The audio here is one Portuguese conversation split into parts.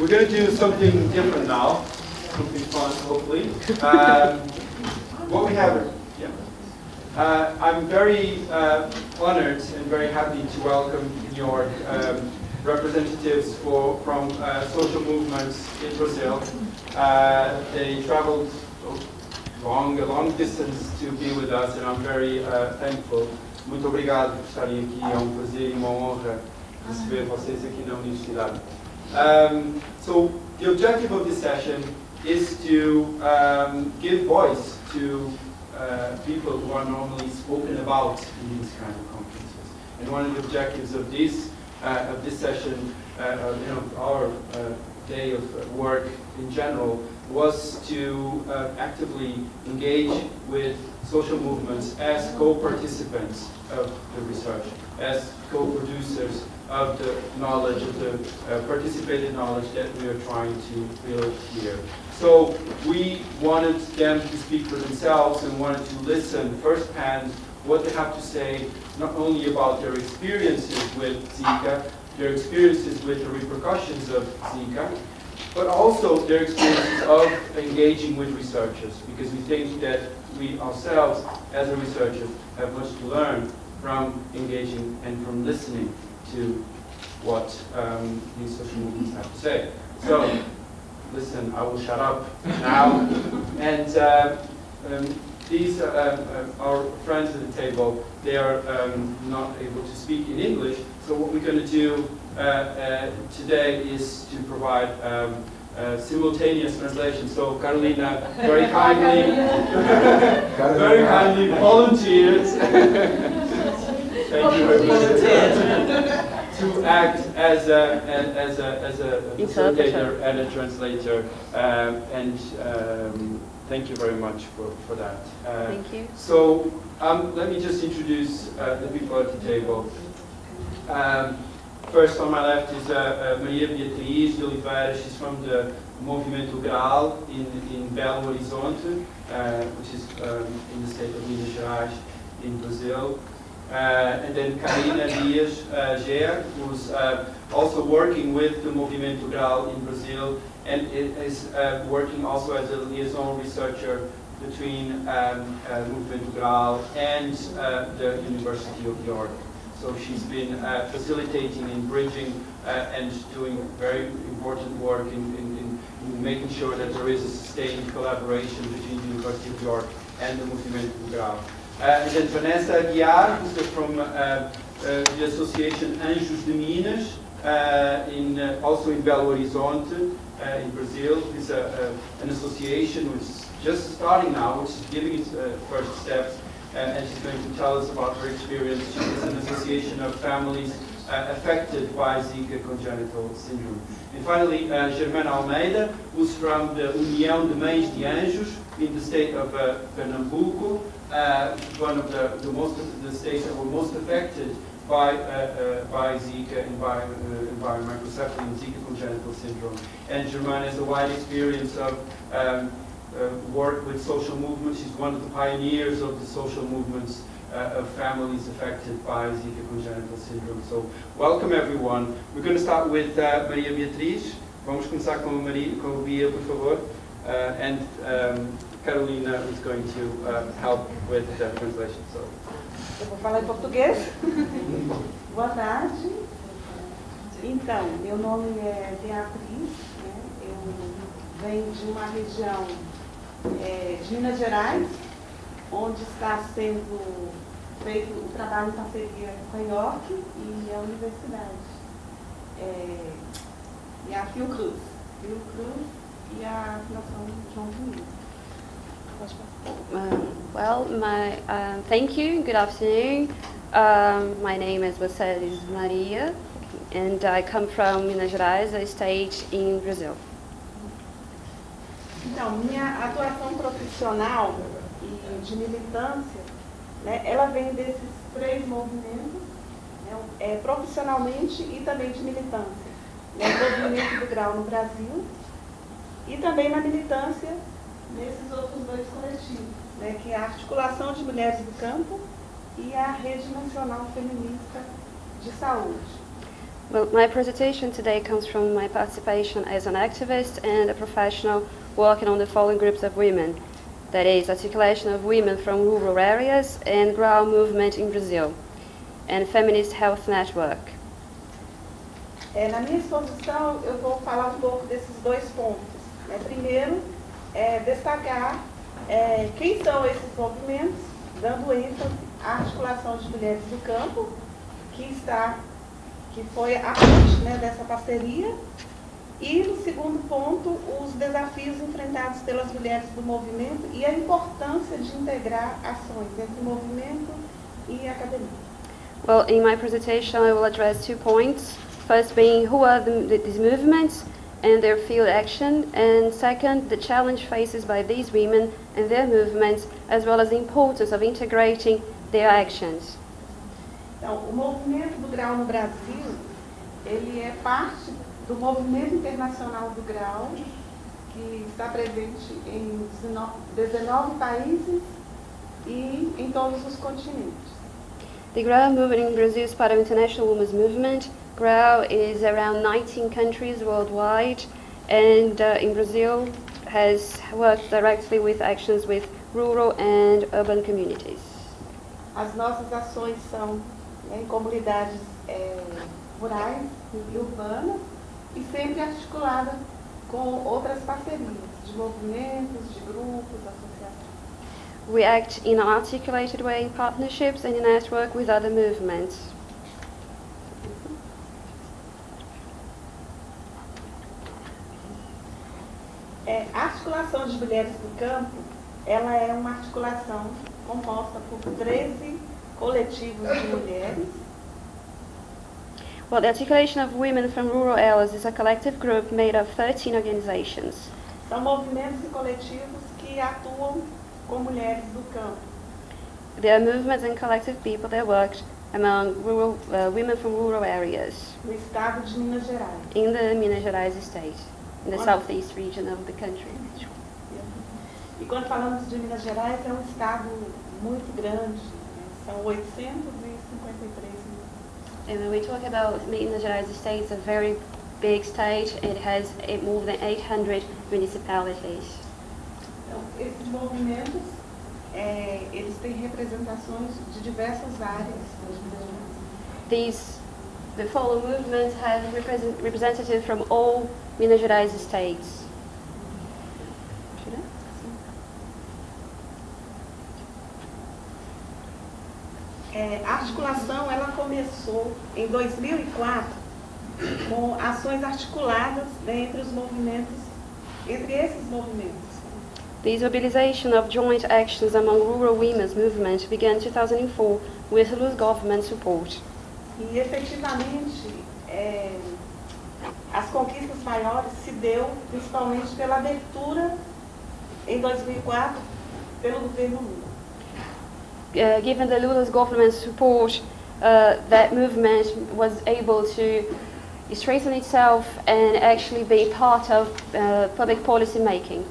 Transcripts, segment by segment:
We're going to do something different now, something fun, hopefully. What we have, I'm very honored and very happy to welcome in New York representatives from social movements in Brazil. They traveled a long distance to be with us, and I'm very thankful. Muito obrigado por estarem aqui, é um prazer e uma honra receber vocês aqui na Universidade. So the objective of this session is to give voice to people who are normally spoken about in these kind of conferences. And one of the objectives of this session, our day of work in general, was to actively engage with social movements as co-participants of the research, as co-producers of the knowledge, of the participated knowledge that we are trying to build here. So we wanted them to speak for themselves and wanted to listen firsthand what they have to say, not only about their experiences with Zika, their experiences with the repercussions of Zika, but also their experiences of engaging with researchers, because we think that we ourselves, as a researcher, have much to learn from engaging and from listening to what these social movements have to say. So, listen, I will shut up now. And these our friends at the table, they are not able to speak in English. So what we're going to do today is to provide simultaneous translation. So Carolina very kindly, very kindly volunteered. Thank you very much. To act as a facilitator and a translator, thank you very much for that. Thank you. So let me just introduce the people at the table. First on my left is Maria Beatriz de Oliveira. She's from the Movimento Grau in Belo Horizonte, which is in the state of Minas Gerais in Brazil. And then Karina Dias Ger, who's also working with the Movimento Grau in Brazil, and is working also as a liaison researcher between Movimento Grau and the University of York. So she's been facilitating and bridging and doing very important work in making sure that there is a sustained collaboration between the University of York and the Movimento Grau. And then Vanessa Aguiar, who's from the association Anjos de Minas, also in Belo Horizonte, in Brazil. It's an association which is just starting now, which is giving its first steps. And she's going to tell us about her experience. She is an association of families affected by Zika congenital syndrome. And finally, Germana Almeida, who's from the União de Mães de Anjos in the state of Pernambuco, one of the states that were most affected by Zika and by microcephaly and Zika congenital syndrome. And Germana has a wide experience of work with social movements. She's one of the pioneers of the social movements of families affected by Zika congenital syndrome. So, welcome everyone. We're going to start with Maria Beatriz. Vamos começar com a Bia, por favor. And Carolina is going to help with the translation. So. Eu vou falar em português. Boa tarde. Então, meu nome é Beatriz, né? Eu venho de uma região de Minas Gerais, onde está sendo feito o trabalho em parceria com a York e a Universidade. E a Fiocruz e a Fundação João Vinicius. Thank you. Good afternoon. My name, as was said, is Maria, and I come from Minas Gerais, a state in Brazil. Então, minha atuação profissional e de militância, né, ela vem desses três movimentos, né, profissionalmente e também de militância. Né, o Movimento do Grau no Brasil e também na militância nesses outros dois coletivos, né, que é a Articulação de Mulheres do Campo e a Rede Nacional Feminista de Saúde. Well, my presentation today comes from my participation as an activist and a professional working on the following groups of women. That is, articulation of women from rural areas and GRAU movement in Brazil, and Feminist Health Network. Na minha exposição, eu vou falar um pouco desses dois pontos. Primeiro, destacar quem são esses movimentos, dando ênfase à articulação de mulheres do campo, que foi a ponte dessa parceria. E, no segundo ponto, os desafios enfrentados pelas mulheres do movimento e a importância de integrar ações entre o movimento e a academia. Well, in my presentation, I will address 2 points. First being, who are these movements and their field action, and second, the challenge faces by these women and their movements, as well as the importance of integrating their actions. Então, o movimento do GRAU no Brasil, ele é parte do movimento internacional do GRAU, que está presente em 19 países e em todos os continentes. The GRAU movement in Brazil is part of international women's movement. GRAU is around 19 countries worldwide, and in Brazil has worked directly with actions with rural and urban communities. As nossas ações são em comunidades rurais e urbanas e sempre articulada com outras parcerias de movimentos, de grupos, associações. We act in an articulated way in partnerships and in network with other movements. A articulação de mulheres do campo, ela é uma articulação composta por 13 coletivos de mulheres. Well, the Articulation of Women from Rural Areas is a collective group made of 13 organizations. São movimentos e coletivos que atuam com mulheres do campo. There are movements and collective people that worked among women from rural areas No estado de Minas Gerais. in the Minas Gerais state, in the southeast region of the country. E quando falamos de Minas Gerais, é um estado muito grande, são 853 mil. And when we talk about Minas Gerais state, it's a very big state. It has more than 800 municipalities. Então, esses movimentos, eles têm representações de diversas áreas das Minas Gerais. The following movements have representatives from all Minas Gerais states. A articulação ela começou em 2004 com ações articuladas entre esses movimentos. This mobilization of joint actions among rural women's movement began in 2004 with local government support. E efetivamente as conquistas maiores se deu principalmente pela abertura em 2004 pelo governo Lula. Given the Lula's government support, that movement was able to strengthen itself and actually be part of public policy making.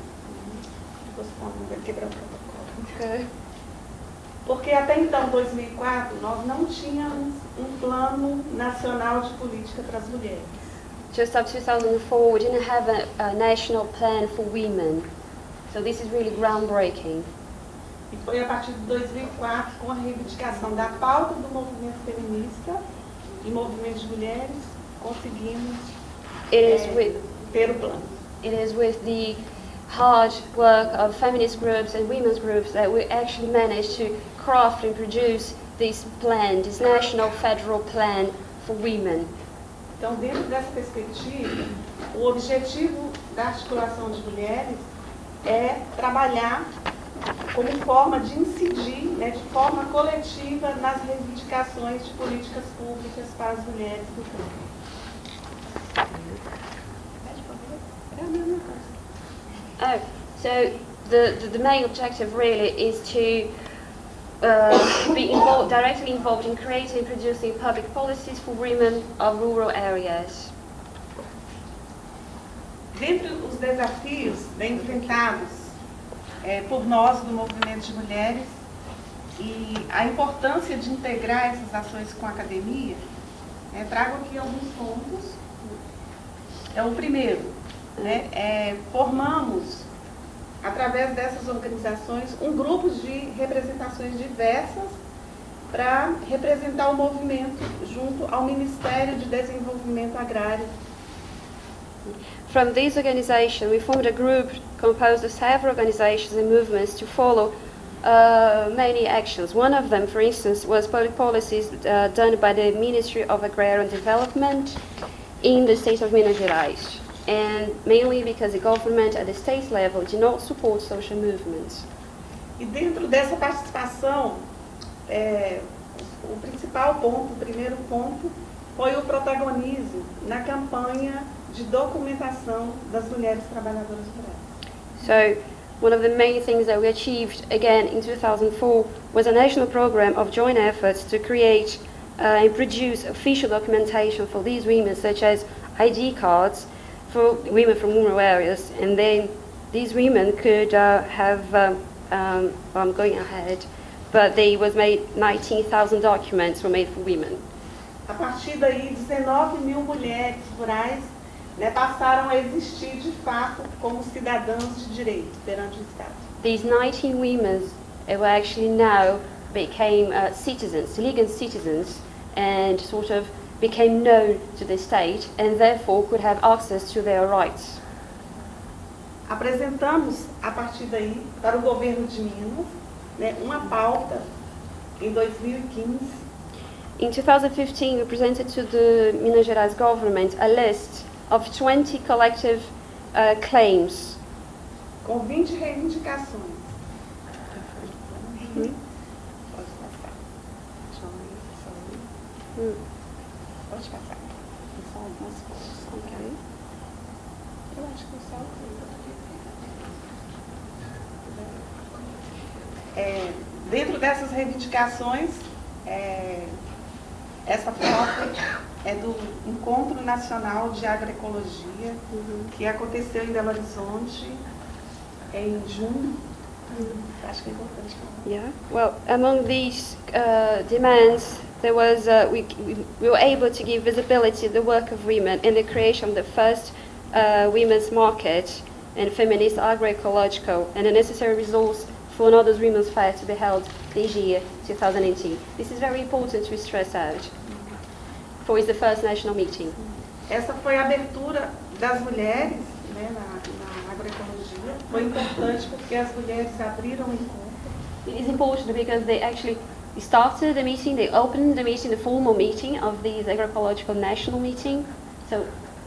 Okay. Porque até então, 2004, nós não tínhamos um plano nacional de política para as mulheres. Just up to 2004, we didn't have a national plan for women. So this is really groundbreaking. E foi a partir de 2004, com a reivindicação da pauta do movimento feminista e movimento de mulheres, conseguimos ter o plano. It is with the hard work of feminist groups and women's groups that we actually managed to craft and produce this plan, this national federal plan for women. Então, dentro dessa perspectiva, o objetivo da articulação de mulheres é trabalhar como forma de incidir, de forma coletiva, nas reivindicações de políticas públicas para as mulheres do campo. So the main objective really is to be directly involved in creating and producing public policies for women of rural areas. Dentre os desafios enfrentados por nós do movimento de mulheres e a importância de integrar essas ações com a academia, Trago aqui alguns pontos. O primeiro, formamos, através dessas organizações, um grupo de representações diversas para representar o movimento junto ao Ministério de Desenvolvimento Agrário. From this organization, we formed a group composed of several organizations and movements to follow many actions. One of them, for instance, was public policies done by the Ministry of Agrarian Development in the state of Minas Gerais, and mainly because the government at the state level did not support social movements. E dentro dessa participação, o principal ponto, o primeiro ponto, foi o protagonismo na campanha de documentação das mulheres trabalhadoras rurais. So, one of the main things that we achieved again in 2004 was a national program of joint efforts to create and produce official documentation for these women, such as ID cards for women from rural areas, and then these women could I'm going ahead, but they was made 19,000 documents were made for women. A partir daí, 19.000 mulheres rurais passaram a existir de fato como cidadãs de direito perante o Estado. These 19 women were actually now became citizens, legal citizens, and sort of became known to the state and therefore could have access to their rights. Apresentamos, a partir daí, para o governo de Minas, uma pauta em 2015. In 2015, we presented to the Minas Gerais government a list of 20 collective claims. Com 20 reivindicações. Mm-hmm. Pode passar. Só algumas coisas. Okay. Eu acho que só dentro dessas reivindicações, essa foto é do Encontro Nacional de Agroecologia, que aconteceu em Belo Horizonte em junho. Acho que é importante falar. Yeah. Well, among these demands, there was we were able to give visibility to the work of women in the creation of the first women's market and feminist agroecological, and a necessary resource for another women's fair to be held this year, 2018. This is very important to stress out. For it's the first national meeting. Essa foi a abertura das mulheres, na agroecologia. Foi importante porque as mulheres abriram o encontro. It is important because they actually started the meeting, they opened the meeting, the formal meeting of the agroecological national meeting. So.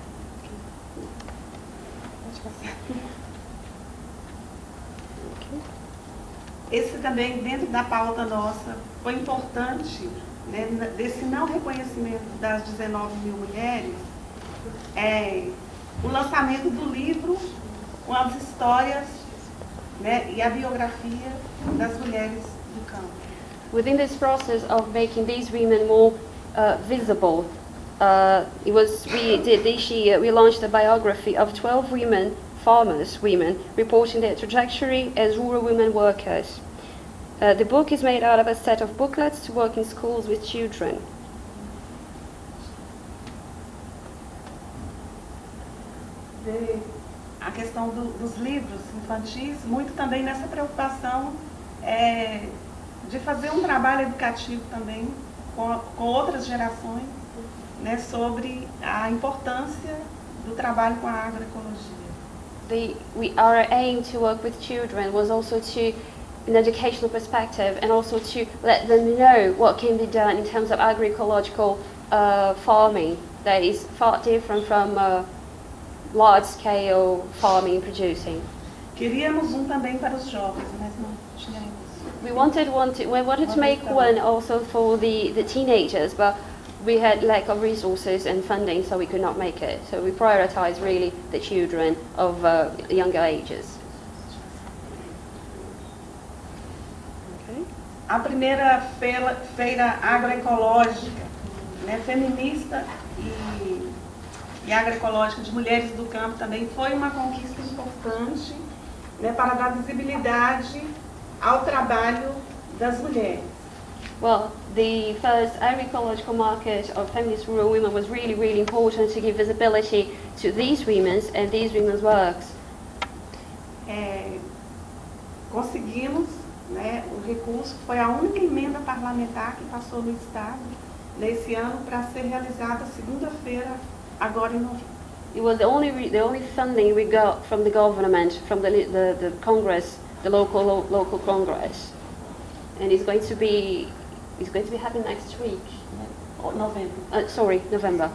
Esse também, dentro da pauta nossa, foi importante, desse não reconhecimento das 19.000 mulheres, o lançamento do livro com as histórias e a biografia das mulheres do campo. Within this process of making these women more visible, this year we launched a biography of 12 women, farmers women, reporting their trajectory as rural women workers. The book is made out of a set of booklets to work in schools with children. A questão dos livros infantis, muito também nessa preocupação de fazer um trabalho educativo também com outras gerações, sobre a importância do trabalho com a agroecologia. Our aim to work with children was also to, in educational perspective, and also to let them know what can be done in terms of agroecological farming that is far different from large-scale farming producing. Queríamos também para os jovens, mas não tínhamos. We wanted to make one also for the teenagers, but we had lack of resources and funding, so we could not make it. So we prioritized really the children of younger ages. Okay. A primeira feira agroecológica, feminista e agroecológica de mulheres do campo também foi uma conquista importante, para dar visibilidade ao trabalho das mulheres. Well, the first agroecological market of feminist rural women was really, really important to give visibility to these women's and these women's works. Conseguimos, né, o recurso, foi a única emenda parlamentar que passou no Estado nesse ano para ser realizada segunda-feira, agora em novembro. It was the only funding we got from the government, from the Congress, the local Congress, and it's going to be happening next week. Ou novembro. November.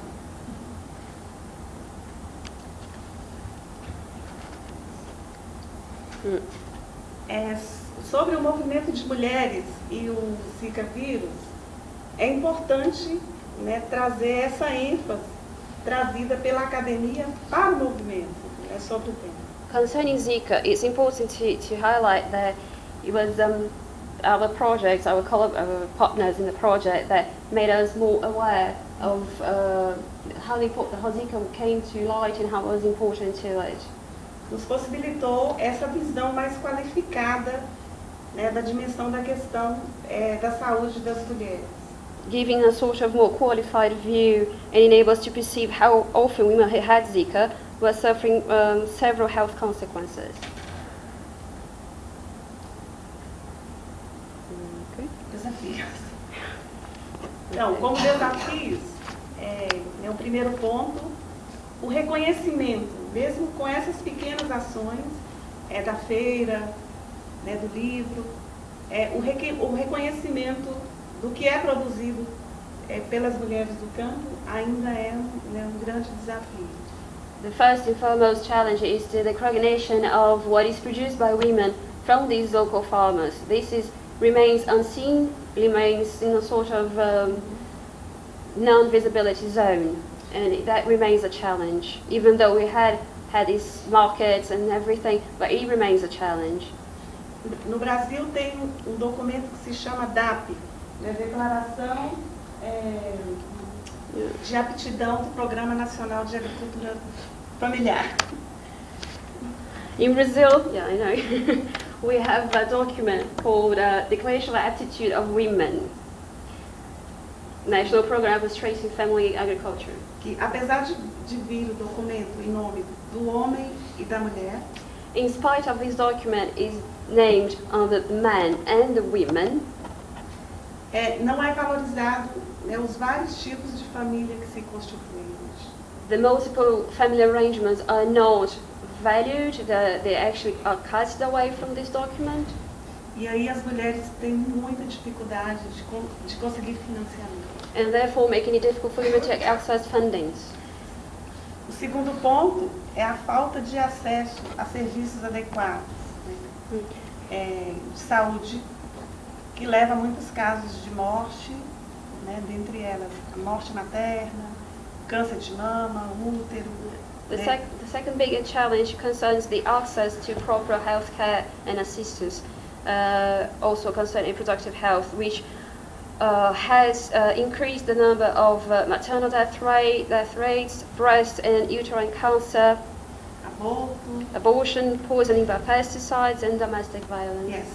Sobre o movimento de mulheres e o Zika vírus, é importante, né, trazer essa ênfase trazida pela academia para o movimento, né, sobre o tema. Concerning Zika, it's important to highlight that it was our projects, our partners in the project that made us more aware of how Zika came to light and how it was important to it. Nos possibilitou essa visão mais qualificada, né, da dimensão da questão da saúde das mulheres. Giving a sort of more qualified view and enable us to perceive how often women who had Zika were suffering several health consequences. Desafios. Então, como desafios, o primeiro ponto, o reconhecimento, mesmo com essas pequenas ações da feira, né, do livro, o reconhecimento do que é produzido pelas mulheres do campo ainda é um grande desafio. The first and foremost challenge is the recognition of what is produced by women from these local farmers. Remains unseen, remains in a sort of non-visibility zone, and that remains a challenge. Even though we had these markets and everything, but it remains a challenge. No Brasil tem documento que se chama DAP, né, Declaração de Aptidão do Programa Nacional de Agricultura Familiar. In Brazil, yeah, I know, we have a document called Declaration of Aptitude of Women, National Program of Strengthening Family Agriculture. Que, apesar de vir o documento em nome do homem e da mulher, in spite of this document is named under the men and the women, não é valorizado, né, os vários tipos de família que se constituem. The multiple family arrangements are not valued, they actually are cut away from this document. E aí as mulheres têm muita dificuldade de conseguir financiamento. And therefore making it difficult for women to access fundings. O segundo ponto é a falta de acesso a serviços adequados, né, de saúde, que leva a muitos casos de morte, né, dentre elas a morte materna, câncer de mama, útero. The second big challenge concerns the access to proper health care and assistance, also concerning reproductive health, which has increased the number of maternal death rates, breast and uterine cancer, abortion, poisoning by pesticides and domestic violence. Yes.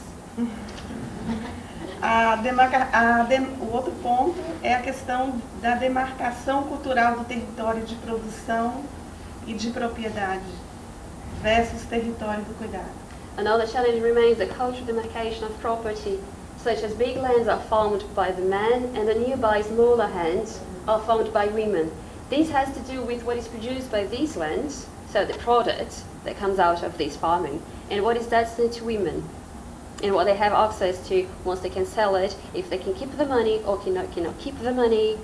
O outro ponto é a questão da demarcação cultural do território de produção e de propriedade versus território do cuidado. Another challenge remains the cultural demarcation of property, such as big lands are farmed by the men and the nearby smaller lands are farmed by women. This has to do with what is produced by these lands, so the product that comes out of this farming, and what is destined to women, and what they have access to once they can sell it, if they can keep the money or cannot keep the money.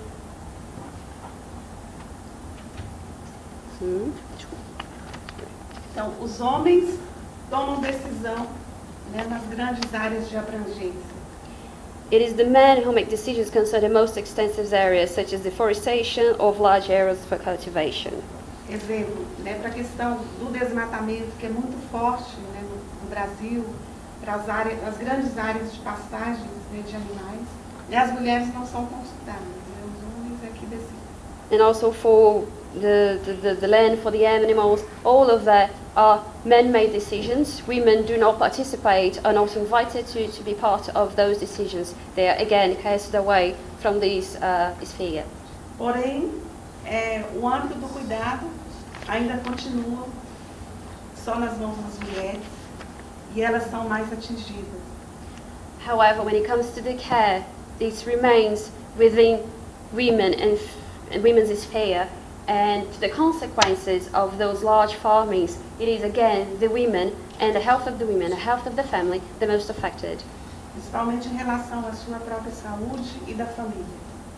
Então, os homens tomam decisão, né, nas grandes áreas de abrangência. It is the men who make decisions concerning most extensive areas, such as deforestation of large areas for cultivation. Exemplo, né, para a questão do desmatamento, que é muito forte, né, no Brasil, para as grandes áreas de pastagens, né, de animais, né, as mulheres não são consultadas, né, os homens é que decidem. And also for the land for the animals, all of that are man-made decisions. Women do not participate, are not invited to be part of those decisions. They are again cast away from this sphere. Porém, o âmbito do cuidado ainda continua só nas mãos das mulheres e elas são mais atingidas. However, when it comes to the care, it remains within women and women's sphere, and the consequences of those large farmings, it is again the women and the health of the women, the health of the family, the most affected. Principalmente em relação à sua própria saúde e da família.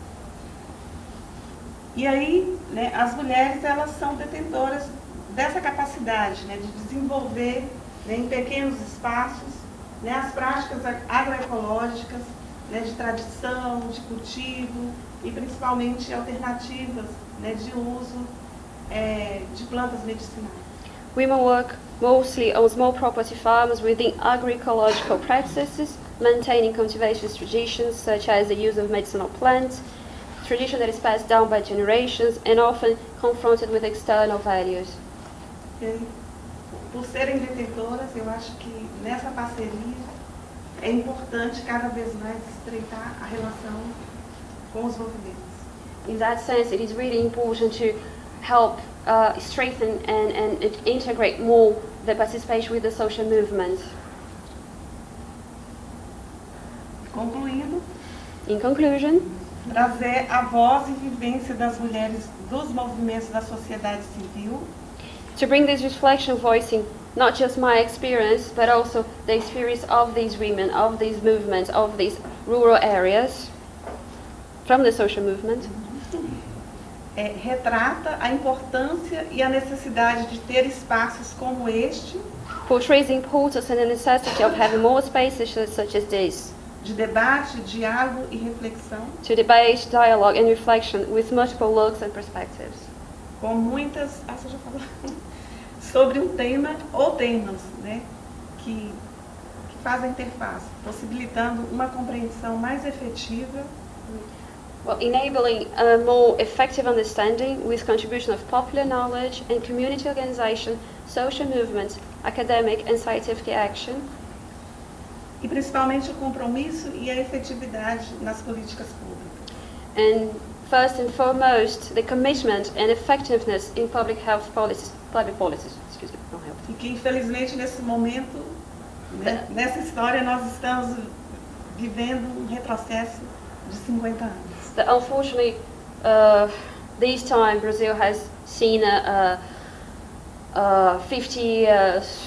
E aí, né, as mulheres elas são detentoras dessa capacidade, né, de desenvolver, né, em pequenos espaços, né, as práticas agroecológicas, né, de tradição, de cultivo e principalmente alternativas, né, de uso de plantas medicinais. Women work mostly on small property farms within agroecological practices, maintaining cultivation traditions such as the use of medicinal plants, tradition that is passed down by generations and often confronted with external values. Por serem detentoras, eu acho que nessa parceria é importante cada vez mais estreitar a relação com os movimentos. In that sense, it is really important to help strengthen and integrate more the participation with the social movement. Concluindo, in conclusion, trazer a voz e vivência das mulheres dos movimentos da sociedade civil, to bring this reflection voicing not just my experience, but also the experience of these women, of these movements, of these rural areas, from the social movement. Retrata a importância e a necessidade de ter espaços como este, portrays the importance and the necessity of having more spaces such as this, de debate, diálogo e reflexão, to debate, dialogue and reflection with multiple looks and perspectives, com muitas, você já falou, sobre um tema ou temas, né, que fazem interface, possibilitando uma compreensão mais efetiva, well, enabling a more effective understanding with contribution of popular knowledge and community organization, social movements, academic and scientific action, e principalmente o compromisso e a efetividade nas políticas públicas. And first and foremost, the commitment and effectiveness in public health policies, excuse me, not health. E que infelizmente nesse momento, né, nessa história nós estamos vivendo um retrocesso de 50 anos. That unfortunately, this time Brazil has seen a 50 years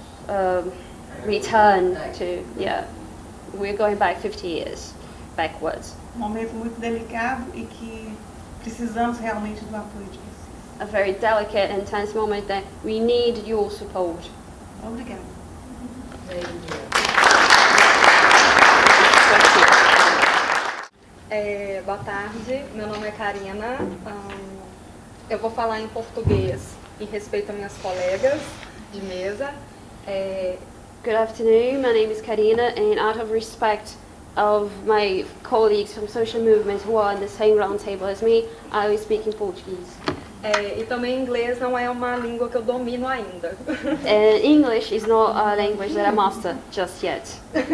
return to, we're going back 50 years backwards. Momento muito delicado e que precisamos realmente do apoio de vocês. A very delicate and tense moment that we need your support. Obrigada. Boa tarde, meu nome é Karina. Eu vou falar em português em respeito a minhas colegas de mesa. Good afternoon, my name is Karina, and out of respect of my colleagues from social movement who are on the same round table as me, I will speak in Portuguese. E também inglês não é uma língua que eu domino ainda. English is not a language that I master just yet.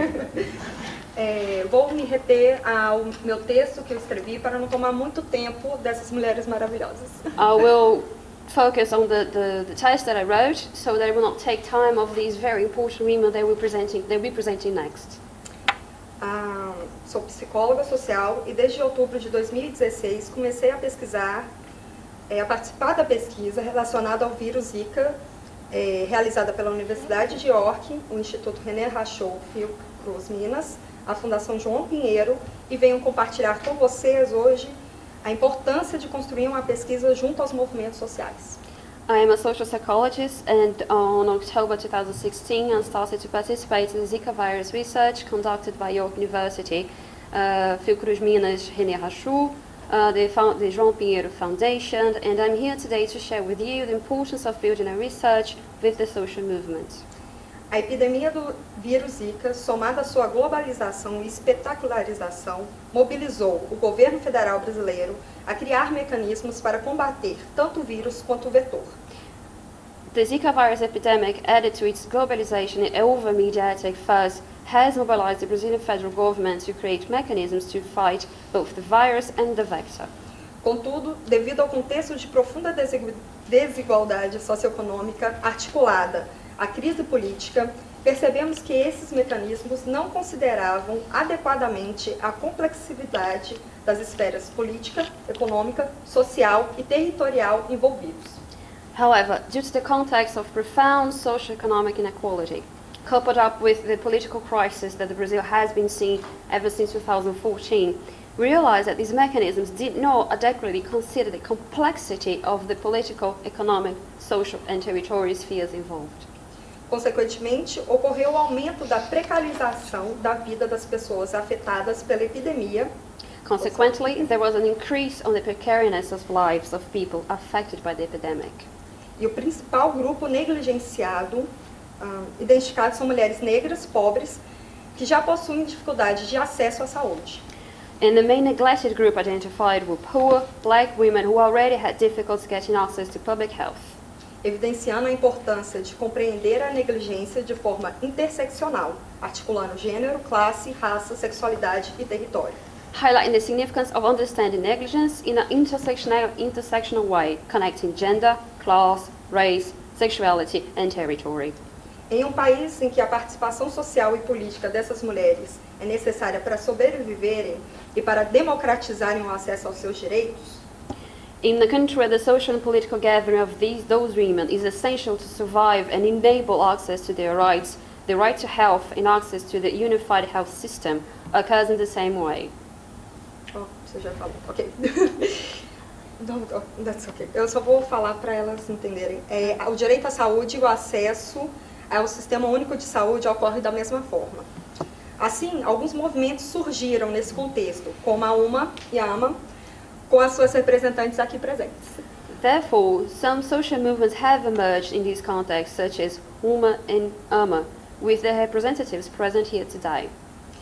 Vou me reter ao meu texto que eu escrevi para não tomar muito tempo dessas mulheres maravilhosas. I will focus on the text that I wrote, so that I will not take time of these very important women that they'll be presenting next. Sou psicóloga social e desde outubro de 2016 comecei a pesquisar, a participar da pesquisa relacionada ao vírus Zika, realizada pela Universidade de York, o Instituto René Rachou, Fiocruz, Minas, a Fundação João Pinheiro, e venho compartilhar com vocês hoje a importância de construir uma pesquisa junto aos movimentos sociais. I am a social psychologist, and on October 2016 I started to participate in the Zika virus research conducted by York University, Fiocruz Minas, René Rachou, the João Pinheiro Foundation, and I'm here today to share with you the importance of building a research with the social movement. A epidemia do vírus Zika, somada à sua globalização e espetacularização, mobilizou o governo federal brasileiro a criar mecanismos para combater tanto o vírus quanto o vetor. The Zika virus epidemic, added to its globalization and over-mediatic fuzz, has mobilized the Brazilian federal government to create mechanisms to fight both the virus and the vector. Contudo, devido ao contexto de profunda desigualdade socioeconômica articulada à crise política, percebemos que esses mecanismos não consideravam adequadamente a complexidade das esferas política, econômica, social e territorial envolvidos. However, due to the context of profound socio-economic inequality, coupled up with the political crisis that Brazil has been seeing ever since 2014, we realized that these mechanisms did not adequately consider the complexity of the political, economic, social and territorial spheres involved. Consequentemente, ocorreu o aumento da precarização da vida das pessoas afetadas pela epidemia. Consequently, there was an increase on the precariousness of lives of people affected by the epidemic. E o principal grupo negligenciado, identificado, são mulheres negras, pobres, que já possuem dificuldade de acesso à saúde. And the main neglected group identified were poor, black women who already had difficulty getting access to public health. Evidenciando a importância de compreender a negligência de forma interseccional, articulando gênero, classe, raça, sexualidade e território. Highlighting the significance of understanding negligence in an intersectional way, connecting gender, class, race, sexuality and territory. Em um país em que a participação social e política dessas mulheres é necessária para sobreviverem e para democratizarem o acesso aos seus direitos, in the country where the social and political gathering of those women is essential to survive and enable access to their rights, the right to health and access to the unified health system occurs in the same way. Oh, você já falou, ok. That's okay. Eu só vou falar para elas entenderem. O direito à saúde e o acesso ao Sistema Único de Saúde ocorre da mesma forma. Assim, alguns movimentos surgiram nesse contexto, como a UMA e a AMA, com as suas representantes aqui presentes. Therefore, some social movements have emerged in this context, such as UMA and AMA, with their representatives present here today.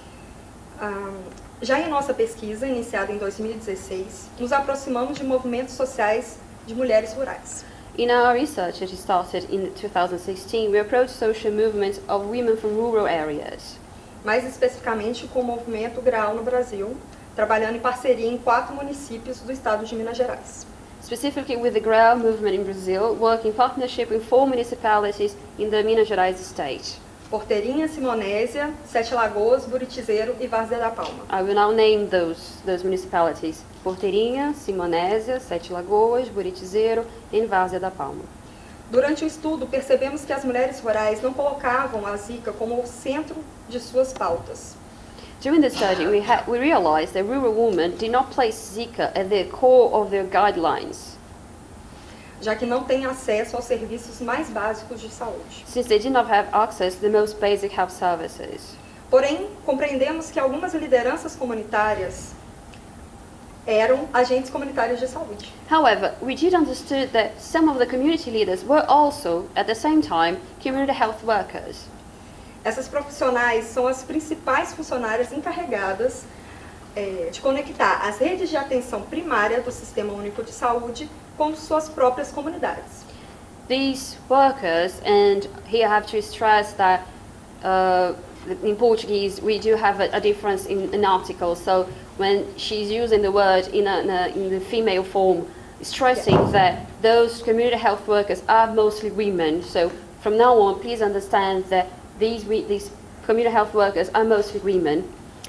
Já em nossa pesquisa, iniciada em 2016, nos aproximamos de movimentos sociais de mulheres rurais. In our research that started in 2016, we approached social movements of women from rural areas. Mais especificamente com o movimento GRAU no Brasil, trabalhando em parceria em 4 municípios do estado de Minas Gerais. Specifically with the GRAU movement in Brazil, working in partnership with 4 municipalities in the Minas Gerais state. Porteirinha, Simonésia, Sete Lagoas, Buritizeiro e Várzea da Palma. I will now name those municipalities. Porteirinha, Simonésia, Sete Lagoas, Buritizeiro e Várzea da Palma. Durante o estudo, percebemos que as mulheres rurais não colocavam a Zika como o centro de suas pautas. During the study, we realized that rural women did not place Zika at the core of their guidelines, já que não têm acesso aos serviços mais básicos de saúde. since they did not have access to the most basic health services. Porém, compreendemos que algumas lideranças comunitárias eram agentes comunitários de saúde. However, we did understand that some of the community leaders were also, at the same time, community health workers. Essas profissionais são as principais funcionárias encarregadas de conectar as redes de atenção primária do Sistema Único de Saúde com suas próprias comunidades. These workers, and here I have to stress that in Portuguese we do have a difference in articles, so when she's using the word in the female form, stressing that those community health workers are mostly women, so from now on please understand that these community health workers are mostly women.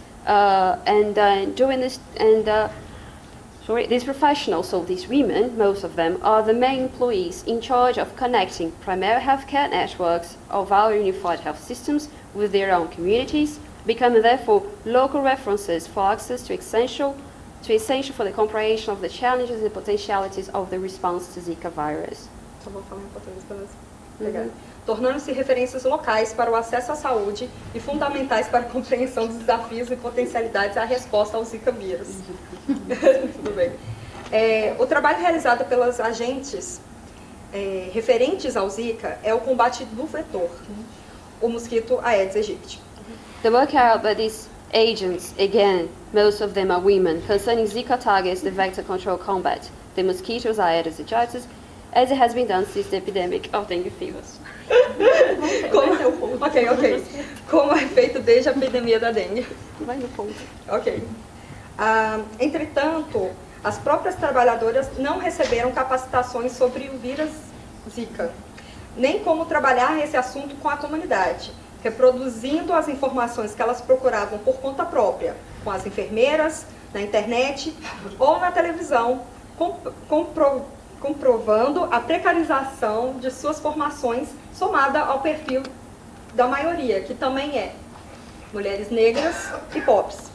These professionals, so these women, most of them, are the main employees in charge of connecting primary healthcare networks of our unified health systems with their own communities, becoming therefore local references for access to essential for the comprehension of the challenges and potentialities of the response to Zika virus. Só vou falar em português para elas pegarem. Tornando-se referências locais para o acesso à saúde e fundamentais para a compreensão dos desafios e potencialidades à resposta ao Zika vírus. Tudo bem. O trabalho realizado pelos agentes referentes ao Zika é o combate do vetor. o mosquito Aedes aegypti. The work out that these agents, again, most of them are women, concerning Zika targets the vector control combat, the mosquitoes Aedes aegypti, as it has been done since the epidemic of dengue fevers. Ok. Como é feito desde a epidemia da dengue. Vai no ponto. Ok. Entretanto, as próprias trabalhadoras não receberam capacitações sobre o vírus Zika, nem como trabalhar esse assunto com a comunidade, reproduzindo as informações que elas procuravam por conta própria, com as enfermeiras, na internet ou na televisão, comprovando a precarização de suas formações somada ao perfil da maioria, que também é mulheres negras e pobres.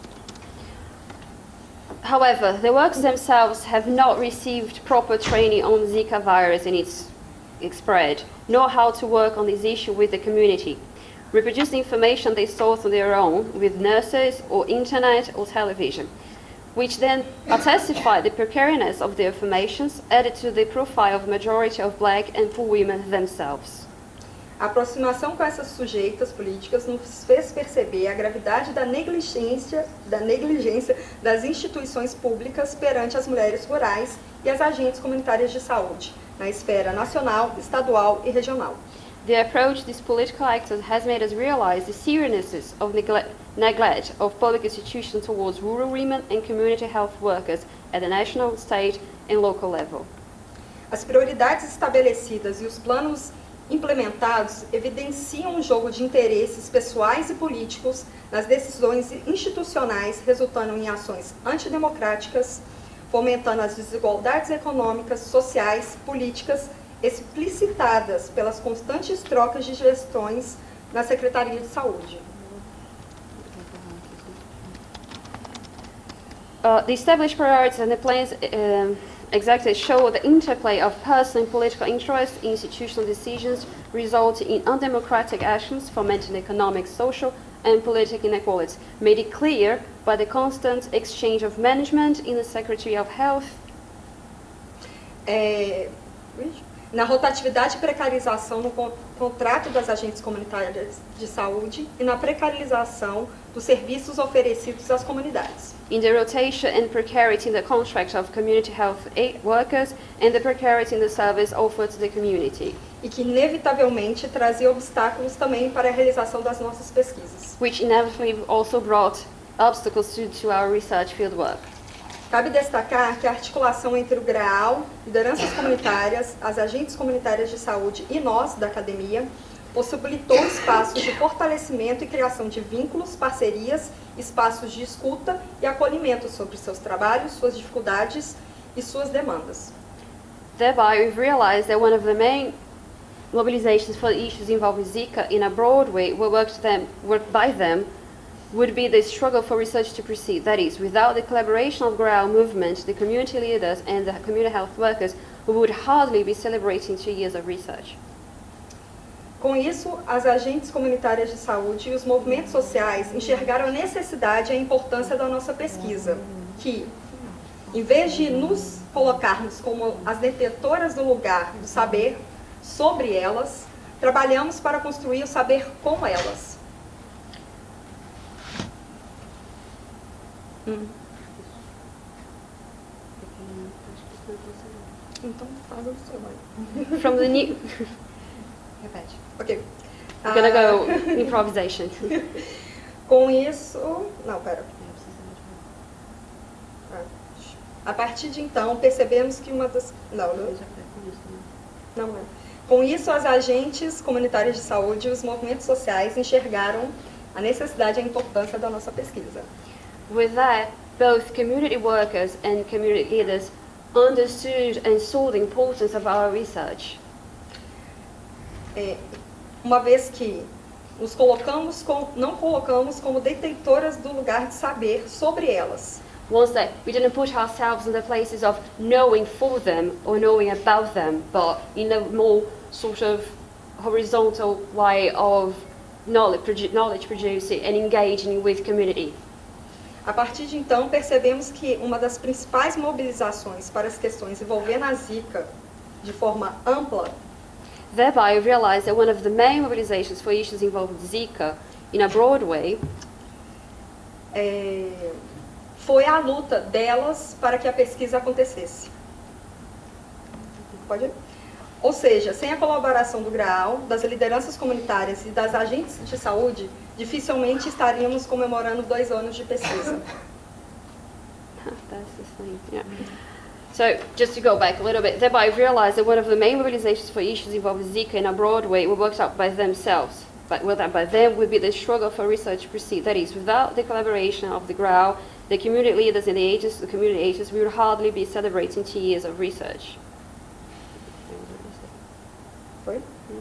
However, the workers themselves have not received proper training on Zika virus and its spread, nor how to work on this issue with the community. Reproduce the information they source on their own with nurses or internet or television, which then testify the precariness of the informations added to the profile of majority of black and poor women themselves. A aproximação com essas sujeitas políticas nos fez perceber a gravidade da negligência das instituições públicas perante as mulheres rurais e as agentes comunitárias de saúde, na esfera nacional, estadual e regional. The approach these political actors has made us realize the seriousness of neglect of public institutions towards rural women and community health workers at the national, state and local level. As prioridades estabelecidas e os planos implementados evidenciam um jogo de interesses pessoais e políticos nas decisões institucionais, resultando em ações antidemocráticas, fomentando as desigualdades econômicas, sociais, políticas, explicitadas pelas constantes trocas de gestões na Secretaria de Saúde. The established priorities and the plans executives show the interplay of personal and political interest in institutional decisions resulting in undemocratic actions fomenting economic, social and political inequalities, made it clear by the constant exchange of management in the Secretary of Health. Na rotatividade e precarização no contrato das agentes comunitárias de saúde e na precarização dos serviços oferecidos às comunidades. In the rotation and precarity in the contract of community health aid workers and the precarity in the service offered to the community. E que inevitavelmente trazia obstáculos também para a realização das nossas pesquisas. Which inevitably also brought obstacles to our research fieldwork. Cabe destacar que a articulação entre o GRAAL, lideranças comunitárias, as agentes comunitárias de saúde e nós, da academia, possibilitou espaços de fortalecimento e criação de vínculos, parcerias, espaços de escuta e acolhimento sobre seus trabalhos, suas dificuldades e suas demandas. Thereby, we've realized that one of the main mobilizations for issues involving Zika in a broad way worked by them would be the struggle for research to proceed. That is, without the collaboration of GRAAL movement, the community leaders and the community health workers, we would hardly be celebrating 2 years of research. Com isso, as agentes comunitárias de saúde e os movimentos sociais enxergaram a necessidade e a importância da nossa pesquisa, que, em vez de nos colocarmos como as detetoras do lugar do saber sobre elas, trabalhamos para construir o saber com elas. Então, faz o seu. From the new... Repete. Ok. I'm gonna go improvisation. Com isso... Não, pera. A partir de então, percebemos que uma das... Não. Com isso, as agentes comunitárias de saúde e os movimentos sociais enxergaram a necessidade e a importância da nossa pesquisa. With that, both community workers and community leaders understood and saw the importance of our research. Uma vez que nos não colocamos como detetoras do lugar de saber sobre elas. Once that we didn't put ourselves in the places of knowing for them or knowing about them, but in a more sort of horizontal way of knowledge producing and engaging with community. A partir de então, percebemos que uma das principais mobilizações para as questões envolvendo a Zika de forma ampla thereby realized that one of the main mobilizations for issues involving Zika in a broad way foi a luta delas para que a pesquisa acontecesse. Pode ir? Ou seja, sem a colaboração do GRAAL, das lideranças comunitárias e das agentes de saúde, dificilmente estaríamos comemorando 2 anos de pesquisa. That's the thing, yeah. So, just to go back a little bit, thereby realized that one of the main mobilizations for issues involving Zika in a broad way were worked out by themselves. But well, by them would be the struggle for research to proceed. That is, without the collaboration of the GRAAL, the community leaders and the community agents, we would hardly be celebrating 2 years of research. Foi?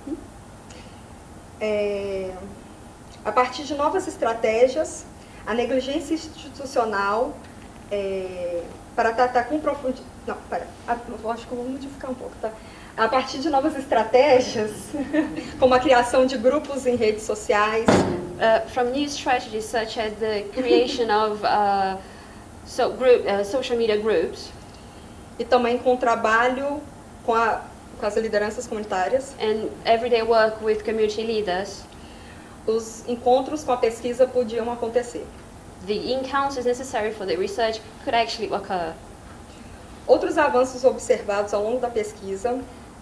A partir de novas estratégias, a negligência institucional para tratar com profundidade... Não, pera, acho que eu vou modificar um pouco, tá? A partir de novas estratégias, como a criação de grupos em redes sociais. From new strategies such as the creation of social media groups. E também com o trabalho com as lideranças comunitárias. And everyday work with community leaders. Os encontros com a pesquisa podiam acontecer. The encounters necessary for the research could actually occur. Outros avanços observados ao longo da pesquisa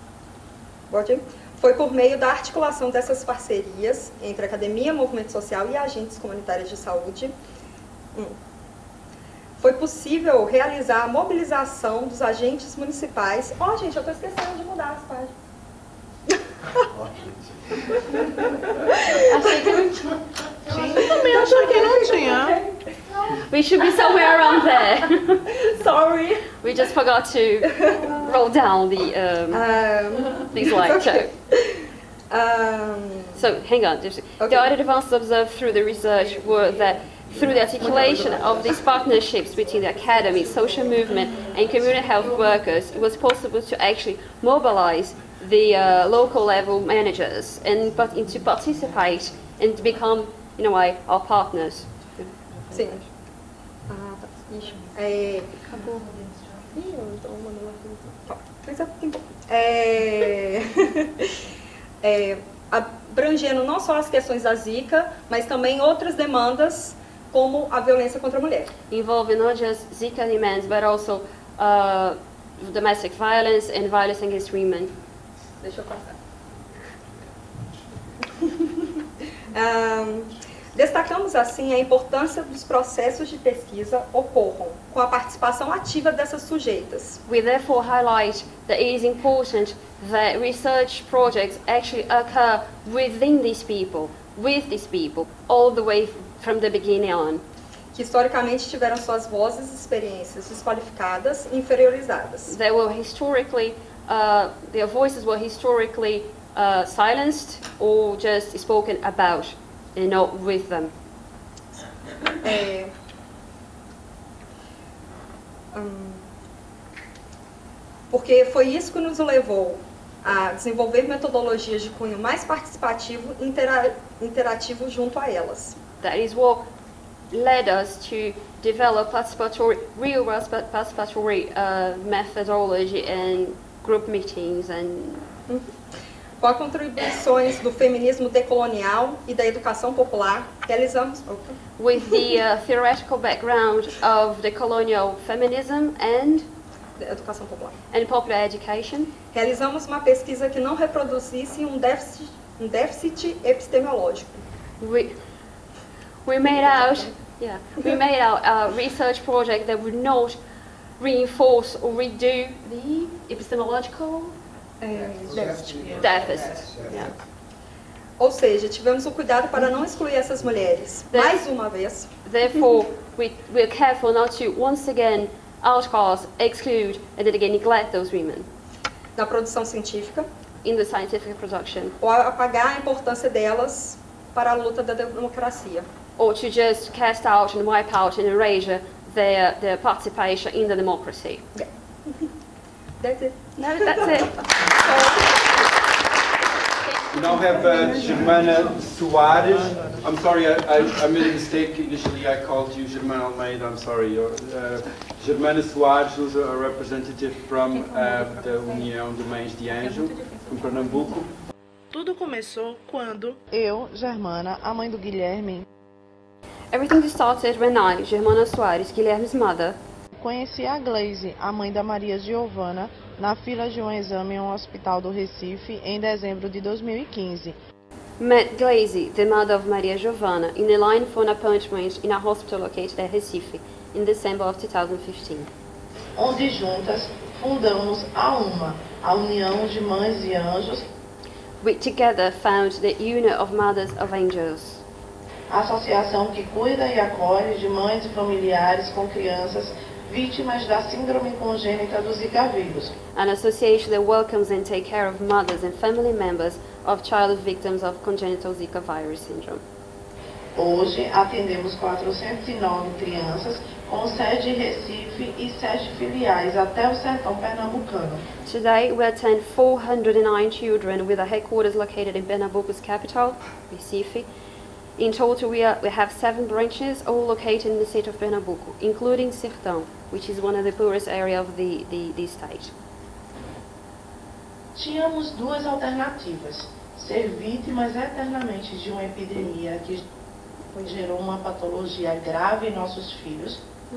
foi por meio da articulação dessas parcerias entre academia, movimento social e agentes comunitários de saúde. Foi possível realizar a mobilização dos agentes municipais. Gente, eu estou esquecendo de mudar as páginas. Achei que não tinha. Eu também achei que não tinha. We should be somewhere around there. Sorry. We just forgot to roll down the slide. Okay. So hang on. Okay. The other advances observed through the research were that through the articulation of these partnerships between the academy, social movement, and community health workers, it was possible to actually mobilize the local level managers and to participate and to become, in a way, our partners. Sim. Tá. Ixi. Acabou. Ih, eu estou mandando aqui. Abrangendo não só as questões da Zika, mas também outras demandas, como a violência contra a mulher. Involving not just Zika demands, but also domestic violence and violence against women. Deixa eu passar. Destacamos assim a importância dos processos de pesquisa ocorram com a participação ativa dessas sujeitas. We therefore highlight that it is important that research projects actually occur within these people, with these people, all the way from the beginning on. Que historicamente tiveram suas vozes e experiências desqualificadas e inferiorizadas. They were historically, their voices were historically silenced or just spoken about. And not with them. Porque foi isso que nos levou a desenvolver metodologias de cunho mais participativo e interativo junto a elas. That is what led us to develop real participatory methodology and group meetings and. Com as contribuições do feminismo decolonial e da educação popular, realizamos... With the theoretical background of the colonial feminism and... Educação popular. And popular education. Realizamos uma pesquisa que não reproduzisse um déficit epistemológico. We made out a research project that would not reinforce or redo the epistemological... Deficit. Yeah. Ou seja, tivemos o cuidado para não excluir essas mulheres. Mais uma vez. Therefore, we're careful not to once again outcast, exclude, and then again neglect those women. Na produção científica. In the scientific production. Ou apagar a importância delas para a luta da democracia. Or to just cast out and wipe out and erase their participation in the democracy. Yeah. That's it. No, that's it. We now have Germana Soares. I'm sorry, I made a mistake initially. I called you Germana Almeida. I'm sorry. Germana Soares, who's a representative from the União de Mães de Anjo, from Pernambuco. Tudo começou quando eu, Germana, a mãe do Guilherme, Everything started when I, Germana Soares, Guilherme's mother, conheci a Glaze, a mãe da Maria Giovana, na fila de um exame em um hospital do Recife em dezembro de 2015. met Glaze, the mother of Maria Giovanna, in a line for an appointment in a hospital located at Recife in December of 2015. Onde juntas fundamos a UMA, a União de Mães e Anjos, We together found the Union of Mothers of Angels, a associação que cuida e acolhe de mães e familiares com crianças vítimas da síndrome congênita do Zika vírus. an association that welcomes and takes care of mothers and family members of child victims of congenital Zika virus syndrome. Hoje atendemos 409 crianças com sede em Recife e 7 filiais até o sertão pernambucano. Today, we attend 409 children with a headquarters located in Pernambuco's capital, Recife. In total, we have 7 branches, all located in the state of Pernambuco, including Sertão, which is one of the poorest areas of the state. Tínhamos duas alternativas: ser vítimas eternamente de uma epidemia que gerou uma patologia grave em nossos filhos,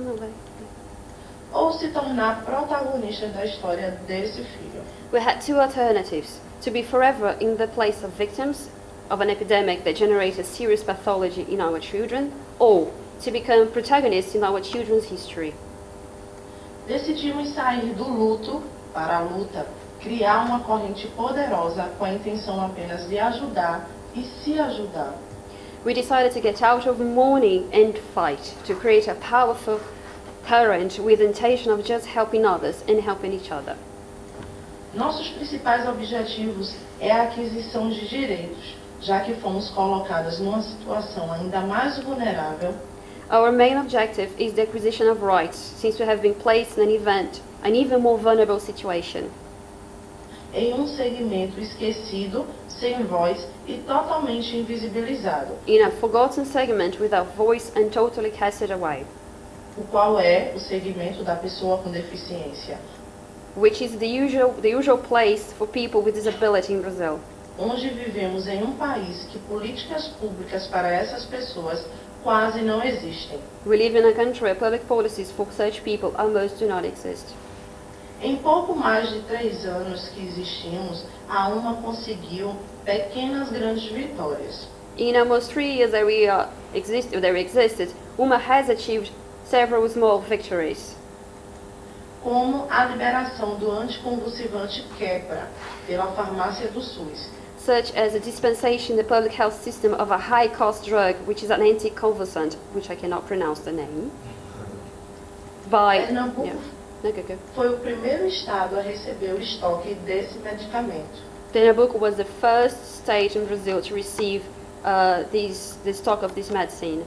ou se tornar protagonistas da história desse filho. We had 2 alternatives: to be forever in the place of victims of an epidemic that generated serious pathology in our children, or to become protagonists in our children's history. Decidimos sair do luto para a luta, criar uma corrente poderosa com a intenção apenas de ajudar e se ajudar. We decided to get out of mourning and fight, to create a powerful current with the intention of just helping others and helping each other. Nossos principais objetivos é a aquisição de direitos, já que fomos colocadas numa situação ainda mais vulnerável. Our main objective is the acquisition of rights, since we have been placed in an even more vulnerable situation. Em um segmento esquecido, sem voz e totalmente invisibilizado, In a forgotten segment without voice and totally casted away, o qual é o segmento da pessoa com deficiência, which is the usual place for people with disability in Brazil, onde vivemos em um país que políticas públicas para essas pessoas quase não existem. We live in a country where public policies for such people almost do not exist. Em pouco mais de 3 anos que existimos, a UMA conseguiu pequenas grandes vitórias. In almost 3 years that we existed, UMA has achieved several small victories, Como a liberação do anticonvulsivante Keppra pela farmácia do SUS, such as the dispensation in the public health system of a high-cost drug, which is an anticonvulsant, which I cannot pronounce the name, by... Pernambuco Yeah. No, go. foi o primeiro estado a receber o estoque desse medicamento. Pernambuco was the first state in Brazil to receive the stock of this medicine.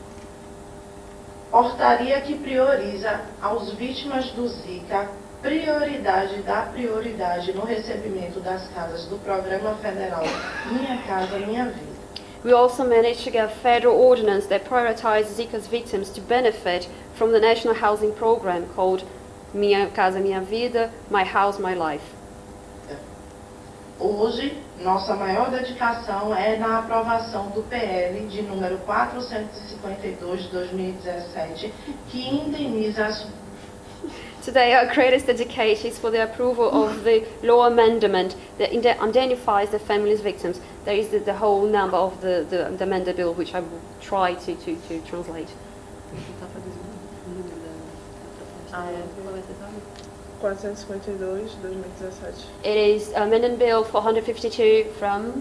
Portaria que prioriza aos vítimas do Zika prioridade da prioridade no recebimento das casas do Programa Federal Minha Casa Minha Vida. We also managed to get a federal ordinance that prioritizes Zika's victims to benefit from the national housing program called Minha Casa Minha Vida, My House My Life. Hoje, nossa maior dedicação é na aprovação do PL de número 452 de 2017, que indeniza as Today, our greatest dedication is for the approval of the law amendment that indemnifies the families' victims. There is the whole number of the amended bill, which I will try to translate. 452 de 2017. It is Amendment Bill 452 from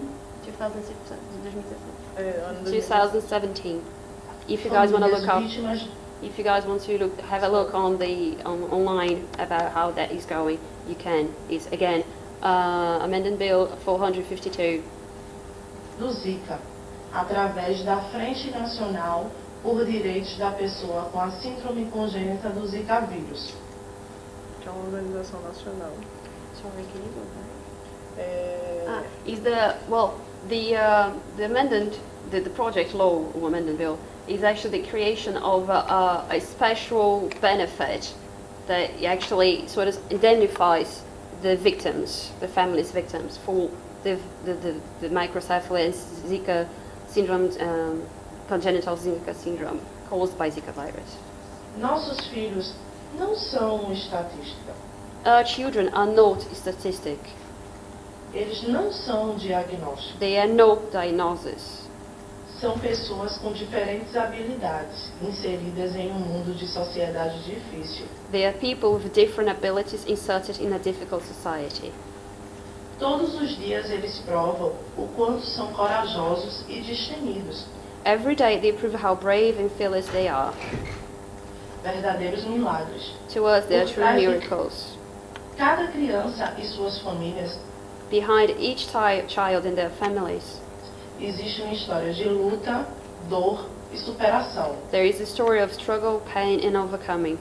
2017. If you guys want to look up, vítimas if you guys want to have a look on online about how that is going, you can. It's again Amendment Bill 452. do Zika, através da Frente Nacional por Direitos da Pessoa com a Síndrome Congênita do Zika vírus. Que é uma organização nacional. Sorry, can you go É, back? Is the amendment, the project law or amendment bill is actually the creation of a special benefit that actually sort of indemnifies the victims, the families' victims, for the microcephaly and Zika syndrome, congenital Zika syndrome caused by Zika virus. Nossos filhos não são estatística. Our children are not statistic. Eles não são diagnóstico. They are not diagnosis. São pessoas com diferentes habilidades, inseridas em um mundo de sociedade difícil. They are people with different abilities inserted in a difficult society. Todos os dias eles provam o quanto são corajosos e destemidos. Every day they prove how brave and fearless they are. Verdadeiros milagres. To us, they are Por true trás de miracles. cada criança e suas famílias Behind each child and their families, existe uma história de luta, dor e superação. there is a story of struggle, pain, and overcoming.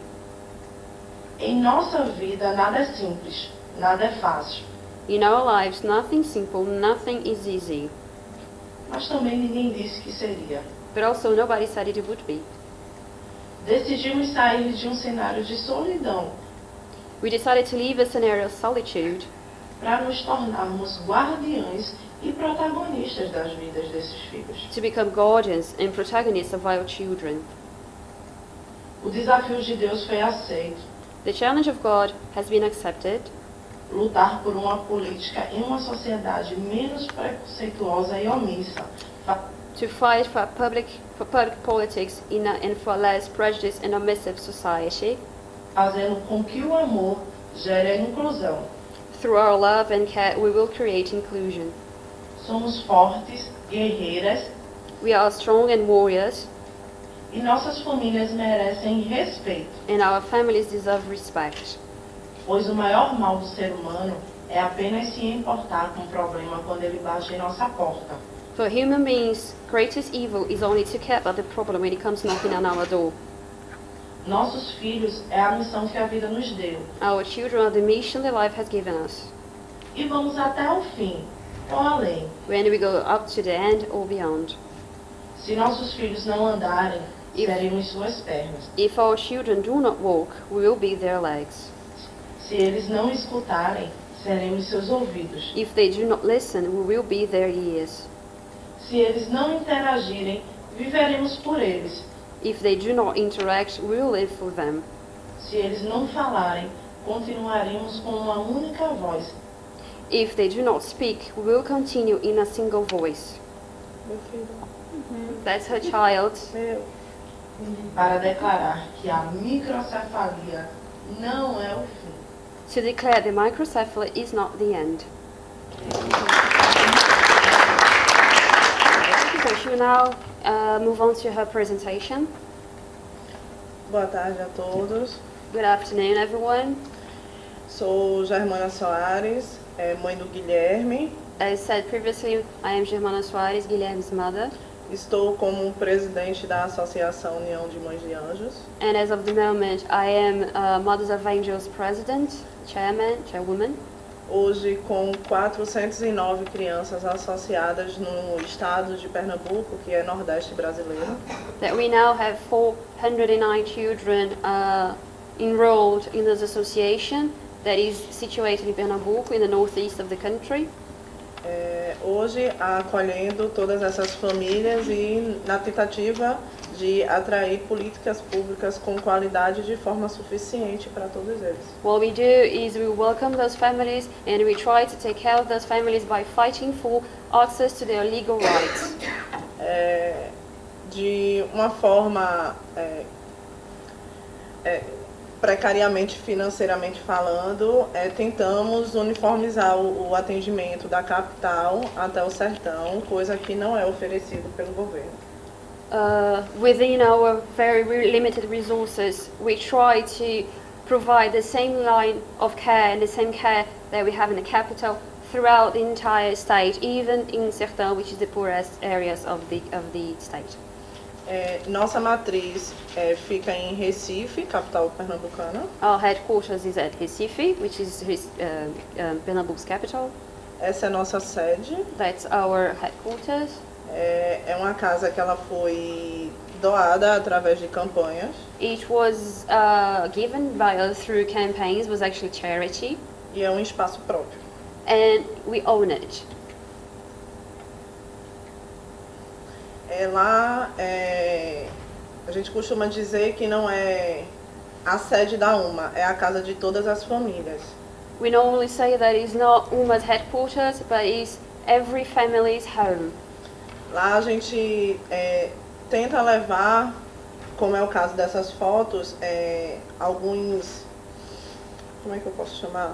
Em nossa vida nada é simples, nada é fácil, In our lives, nothing simple, nothing is easy. mas também ninguém disse que seria. But also, nobody said it would be. Decidimos sair de um cenário de solidão We decided to leave a scenario of solitude para nos tornarmos guardiães e protagonistas das vidas desses filhos. to become guardians and protagonists of our children. O desafio de Deus foi aceito. The challenge of God has been accepted. Lutar por uma política em uma sociedade menos preconceituosa e omissa, To fight for public politics and for less prejudice and omissive society. fazendo com que o amor gere a inclusão. Through our love and care, we will create inclusion. Somos fortes, guerreiras, We are strong and warriors, e nossas famílias merecem respeito, and our families deserve respect. pois o maior mal do ser humano é apenas se importar com o problema quando ele bate em nossa porta. For human beings, greatest evil is only to care about the problem when it comes knocking on our door. Nossos filhos é a missão que a vida nos deu, Our children are the mission that life has given us. e vamos até o fim, ou além. When we go up to the end or beyond. Se nossos filhos não andarem, seremos suas pernas. If our children do not walk, we will be their legs. Se eles não escutarem, seremos seus ouvidos. If they do not listen, we will be their ears. Se eles não interagirem, viveremos por eles. If they do not interact, we will live for them. Se eles não falarem, continuaremos com uma única voz. If they do not speak, we will continue in a single voice. Meu filho, That's her child. meu. Para declarar que a microcefalia não é o fim. To declare the microcephaly is not the end. So she will now move on to her presentation. Boa tarde a todos. Good afternoon, everyone. Sou Germana Soares, mãe do Guilherme. As said previously, I am Germana Soares, Guilherme's mother, Estou como presidente da Associação União de Mães de Anjos. and as of the moment, I am Mothers of Angels president, chairwoman, Hoje com 409 crianças associadas no estado de Pernambuco, que é Nordeste brasileiro. that we now have 409 children enrolled in this association that is situated in Pernambuco, in the northeast of the country. Hoje acolhendo todas essas famílias e na tentativa de atrair políticas públicas com qualidade de forma suficiente para todos eles. What we do is we welcome those families and we try to take care of those families by fighting for access to their legal rights. De uma forma precariamente financeiramente falando, tentamos uniformizar o atendimento da capital até o sertão, coisa que não é oferecido pelo governo. Within our very limited resources, we try to provide the same line of care and the same care that we have in the capital throughout the entire state, even in Sertão, which is the poorest areas of the state. Nossa matriz fica em Recife, capital pernambucana. Our headquarters is at Recife, which is Pernambuco's capital. Essa é nossa sede. That's our headquarters. É uma casa que ela foi doada através de campanhas. It was given by us through campaigns, was actually charity, E é um espaço próprio. and we own it. Lá a gente costuma dizer que não é a sede da UMA, é a casa de todas as famílias. We normally say that it's not UMA's headquarters, but it's every family's home. Lá a gente tenta levar, como é o caso dessas fotos, alguns... Como é que eu posso chamar?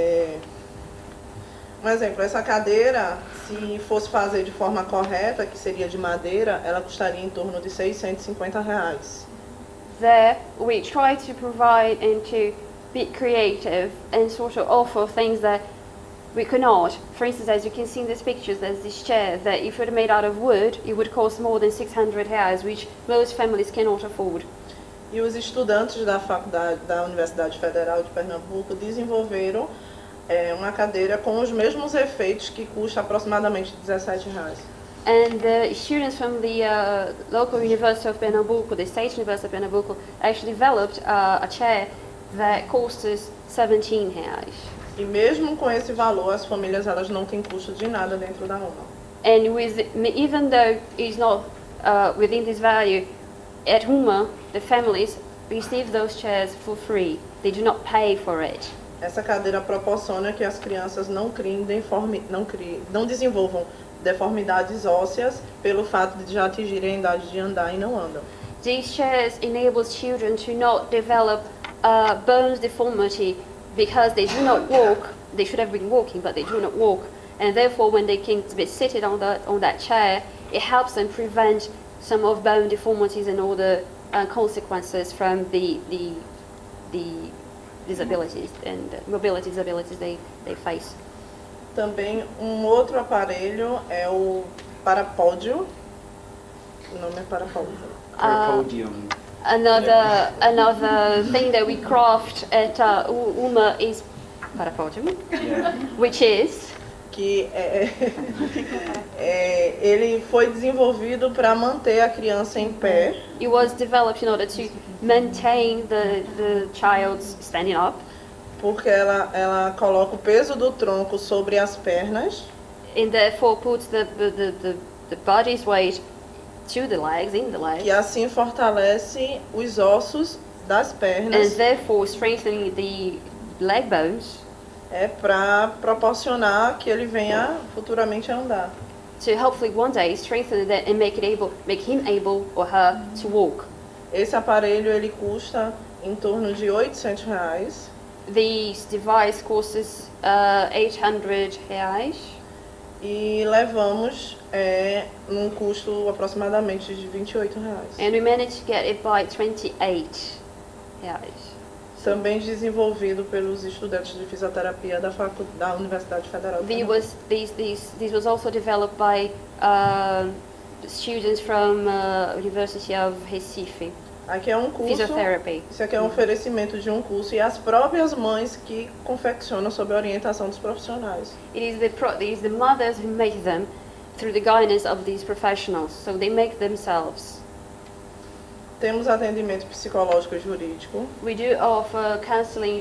Um exemplo, essa cadeira, se fosse fazer de forma correta, que seria de madeira, ela custaria em torno de R$650. There, we try to provide and to be creative and sort of offer things that we cannot. For instance, as you can see in these pictures, there's this chair that if it were made out of wood, it would cost more than R$600, which most families cannot afford. E os estudantes da Universidade Federal de Pernambuco desenvolveram uma cadeira com os mesmos efeitos que custa aproximadamente R$17. And the students from the local University of Pernambuco, the State University of Pernambuco, actually developed a chair that costs us R$17. E mesmo com esse valor, as famílias elas não têm custo de nada dentro da UMA. And even though it's not within this value, at UMA, the families receive those chairs for free. They do not pay for it. Essa cadeira proporciona que as crianças não desenvolvam deformidades ósseas pelo fato de já atingirem a idade de andar e não andam. These chairs enable children to not develop bones deformity because they do not walk. They should have been walking, but they do not walk. And therefore, when they can be seated on that chair, it helps them prevent some of bone deformities and all the consequences from the disabilities and mobility disabilities they face. Também outro aparelho é o parapódio. O nome é parapódio. Parapodium. Another thing that we craft at UMA is parapodium, Yeah. which is que ele foi desenvolvido para manter a criança em pé, it was developed in order to maintain the child's standing up, porque ela coloca o peso do tronco sobre as pernas and therefore puts the body's weight to the legs, in the legs, que assim fortalece os ossos das and pernas therefore strengthening the leg bones para proporcionar que ele venha futuramente a andar. to hopefully one day strengthen that and make him able or her to walk. Esse aparelho ele custa em torno de R$800 This device costs R$800 e levamos num custo aproximadamente de R$28. and we managed to get it by R$28. Também desenvolvido pelos estudantes de fisioterapia da Universidade Federal de Pernambuco. This was also developed by students from University of Recife, Aqui é um curso, physiotherapy. isso aqui é um oferecimento de um curso e as próprias mães que confeccionam sob a orientação dos profissionais. It is the mothers who make them through the guidance of these professionals, so they make themselves. Temos atendimento psicológico e jurídico. We do offer counseling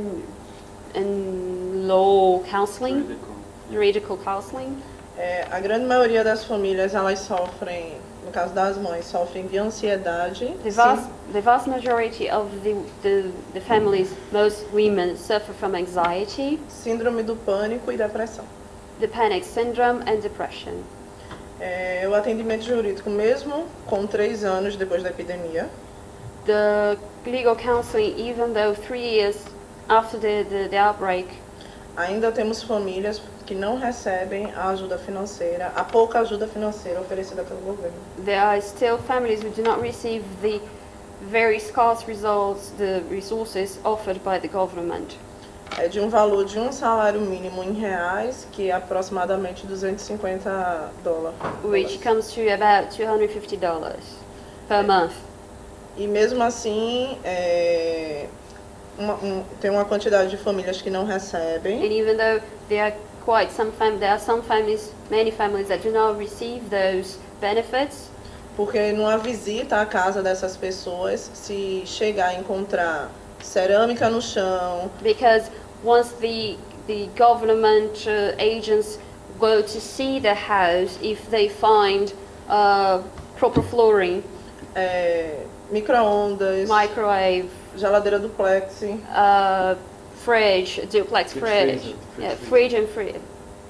in law counseling, juridical counseling. A grande maioria das famílias elas sofrem, no caso das mães, sofrem de ansiedade. The vast majority of the families, most women suffer from anxiety, Síndrome do pânico e depressão. the panic syndrome and depression. O atendimento jurídico, mesmo com 3 anos depois da epidemia, The legal counseling, even though 3 years after the outbreak, ainda temos famílias que não recebem a ajuda financeira, a pouca ajuda financeira oferecida pelo governo. there are still families who do not receive the very scarce the resources offered by the government. É de um valor de um salário mínimo em reais, que é aproximadamente $250. Which comes to about $250 per month. E mesmo assim, tem uma quantidade de famílias que não recebem. And even though there are many families that do not receive those benefits, Porque numa visita à casa dessas pessoas, se chegar a encontrar cerâmica no chão, because once the government agents go to see the house, if they find proper flooring, micro-ondas, microwave, geladeira duplex, fridge, duplex fridge, yeah, fridge and fridge.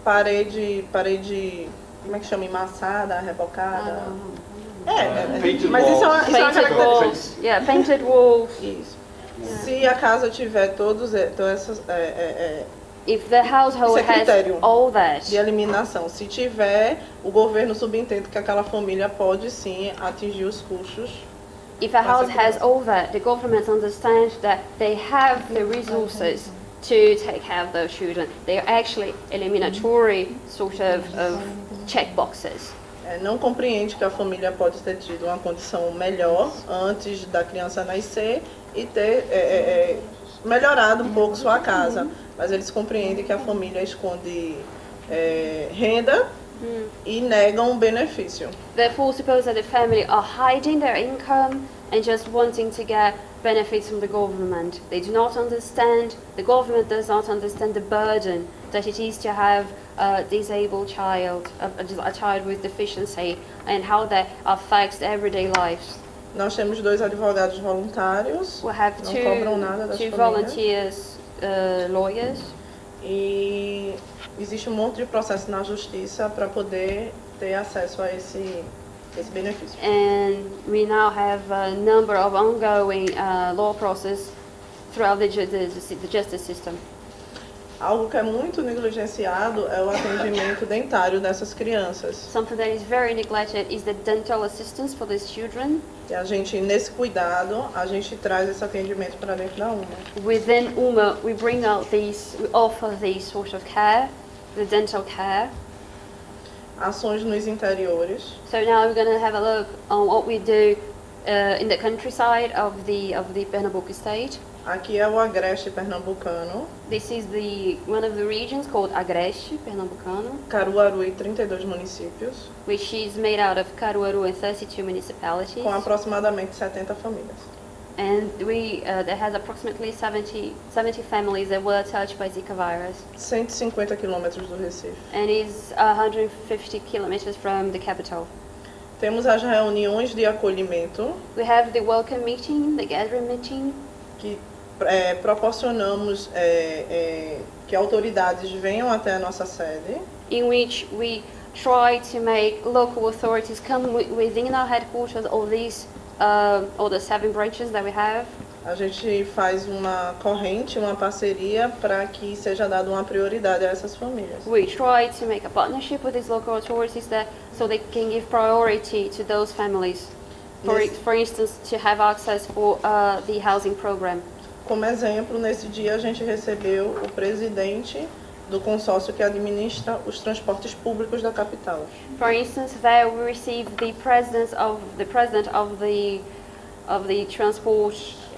Parede, como é que chama? Emassada, rebocada. Painted Mas isso é uma Painted característica. walls, yeah, painted walls. Isso. Se a casa tiver todas essas If the household Isso é has critério. all that, de eliminação, se tiver, o governo subentende que aquela família pode sim atingir os custos. if a house has all that, the government understands that they have the resources to take care of those children. They are actually eliminatory sort of check boxes. Não compreende que a família pode ter tido uma condição melhor antes da criança nascer e ter melhorado um pouco sua casa, mas eles compreendem que a família esconde renda e negam o benefício. Therefore, suppose that the family are hiding their income and just wanting to get benefits from the government. They do not understand, the government does not understand the burden that it is to have a disabled child, a child with deficiency, and how that affects everyday lives. Nós temos 2 advogados voluntários, We have não cobram nada das two famílias. volunteers, lawyers, E existe um monte de processo na justiça para poder ter acesso a esse benefício. and we now have a number of ongoing law process throughout the justice system. Algo que é muito negligenciado é o atendimento dentário dessas crianças. Something that is very neglected is the dental assistance for these children. E a gente, nesse cuidado, a gente traz esse atendimento para dentro da UMA. Within UMA, we offer these sort of care, the dental care. Ações nos interiores. So now we're going to have a look on what we do in the countryside of the Pernambuco state. Aqui é o Agreste pernambucano, This is one of the regions called Agreste, Pernambucano, Caruaru e 32 municípios, which is made out of Caruaru and 32 municipalities. com aproximadamente 70 famílias. And that has approximately 70 families that were touched by Zika virus. 150 quilômetros do Recife. And is 150 kilometers from the capital. Temos as reuniões de acolhimento, We have the welcome meeting, the gathering meeting, que proporcionamos que autoridades venham até a nossa sede, in which we try to make local authorities come within our headquarters, all the 7 branches that we have. a gente faz uma corrente, uma parceria para que seja dada uma prioridade a essas famílias. We try to make a partnership with these local authorities so they can give priority to those families. Yes. For instance, to have access for the housing program. Como exemplo, nesse dia a gente recebeu o presidente do consórcio que administra os transportes públicos da capital. For instance, there we received the president of the transport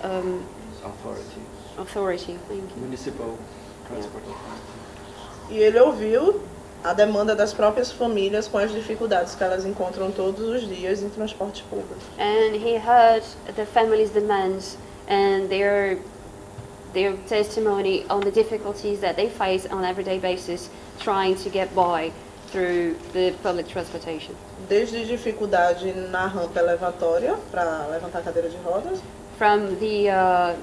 authority. Thank you. Municipal Transport Authority. E ele ouviu a demanda das próprias famílias com as dificuldades que elas encontram todos os dias em transporte público. And he heard the family's demands and their testimony on the difficulties that they face on an everyday basis trying to get by through the public transportation. Desde dificuldade na rampa elevatória para levantar a cadeira de rodas, From the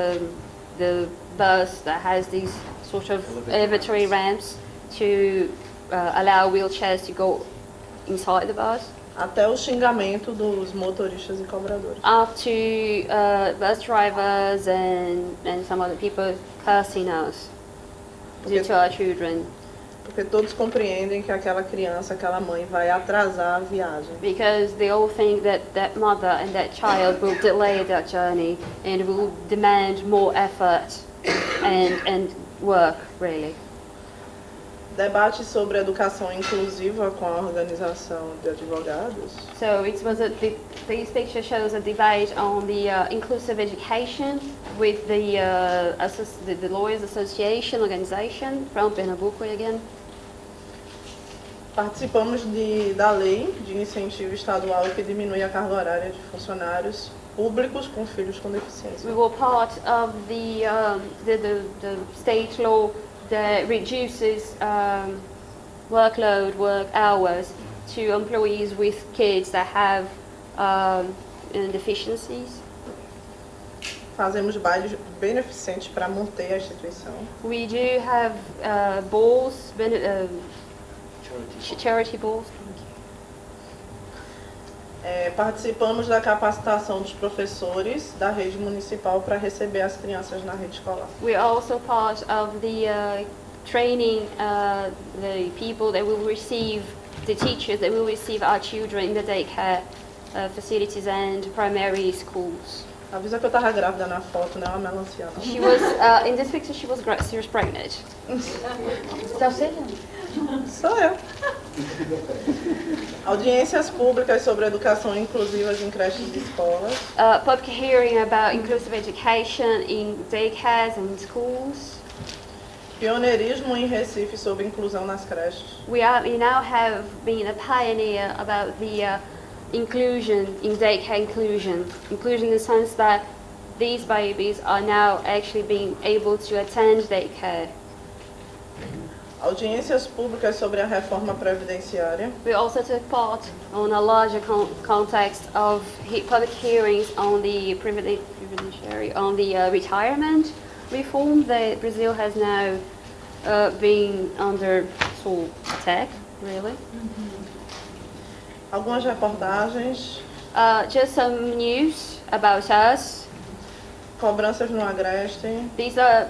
bus that has these sort of elevatory ramps to allow wheelchairs to go inside the bus, até o xingamento dos motoristas e cobradores. up to bus drivers and some other people cursing us due to our children, Porque todos compreendem que aquela criança, aquela mãe vai atrasar a viagem. because they all think that that mother and that child will delay that journey and will demand more effort and work, really. Debate sobre educação inclusiva com a organização de advogados. So this picture shows a debate on the inclusive education with the Lawyers Association organization from Pernambuco again. Participamos da lei de incentivo estadual que diminui a carga horária de funcionários públicos com filhos com deficiência. We were part of the state law that reduces work hours to employees with kids that have deficiencies. Fazemos bailes beneficentes para manter a instituição. We do have balls, charity balls. Participamos da capacitação dos professores da rede municipal para receber as crianças na rede escolar. We are also part of the training the people that will receive, the teachers that will receive our children in the daycare facilities and primary schools. Avisa que eu estava grávida na foto, não é uma melancia não. She was in this picture. She was pregnant. Sou eu. Audiências públicas sobre educação inclusiva em creches e escolas. Public hearing about inclusive education in daycares and schools. Pioneirismo em Recife sobre inclusão nas creches. We now have been a pioneer about the inclusion in daycare inclusion in the sense that these babies are now actually being able to attend daycare. Audiências públicas sobre a reforma previdenciária. We also took part on a larger context of public hearings on the on the retirement reform that Brazil has now been under sort of attack, really. Algumas reportagens. Just some news about us. Cobranças no Agreste. These are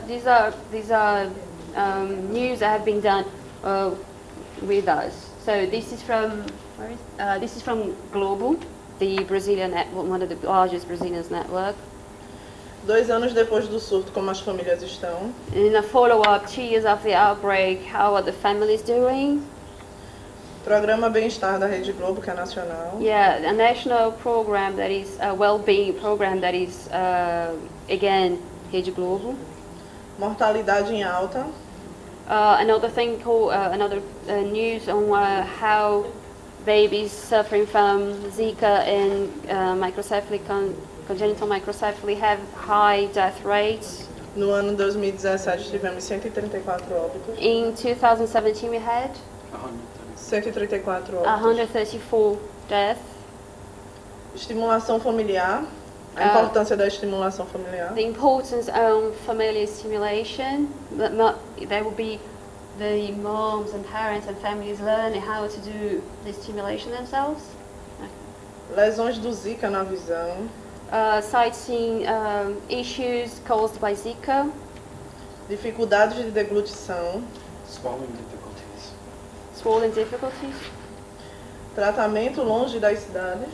news that have been done with us. So this is from this is from Global, the Brazilian network, one of the largest Brazilian network. 2 anos depois do surto, como as famílias estão? In a follow-up, 2 years after the outbreak, how are the families doing? Programa Bem-Estar da Rede Globo, que é nacional. Yeah, a national program that is a well-being program that is again Rede Globo. Mortalidade em alta. Another thing called another news on how babies suffering from Zika and congenital microcephaly have high death rates. No ano 2017 tivemos 134 óbitos. In 2017 we had 134 óbitos. 134 deaths. Estimulação familiar. A importância da estimulação familiar. The importance of family stimulation. There will be the moms and parents and families learning how to do the stimulation themselves. Lesões do Zika na visão. Citing issues caused by Zika. Dificuldades de deglutição. Swallowing difficulties. Tratamento longe das cidades.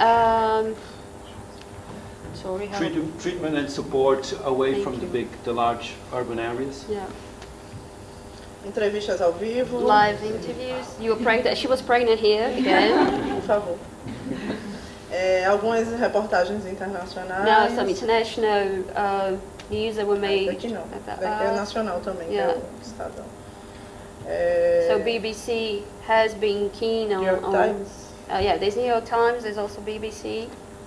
Sorry, Treatment and support away Thank from you. the large urban areas. Yeah. Entrevistas ao vivo. Live interviews. You were pregnant. She was pregnant here again. Por favor. Algumas reportagens internacionais. Now some international news that were made. Daqui não. About Daqui é us. nacional também, Yeah. que é o Estadão. So BBC has been keen on. New York Times. Yeah, there's New York Times. There's also BBC.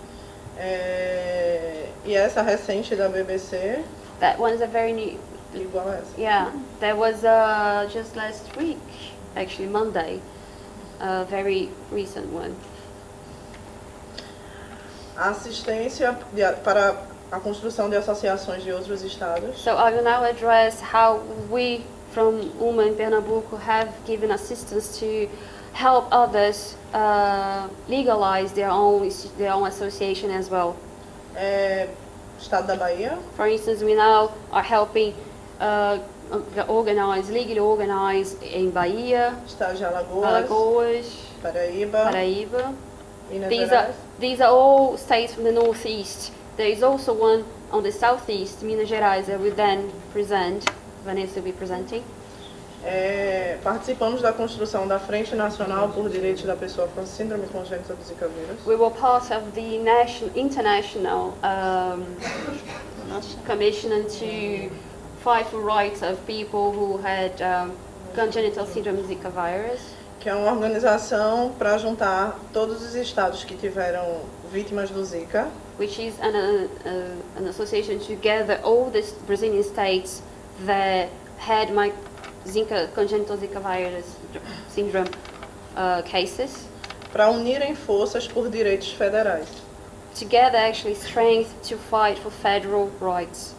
E essa recente da BBC, That one is a very new. igual a essa. Yeah, there was just last week, actually Monday, a very recent one. Assistência para a construção de associações de outros estados. So I will now address how we from UMA in Pernambuco have given assistance to help others legalize their own association as well. Estado da Bahia. For instance, we now are helping legally organize in Bahia, Estado de Alagoas, Paraíba. Minas Gerais. These are all states from the northeast. There is also one on the southeast, Minas Gerais, that we then present. Vanessa will be presenting. Participamos da construção da Frente Nacional por Direitos da Pessoa com Síndrome Congênita do Zika vírus. We were part of the international commission to fight for rights of people who had congenital syndrome Zika virus. Que é uma organização para juntar todos os estados que tiveram vítimas do Zika. Which is an association to gather all the Brazilian states that had congenital Zika virus syndrome cases. para unirem forças por direitos federais. Together actually strength to fight for federal rights.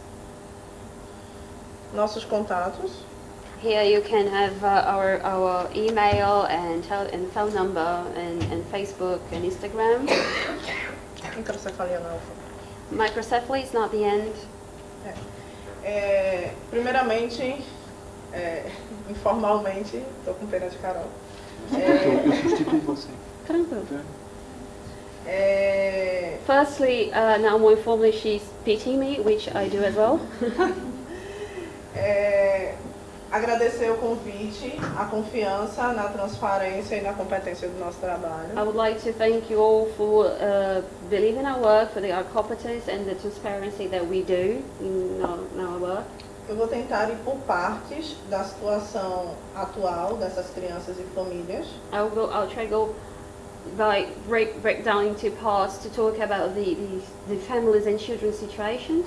Nossos contatos: Here you can have our email and phone number and Facebook and Instagram. microcefalia não. Microcephaly is not the end. Primeiramente, informalmente, estou com pena de Carol. Eu substituí você. Tranquilo. Firstly, now more informally, she's pitying me, which I do as well. Agradecer o convite, a confiança na transparência e na competência do nosso trabalho. I would like to thank you all for believing in our work, for our competence and the transparency that we do in our work. Eu vou tentar ir por partes da situação atual dessas crianças e famílias. I'll try to go break down into parts to talk about the families and children's situation.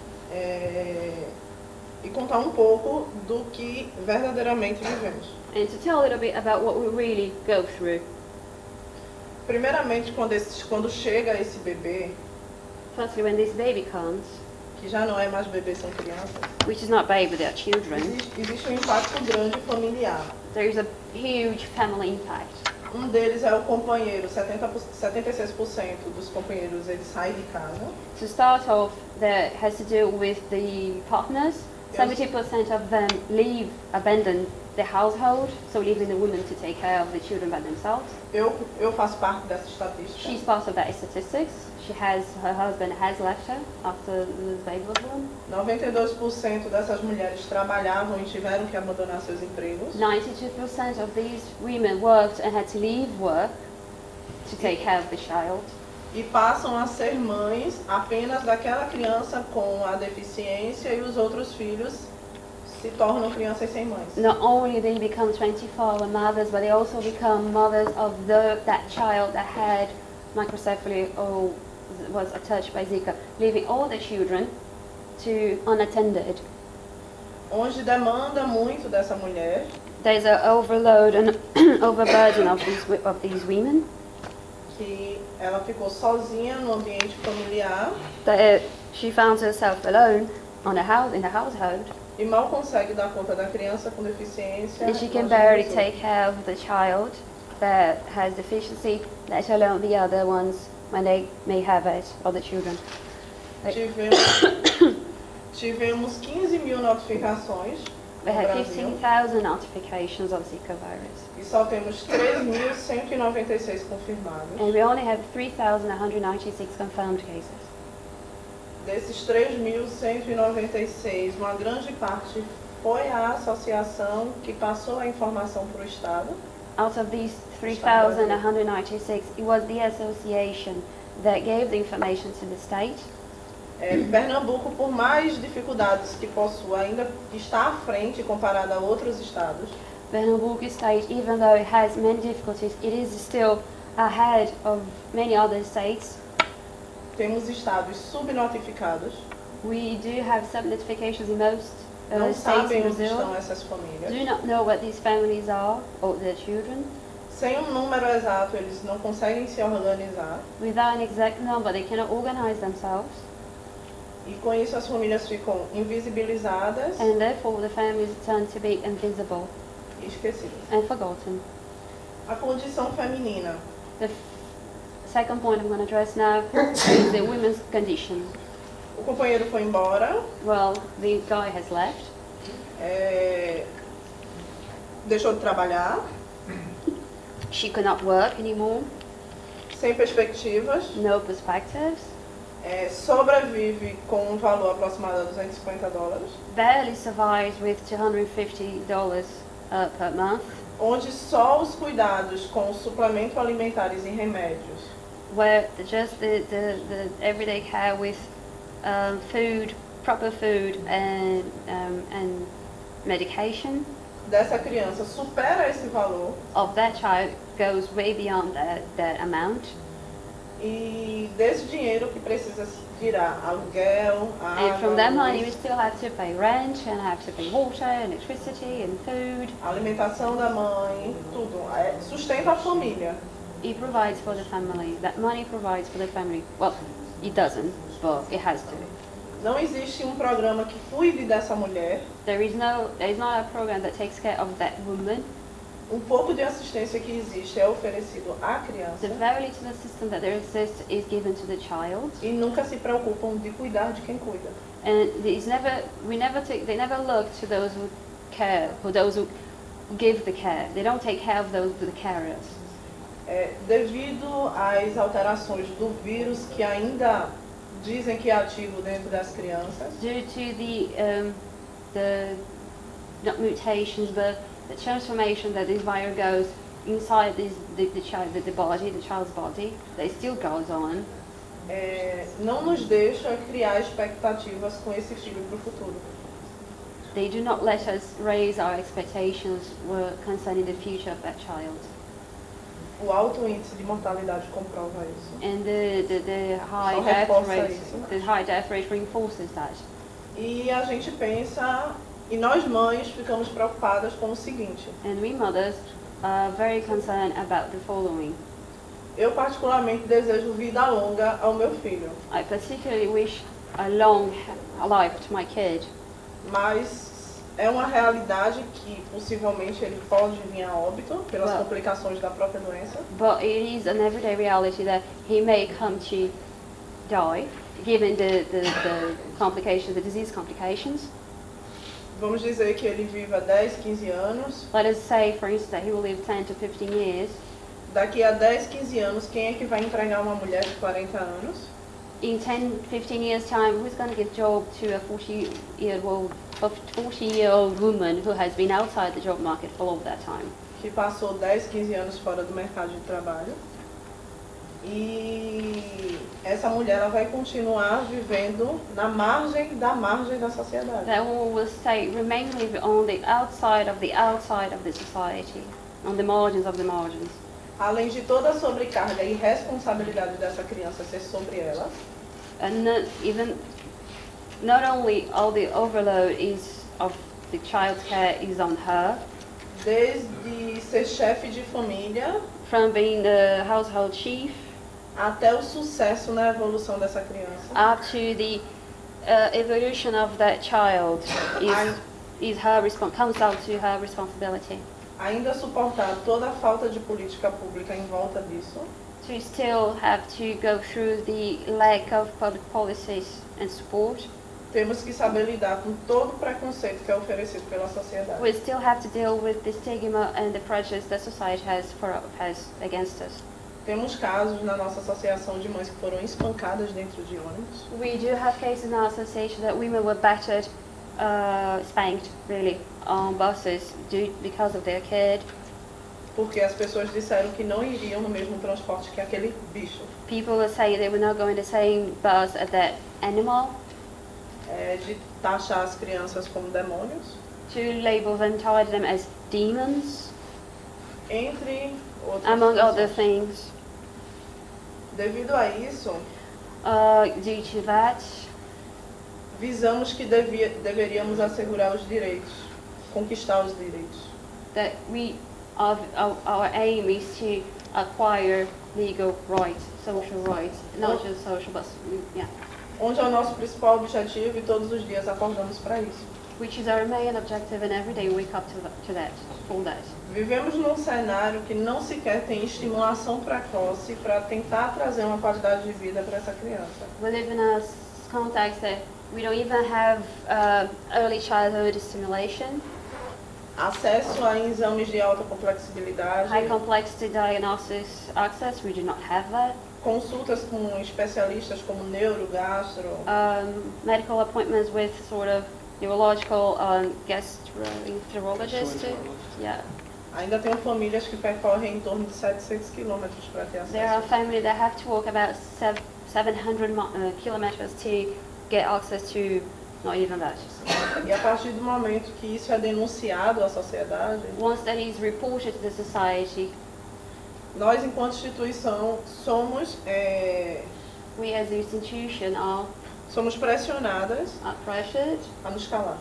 E contar um pouco do que verdadeiramente vivemos. And to tell a little bit about what we really go through. Primeiramente, quando chega esse bebê, Firstly, when this baby comes, que já não é mais bebê, são crianças, which is not baby, they are children, existe um impacto grande familiar. there is a huge family impact. Um deles é o companheiro, 76% dos companheiros eles saem de casa. To start off, that has to do with the partners. 70% of them abandon the household, so leaving the women to take care of the children by themselves. Eu faço parte dessa estatística. She's part of that statistics. Her husband has left her after the baby was born. 92% dessas mulheres trabalhavam e tiveram que abandonar seus empregos. 92% of these women worked and had to leave work to take care of the child. E passam a ser mães apenas daquela criança com a deficiência e os outros filhos se tornam crianças sem mães. Not only they become 24-hour mothers, but they also become mothers of that child that had microcephaly or was touched by Zika, leaving all the children to unattended. Onde demanda muito dessa mulher. There's an overload and overburden of these women. Que ela ficou sozinha no ambiente familiar. That she found herself alone in the household. E mal consegue dar conta da criança com deficiência. And she can barely take care of the child that has deficiency, let alone the other ones when they may have it, or the children. Tivemos 15.000 notificações. We had 15,000 notifications of Zika virus. E só temos 3.196 confirmados. And we only have 3,196 confirmed cases. Desses 3.196, uma grande parte foi a associação que passou a informação para o Estado. Out of these 3,196, it was the association that gave the information to the state. Pernambuco, por mais dificuldades que possua, ainda está à frente comparado a outros estados. Pernambuco state, even though it has many difficulties, it is still ahead of many other states. Temos estados subnotificados. We do have sub-notifications in most Não states sabem in onde estão Brazil. essas famílias. Do not know what these families are or their children. Sem um número exato, eles não conseguem se organizar. Without an exact number, they cannot organize themselves. E com isso as famílias ficam invisibilizadas And therefore, the families turn to be invisible e esquecidas. and forgotten. A condição feminina. The second point I'm going to address now is the women's condition. O companheiro foi embora, Well, the guy has left. Deixou de trabalhar, She could not work anymore. sem perspectivas, No perspectives. sobrevive com um valor aproximado de $250, Barely survives with $250 per month. onde só os cuidados com suplemento alimentares e remédios Where just the everyday care with food, proper food and medication dessa criança supera esse valor of that child goes way beyond that amount. e desse dinheiro que precisa tirar aluguel, And from that água, money, we luz, still have to pay rent and have to pay water, electricity, and food. alimentação da mãe, tudo. Sustenta a família. It provides for the family. That money provides for the family. Well, it doesn't, but it has to. Não existe um programa que cuide dessa mulher. There is not a program that takes care of that woman. Um pouco de assistência que existe é oferecido à criança The very little assistance that there exists is given to the child, e nunca se preocupam de cuidar de quem cuida. and they never look to those who care, for those who give the care. They don't take care of the carers. Devido às alterações do vírus que ainda dizem que é ativo dentro das crianças, Due to the not mutations, but the transformation that this virus goes inside the child's body, that it still goes on. não nos deixa criar expectativas com esse filho para o futuro. They do not let us raise our expectations concerning the future of that child. O alto índice de mortalidade comprova isso. And the high Só death reforça rate, isso. the high death rate reinforces that. E a gente pensa, e nós mães ficamos preocupadas com o seguinte: And we mothers are very concerned about the following. eu particularmente desejo vida longa ao meu filho, I particularly wish a long life to my kid, mas é uma realidade que possivelmente ele pode vir a óbito pelas Well. complicações da própria doença. but it is an everyday reality that he may come to die, given the complications, the disease complications. Vamos dizer que ele viva 10, 15 anos. Let us say, for instance, that he will live 10 to 15 years. Daqui a 10, 15 anos, quem é que vai empregar uma mulher de 40 anos? In 10, 15 years' time, who's going to give job to a 40-year-old woman who has been outside the job market for all of that time? Que passou 10, 15 anos fora do mercado de trabalho. E essa mulher ela vai continuar vivendo na margem da sociedade. That one will remain live on the outside of the society, on the margins of the margins. Além de toda a sobrecarga e responsabilidade dessa criança ser sobre ela, And not only all the overload of the child's care is on her, desde ser chefe de família from being the household chief até o sucesso na evolução dessa criança. up to the evolution of that child comes down to her responsibility. Ainda suportar toda a falta de política pública em volta disso, To still have to go through the lack of public policies and support. temos que saber lidar com todo o preconceito que é oferecido pela sociedade. We still have to deal with the stigma and the prejudice that society has against us. Temos casos na nossa associação de mães que foram espancadas dentro de ônibus, We do have cases in our association that women were battered, spanked really, on buses because of their kid. porque as pessoas disseram que não iriam no mesmo transporte que aquele bicho. People were saying they were not going the same bus as that animal, De taxar as crianças como demônios, to label them, title them as demons, entre outras among other situações. things. Devido a isso, Due to that, visamos que deveríamos assegurar os direitos, conquistar os direitos. that our aim is to acquire legal rights, social rights, not just social, but yeah, Onde é o nosso principal objetivo e todos os dias acordamos para isso. which is our main objective, and every day we wake up to that, for that. Vivemos num cenário que não sequer tem estimulação precoce para tentar trazer uma qualidade de vida para essa criança. We live in a context that we don't even have early childhood stimulation, Acesso a exames de alta complexibilidade, high complexity diagnosis access, we do not have that. consultas com especialistas como neuro, gastro, Medical appointments with sort of neurological gastroenterologist. Yeah. ainda tem famílias que percorrem em torno de 700 quilômetros para ter There are acesso. families that have to walk about 700 kilometers to get access to not even that. E a partir do momento que isso é denunciado à sociedade, Once that is reported to the society, nós, enquanto instituição, somos we as an institution somos pressionadas are pressured a nos calar.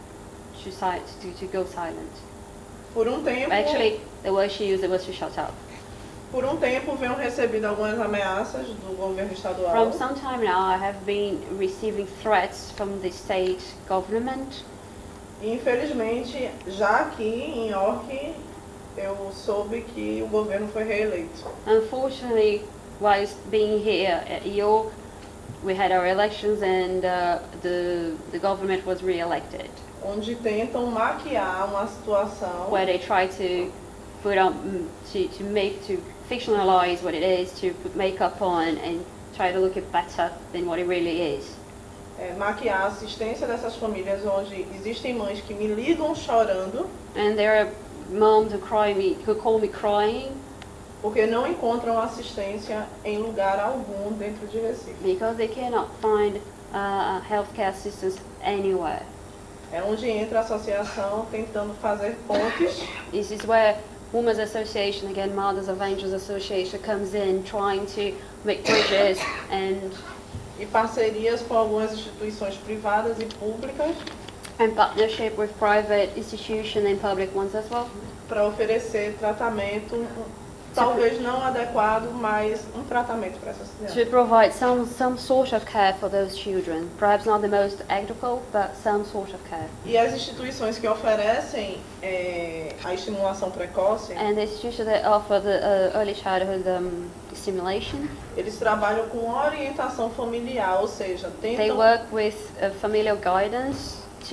to go silent. Por tempo, Actually, the word she used was to shut up. por tempo venho recebido algumas ameaças do governo estadual. From some time now, I have been receiving threats from the state government. E infelizmente, já aqui em York, eu soube que o governo foi reeleito. Unfortunately, whilst being here at York, we had our elections and the government was re-elected, Onde tentam maquiar uma situação where they try to put up, to fictionalize what it is, to put makeup on and try to look it better than what it really is. Maquiar a assistência dessas famílias, onde existem mães que me ligam chorando And there are moms who call me crying porque não encontram assistência em lugar algum dentro de Recife. because they cannot find healthcare assistance anywhere. É onde entra a associação tentando fazer pontes This is where Women's Association, again Mothers of Angels Association, comes in trying to make bridges and e parcerias com algumas instituições privadas e públicas partnership with private institutions and public ones as well, para oferecer tratamento, talvez não adequado, mas tratamento para essas to crianças. provide some sort of care for those children. Perhaps not the most adequate, but some sort of care. E as instituições que oferecem a estimulação precoce, And the institutions that offer the early childhood stimulation, eles trabalham com orientação familiar, ou seja, they tentam work with familial guidance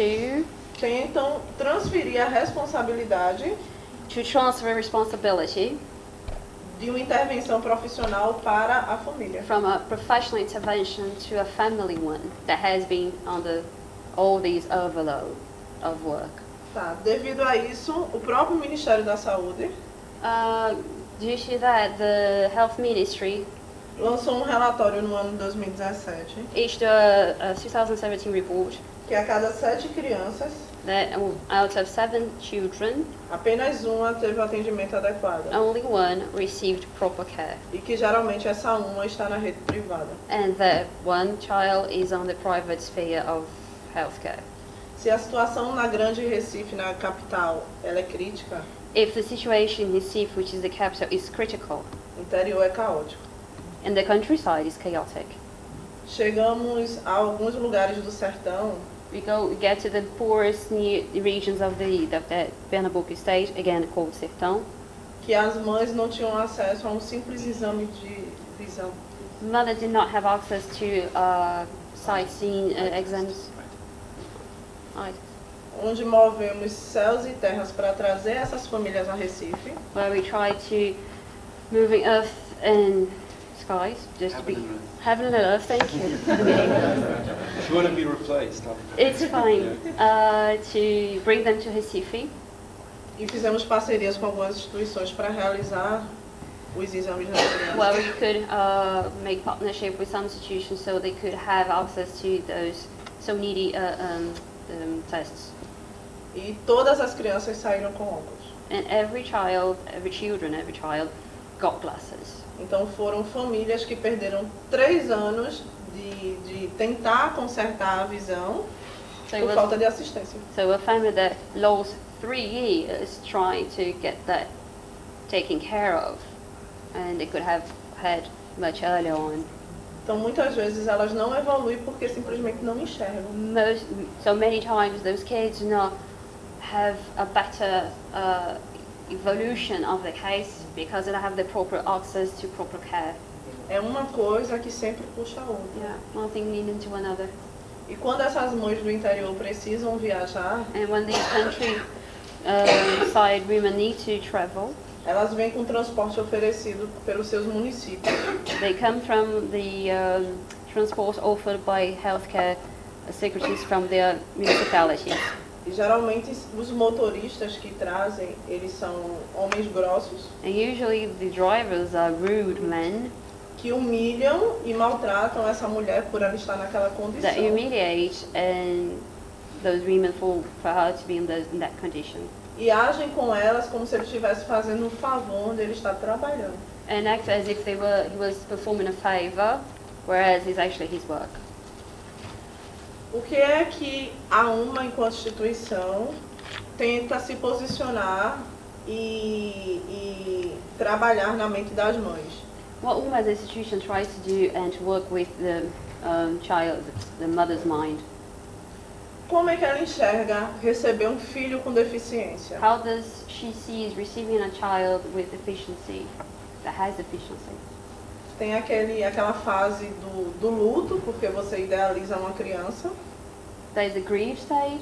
tentam transferir a responsabilidade to transfer responsibility de uma intervenção profissional para a família. from a professional intervention to a family one that has been under all these overload of work. Tá. Devido a isso, o próprio Ministério da Saúde Due to that, the health ministry lançou relatório no ano de 2017 issued a 2017 report que a cada 7 crianças, that out of 7 children, apenas uma teve o atendimento adequado. only one received proper care, E que geralmente essa uma está na rede privada. and that one child is on the private sphere of healthcare. Se a situação na Grande Recife, na capital, ela é crítica, If the situation in Recife, which is the capital, is critical, o interior é caótico. and the countryside is chaotic, Chegamos a alguns lugares do sertão we get to the poorest regions of the Pernambuco state, again called Sertão. que as mães não tinham acesso a um simples exame de visão. Mothers did not have access to sightseeing exams. Onde movemos céus e terras para trazer essas famílias a Recife, Where we try to moving earth and skies, just to be heaven and earth. Thank you. If you want to be replaced, It's fine to bring them to Recife, e fizemos parcerias com algumas instituições para realizar os exames das crianças. where we could make partnership with some institutions so they could have access to those so needy tests. E todas as crianças saíram com óculos. And every child got glasses. Então foram famílias que perderam 3 anos de tentar consertar a visão So it por was falta de assistência. So a family that lost 3 years trying to get that taken care of, and they could have had much earlier on. Então muitas vezes elas não evoluem porque simplesmente não enxergam. So many times those kids do not have a better evolution of the case because they don't have the proper access to proper care. É uma coisa que sempre puxa a outra. Yeah, one thing leading to another. E quando essas mães do interior precisam viajar, And when these country side women need to travel, elas vêm com transporte oferecido pelos seus municípios. they come from the transport offered by healthcare secretaries from their municipalities. E geralmente os motoristas que trazem, eles são homens grossos, And usually the drivers are rude men que humilham e maltratam essa mulher por ela estar naquela that condição. humiliate and those women for her to be in that condition. E agem com elas como se ele estivesse fazendo um favor onde ele está trabalhando. And act as if he was performing a favor whereas it's actually his work. O que é que a UMA, enquanto instituição, tenta se posicionar e trabalhar na mente das mães? What UMA as an institution tries to do and to work with the child, the mother's mind. Como é que ela enxerga receber um filho com deficiência? How does she see receiving a child with deficiency, that has deficiency? Tem aquela fase do luto, porque você idealiza uma criança There is the grief stage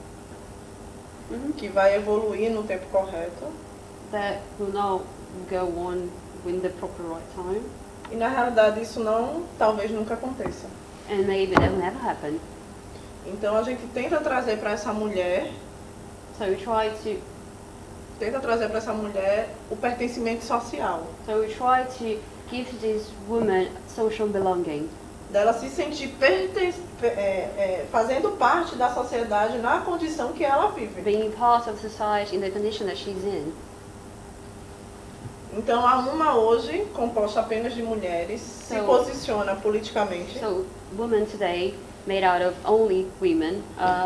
que vai evoluir no tempo correto. that will now go on in the proper right time, E na realidade isso talvez nunca aconteça. and maybe that will never happen. Então a gente tenta trazer para essa mulher o pertencimento social, So we try to give this woman social belonging, dela se sentir fazendo parte da sociedade na condição que ela vive. being part of society in the condition that she's in. Então a UMA hoje, composta apenas de mulheres, se posiciona politicamente So women today, made out of only women,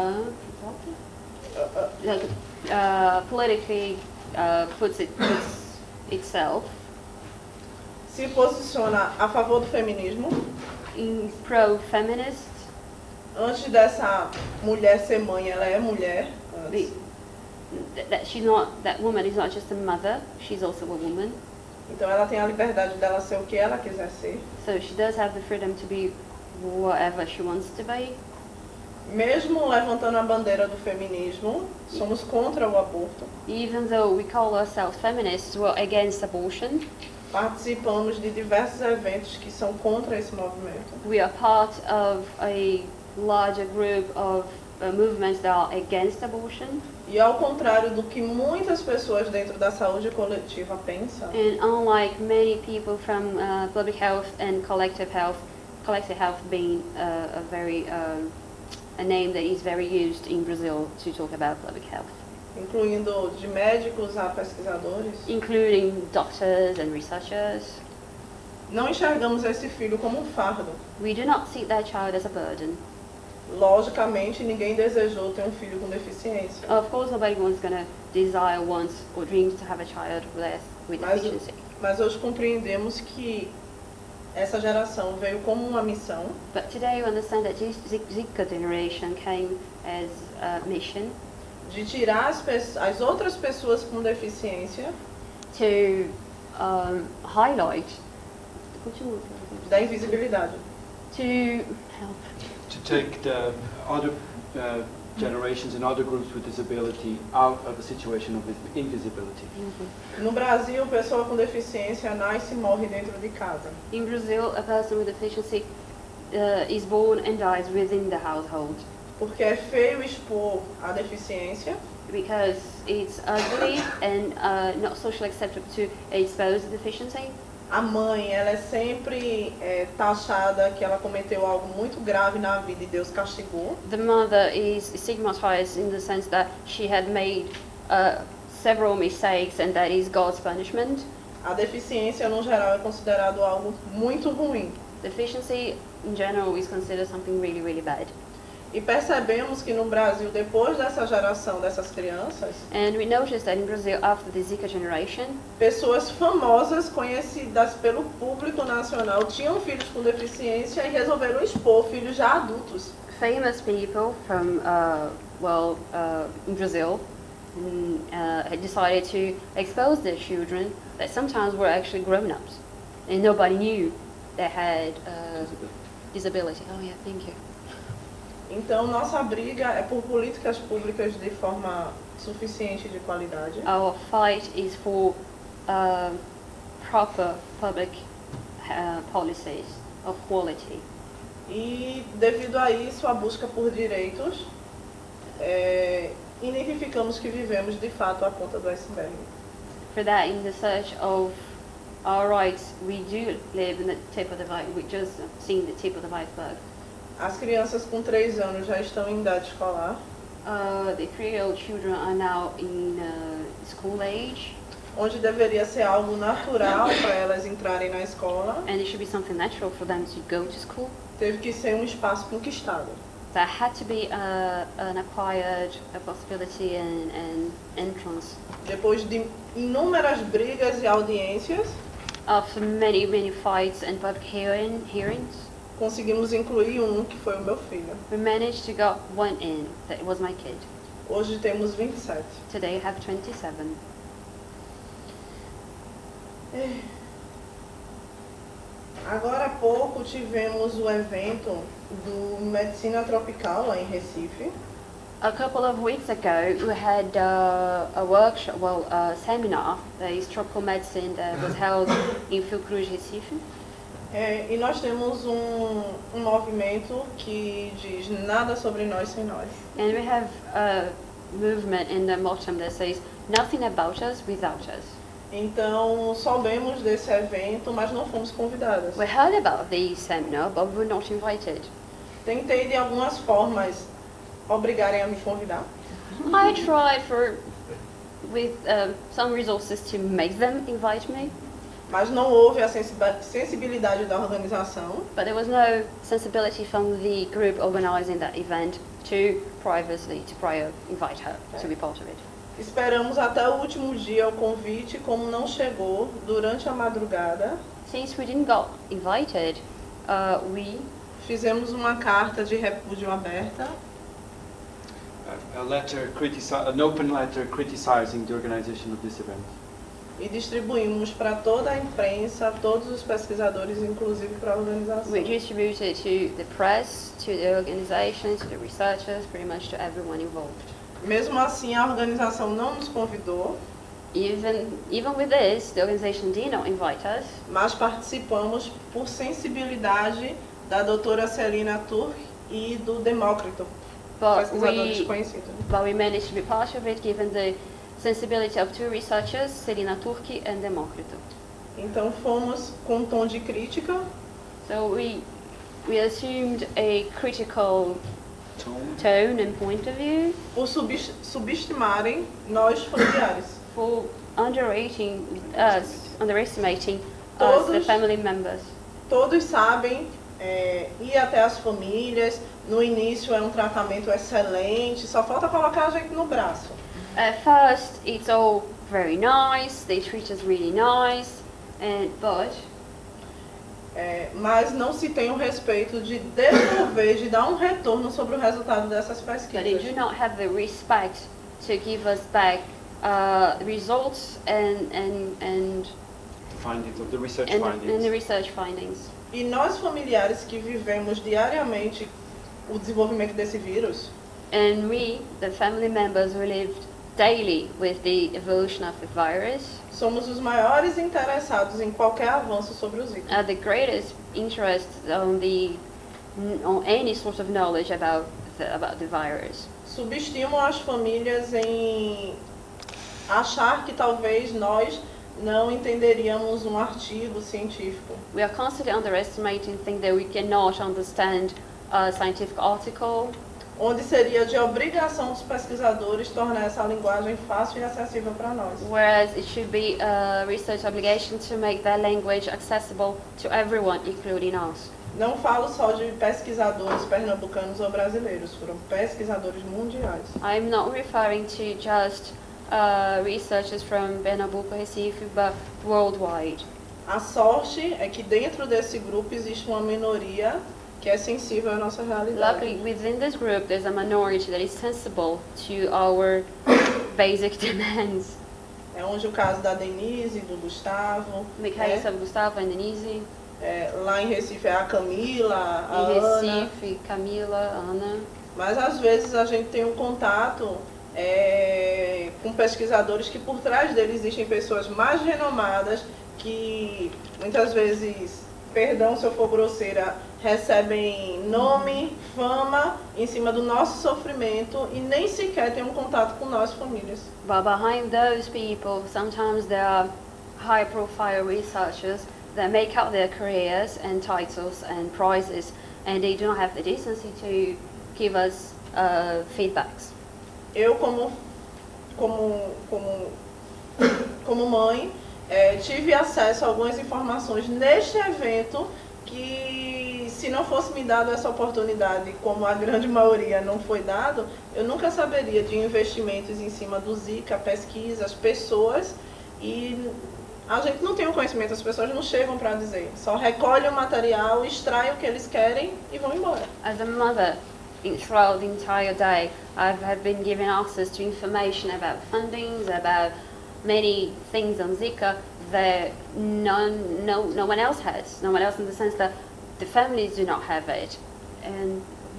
politically puts itself se posiciona a favor do feminismo. in pro-feminist. Antes dessa mulher ser mãe, ela é mulher. The- that woman is not just a mother, she's also a woman. Então ela tem a liberdade dela ser o que ela quiser ser. So she does have the freedom to be whatever she wants to be. Mesmo levantando a bandeira do feminismo, somos contra o aborto. Even though we call ourselves feminists, we're against abortion. Participamos de diversos eventos que são contra esse movimento. We are part of a larger group of movements that are against abortion. E ao contrário do que muitas pessoas dentro da saúde coletiva pensam, And unlike many people from public health and collective health being a name that is very used in Brazil to talk about public health, incluindo de médicos a pesquisadores, including doctors and researchers, não enxergamos esse filho como um fardo. we do not see that child as a burden. Logicamente, ninguém desejou ter um filho com deficiência. Of course, nobody wants gonna desire, wants, or dreams to have a child with deficiency. Mas hoje compreendemos que essa geração veio como uma missão But today we understand that Zika generation came as a mission de tirar as outras pessoas com deficiência to highlight, da invisibilidade. to help, To take the other generations and other groups with disability out of a situation of invisibility. No Brasil, pessoa com deficiência nasce e morre dentro de casa. In Brazil, a person with deficiency is born and dies within the household Porque é feio expor a deficiência because it's ugly and not socially acceptable to expose the deficiency. a mãe, ela é sempre taxada que ela cometeu algo muito grave na vida e Deus castigou. The mother is stigmatized in the sense that she had made several mistakes and that is God's punishment. A deficiência, no geral, é considerado algo muito ruim. Deficiency, in general, is considered something really, really bad. E percebemos que no Brasil, depois dessa geração dessas crianças, And we noticed that in Brazil, after the Zika generation, pessoas famosas, conhecidas pelo público nacional, tinham filhos com deficiência e resolveram expor filhos já adultos. famous people from, in Brazil, had decided to expose their children that sometimes were actually grown-ups. And nobody knew they had disability. Oh yeah, thank you. Então, nossa briga é por políticas públicas de forma suficiente e de qualidade. Our fight is for proper public policies of quality. E, devido a isso, a busca por direitos, identificamos que vivemos, de fato, à ponta do iceberg. For that, in the search of our rights, we do live in the tip of the iceberg. We're just seeing the tip of the iceberg. As crianças com 3 anos já estão em idade escolar. The 3-year-old children are now in school age. onde deveria ser algo natural para elas entrarem na escola, and it should be something natural for them to go to school. teve que ser um espaço conquistado. There had to be an acquired a possibility and entrance. Depois de inúmeras brigas e audiências, After many fights and public hearings, conseguimos incluir um que foi o meu filho. we managed to get one in. That was my kid. Hoje temos 27. Today I have 27. Agora há pouco tivemos o evento do Medicina Tropical lá em Recife. A couple of weeks ago, we had a workshop, a seminar, that is tropical medicine, that was held in Fiocruz, Recife. E nós temos um movimento que diz nada sobre nós sem nós. And we have a movement in the motto that says, nothing about us without us. Então, soubemos desse evento, mas não fomos convidadas. We heard about the seminar, but we were not invited. Tentei de algumas formas obrigarem a me convidar, I tried with some resources to make them invite me, mas não houve a sensibilidade da organização but there was no sensibility from the group organizing that event to prior invite her to be part of it. Esperamos até o último dia o convite, como não chegou durante a madrugada, Since we didn't got invited, we fizemos uma carta de repúdio aberta an open letter criticizing the organization of this event. e distribuímos para toda a imprensa, todos os pesquisadores, inclusive para a organização. we distributed to the press, to the organization, to the researchers, pretty much to everyone involved. Mesmo assim, a organização não nos convidou, Even with this, the organization did not invite us, mas participamos por sensibilidade da doutora Celina Turk e do Demócrito, pesquisador desconhecido. but we managed to be part of it given the sensibility of two researchers, Selina Turki and Democrito. Então fomos com um tom de crítica, So we assumed a critical tone and point of view por subestimarem nós familiares. for underestimating us, the Todos- family members. Todos sabem ir até as famílias, no início é um tratamento excelente, só falta colocar a gente no braço. At first, it's all very nice, they treat us really nice, but Mas não se tem o respeito de devolver, de dar um retorno sobre o resultado dessas they pesquisas. do not have the respect to give us back results and Findings of the research the findings. research findings. E nós familiares que vivemos diariamente o desenvolvimento desse vírus, And we, the family members who lived daily with the evolution of the virus, somos os maiores interessados em qualquer avanço sobre o Zika. are the greatest interest on any sort of knowledge about the virus. Subestimam as famílias em achar que talvez nós não entenderíamos um artigo científico. We are constantly underestimating things that we cannot understand a scientific article, Onde seria de obrigação dos pesquisadores tornar essa linguagem fácil e acessível para nós. whereas it should be a research obligation to make that language accessible to everyone, including us. Não falo só de pesquisadores pernambucanos ou brasileiros, foram pesquisadores mundiais. I'm not referring to just researchers from Pernambuco, Recife, but worldwide. A sorte é que dentro desse grupo existe uma minoria que é sensível à nossa realidade. Luckily, within this group, there's a minority that is sensible to our basic demands. É onde o caso da Denise, do Gustavo, In the case of Gustavo and Denise, lá em Recife é a Camila, a in Ana, Recife, Camila, Ana. mas às vezes a gente tem um contato com pesquisadores que por trás deles existem pessoas mais renomadas que muitas vezes, perdão se eu for grosseira, recebem nome, fama em cima do nosso sofrimento e nem sequer têm um contato com nós, famílias. But behind those people, sometimes there are high-profile researchers that make out their careers and titles and prizes, and they do not have the decency to give us feedbacks. Eu, como como mãe, tive acesso a algumas informações neste evento que, se não fosse me dado essa oportunidade, como a grande maioria não foi dado, eu nunca saberia de investimentos em cima do Zika, pesquisas, pessoas, e a gente não tem o conhecimento, as pessoas não chegam para dizer, só recolhem o material, extraem o que eles querem e vão embora. As a mother, throughout the entire day, have been given access to information about fundings, about many things on Zika that no one else has. No one else, in the sense that the families do not have it. And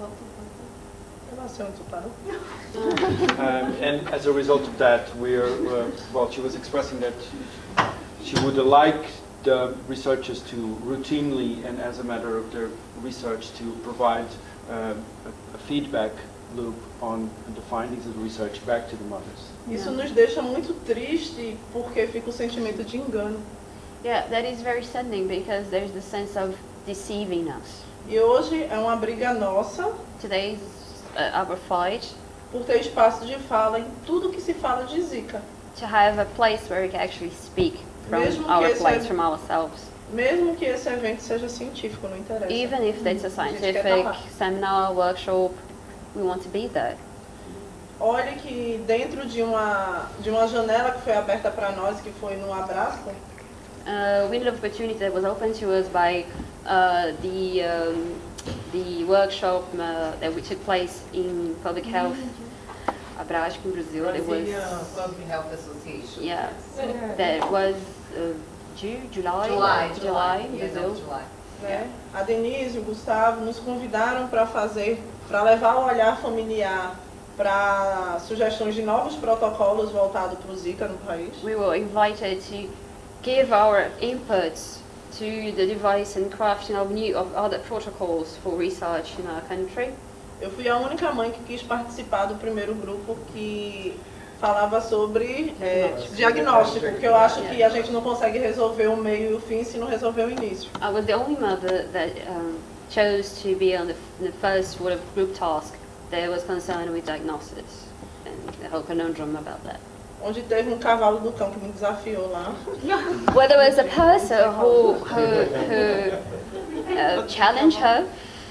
And as a result of that, well, she was expressing that she would like the researchers to routinely, and as a matter of their research, to provide a feedback loop on the findings of the research back to the mothers. Isso nos deixa muito triste, porque fica o sentimento de engano. yeah, that is very saddening because there's the sense of deceiving us. E hoje é uma briga nossa Today's our fight por ter espaço de fala em tudo que se fala de Zika. to have a place where we can actually speak from Mesmo our que esse place, é- from ourselves. Mesmo que esse evento seja científico, não interessa. Even if it's a A gente quer scientific tá lá. seminar, workshop, we want to be there. Olhe que dentro de uma janela que foi aberta para nós, que foi no Abraço, Window of opportunity that was open to us by the workshop that we took place in public health, Abrasco in Brazil. It was Public Health Association. yeah, that was July, in Yeah, Brazil. no, July. né? A Denise e o Gustavo nos convidaram para levar o olhar familiar para sugestões de novos protocolos voltados para o Zika no país. We were invited to give our inputs to the device and crafting of other protocols for research in our country. Eu fui a única mãe que quis participar do primeiro grupo que falava sobre diagnóstico, porque eu acho que a gente não consegue resolver o meio e o fim se não resolver o início. I was the only mother that chose to be on the first sort of group task that was concerned with diagnosis and the whole conundrum about that. Onde teve um cavalo do cão que me desafiou lá. Well, there was a person who challenged her,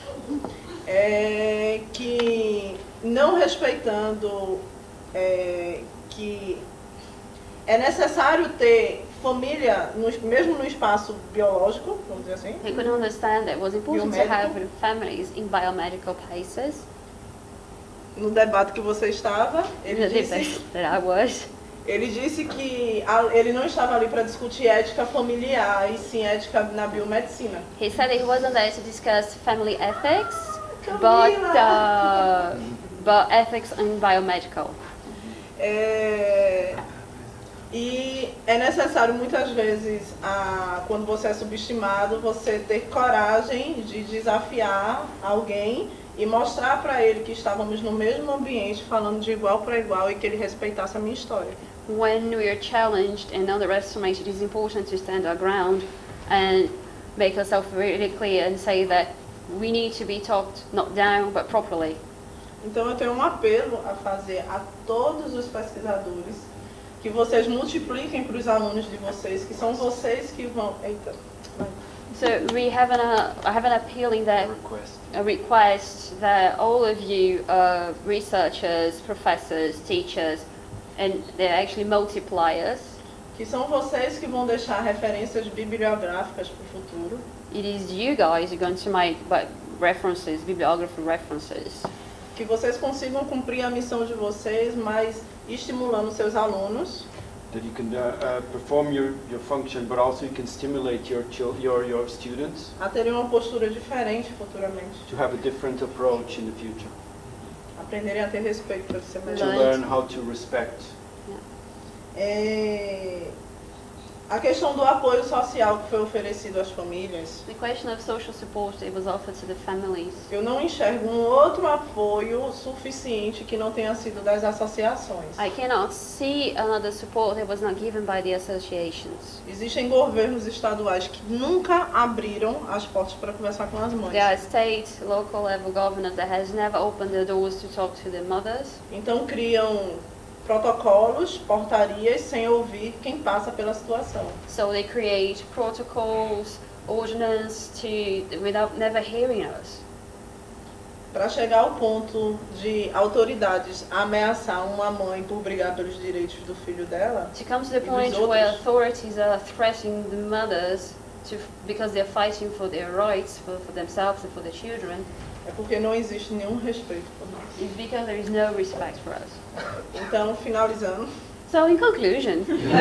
Que não respeitando que é necessário ter família, mesmo no espaço biológico, vamos dizer assim, he couldn't understand that it was important to Biomedical. have families in biomedical places. no debate que você estava, In the debate that I was. ele disse que ele não estava ali para discutir ética familiar, e sim ética na biomedicina. He said he wasn't there to discuss family ethics, Camila! but ethics in biomedical. E é necessário muitas vezes, quando você é subestimado, você ter coragem de desafiar alguém e mostrar para ele que estávamos no mesmo ambiente, falando de igual para igual e que ele respeitasse a minha história. When we are challenged and underestimated, it is important to stand our ground and make ourselves really clear and say that we need to be talked not down but properly. Então eu tenho um apelo a fazer a todos os pesquisadores, que vocês multipliquem para os alunos de vocês, que são vocês que vão... Eita. So I have an appeal in that a request that all of you researchers, professors, teachers, and they're actually multipliers. Que são vocês que vão deixar referências bibliográficas para o futuro. It is you guys who are going to make references, bibliography references. Que vocês consigam cumprir a missão de vocês, mas estimulando seus alunos. That you can perform your function, but also you can stimulate your students A terem uma postura diferente futuramente. to have a different approach in the future, Aprenderem a ter respeito para ser to melhor. learn how to respect. A questão do apoio social que foi oferecido às famílias, The question of social support that was offered to the families. eu não enxergo um outro apoio suficiente que não tenha sido das associações. I cannot see another support that was not given by the associations. Existem governos estaduais que nunca abriram as portas para conversar com as mães. There are state, local level governors that has never opened the doors to talk to the mothers. Então criam protocolos, portarias, sem ouvir quem passa pela situação. So they create protocols, ordinance without never hearing us. Para chegar ao ponto de autoridades ameaçar uma mãe por brigar pelos direitos do filho dela, To come to the e dos point where outros, authorities are threatening the mothers because they're fighting for their rights, for themselves and for their children, é porque não existe nenhum respeito por nós. is because there is no respect for us. Então, finalizando, So in conclusion,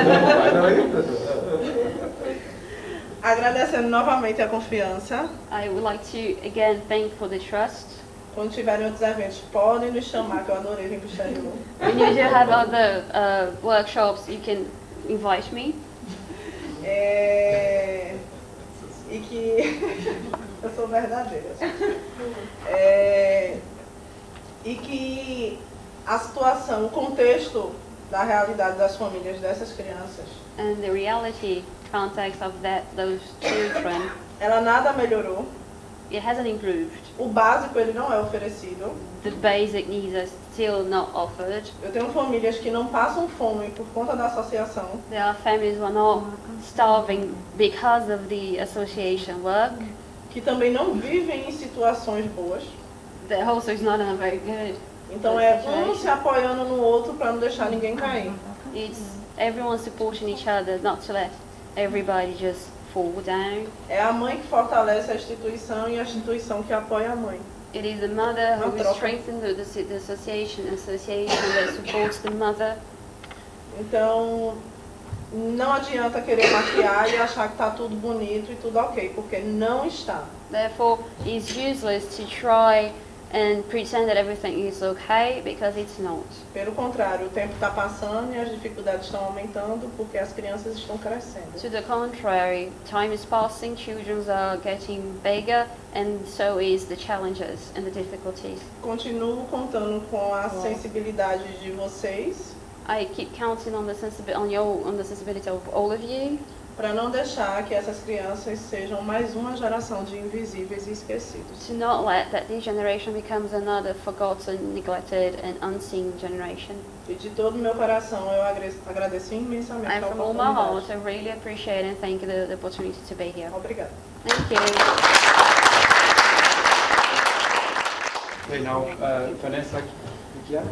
agradecendo novamente a confiança. I would like to again thank for the trust. Quando tiverem outros eventos, podem nos chamar, que eu adorei vir para o exterior. When you do have other workshops, you can invite me. E que eu sou verdadeira. E que a situação, o contexto da realidade das famílias dessas crianças, And the reality context of those children, ela nada melhorou. it hasn't improved. O básico ele não é oferecido. The basic needs are still not offered. Eu tenho famílias que não passam fome por conta da associação. There are families who are not starving because of the association work. Que também não vivem em situações boas. That also is not in a very good Então é um se apoiando no outro para não deixar ninguém cair. It's everyone supporting each other, not to let everybody just fall down. É a mãe que fortalece a instituição e a instituição que apoia a mãe. It is the mother Uma who troca. strengthens the association that supports the mother. Então, não adianta querer maquiar e achar que está tudo bonito e tudo ok, porque não está. Therefore, it's useless to try and pretend that everything is okay, because it's not. Pelo contrário, o tempo está passando e as dificuldades estão aumentando porque as crianças estão crescendo. To the contrary, time is passing, children are getting bigger, and so is the challenges and the difficulties. Continuo contando com a sensibilidade de vocês I keep counting on the sensibility of all of you, para não deixar que essas crianças sejam mais uma geração de invisíveis e esquecidos. to not let that this generation becomes another forgotten, neglected, and unseen generation. E de todo o meu coração eu agradeço imensamente And a from all my heart, oportunidade. I really appreciate and thank the opportunity to be here. Obrigada. Thank you. Okay, now Vanessa Chiara.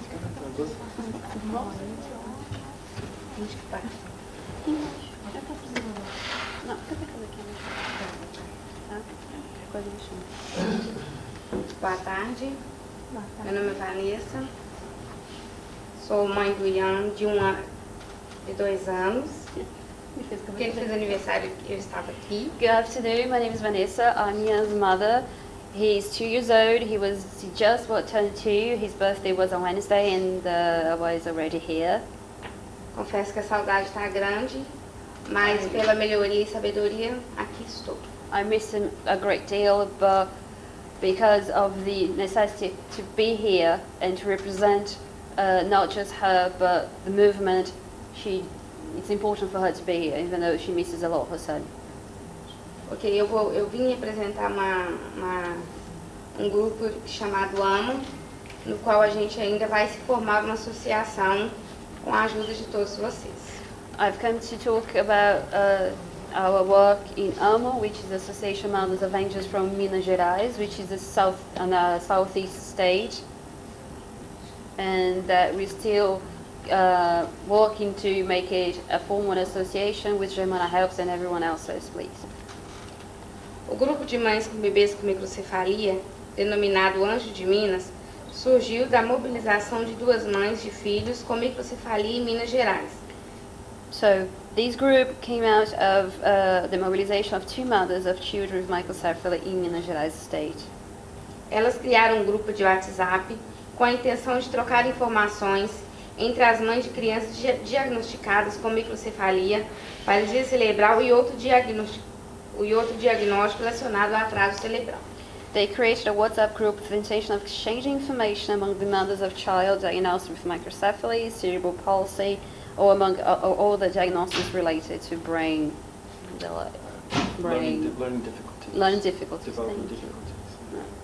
Não, fica aqui. Tá? Coisa no chão. Boa tarde, meu nome é Vanessa, sou mãe do Ian de 1 ano e 2 anos, porque ele fez aniversário eu estava aqui. Good afternoon, my name is Vanessa. I'm Ian's mother. He's 2 years old. He just turned 2. His birthday was on Wednesday, and I was already here. Confesso que a saudade está grande, mas pela melhoria e sabedoria, aqui estou. I miss him a great deal, but because of the necessity to be here and to represent not just her but the movement, it's important for her to be here, even though she misses a lot her son. Ok, eu vim apresentar um grupo chamado AMO, no qual a gente ainda vai se formar uma associação com a ajuda de todos vocês. I've come to talk about our work in AMO, which is the Association Mothers of Angels from Minas Gerais, which is the southeast state, and that we're still working to make it a formal association, which Germana helps and everyone else says, please. O grupo de mães com bebês com microcefalia, denominado Anjo de Minas, surgiu da mobilização de 2 mães de filhos com microcefalia em Minas Gerais. So this group came out of the mobilization of 2 mothers of children with microcephaly in Minas Gerais state. Elas criaram um grupo de WhatsApp com a intenção de trocar informações entre as mães de crianças diagnosticadas com microcefalia, paralisia cerebral e outro diagnóstico relacionado ao atraso cerebral. They created a WhatsApp group with the intention of exchanging information among the mothers of child diagnosed with microcephaly, cerebral palsy, or among all the diagnoses related to brain Learning difficulties. learning difficulties. Development Thank you. difficulties.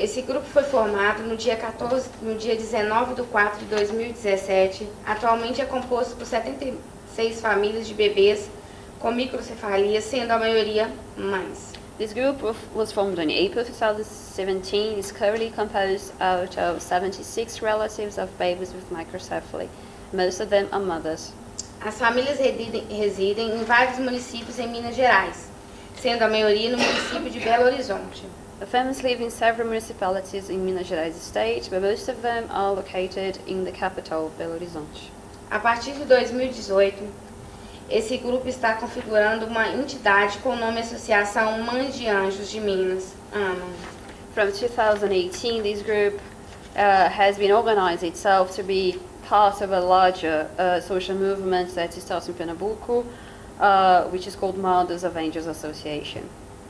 Esse grupo foi formado no dia 19 de 4 de 2017. Atualmente é composto por 76 famílias de bebês com microcefalia, sendo a maioria mães. This group was formed in April 2017. Is currently composed out of 76 relatives of babies with microcephaly. Most of them are mothers. As famílias residem em vários municípios em Minas Gerais, sendo a maioria no município de Belo Horizonte. The families live in several municipalities in Minas Gerais state, but most of them are located in the capital, Belo Horizonte. A partir de 2018, esse grupo está configurando uma entidade com o nome Associação Mães de Anjos de Minas, AMAN. From 2018, this group has been organized itself to be part of a larger social movement that is starting in Pernambuco, which is called Mothers of Angels Association.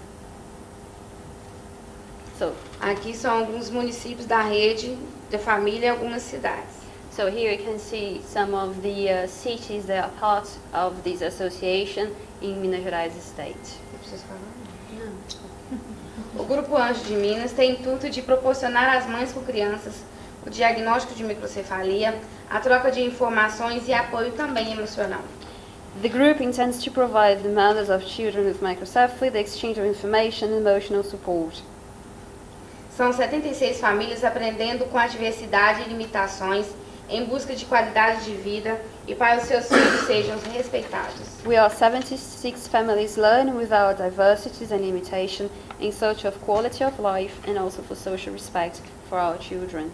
So, aqui são alguns municípios da rede de família e algumas cidades. So here you can see some of the cities that are part of this association in Minas Gerais state. Eu preciso falar? Não. O Grupo Anjo de Minas tem o intuito de proporcionar às mães com crianças o diagnóstico de microcefalia, a troca de informações e apoio também emocional. The group intends to provide the mothers of children with microcephaly the exchange of information and emotional support. São 76 famílias aprendendo com a diversidade e limitações em busca de qualidade de vida e para os seus filhos sejam respeitados. We are 76 families learning with our diversities and limitation in search of quality of life and also for social respect for our children.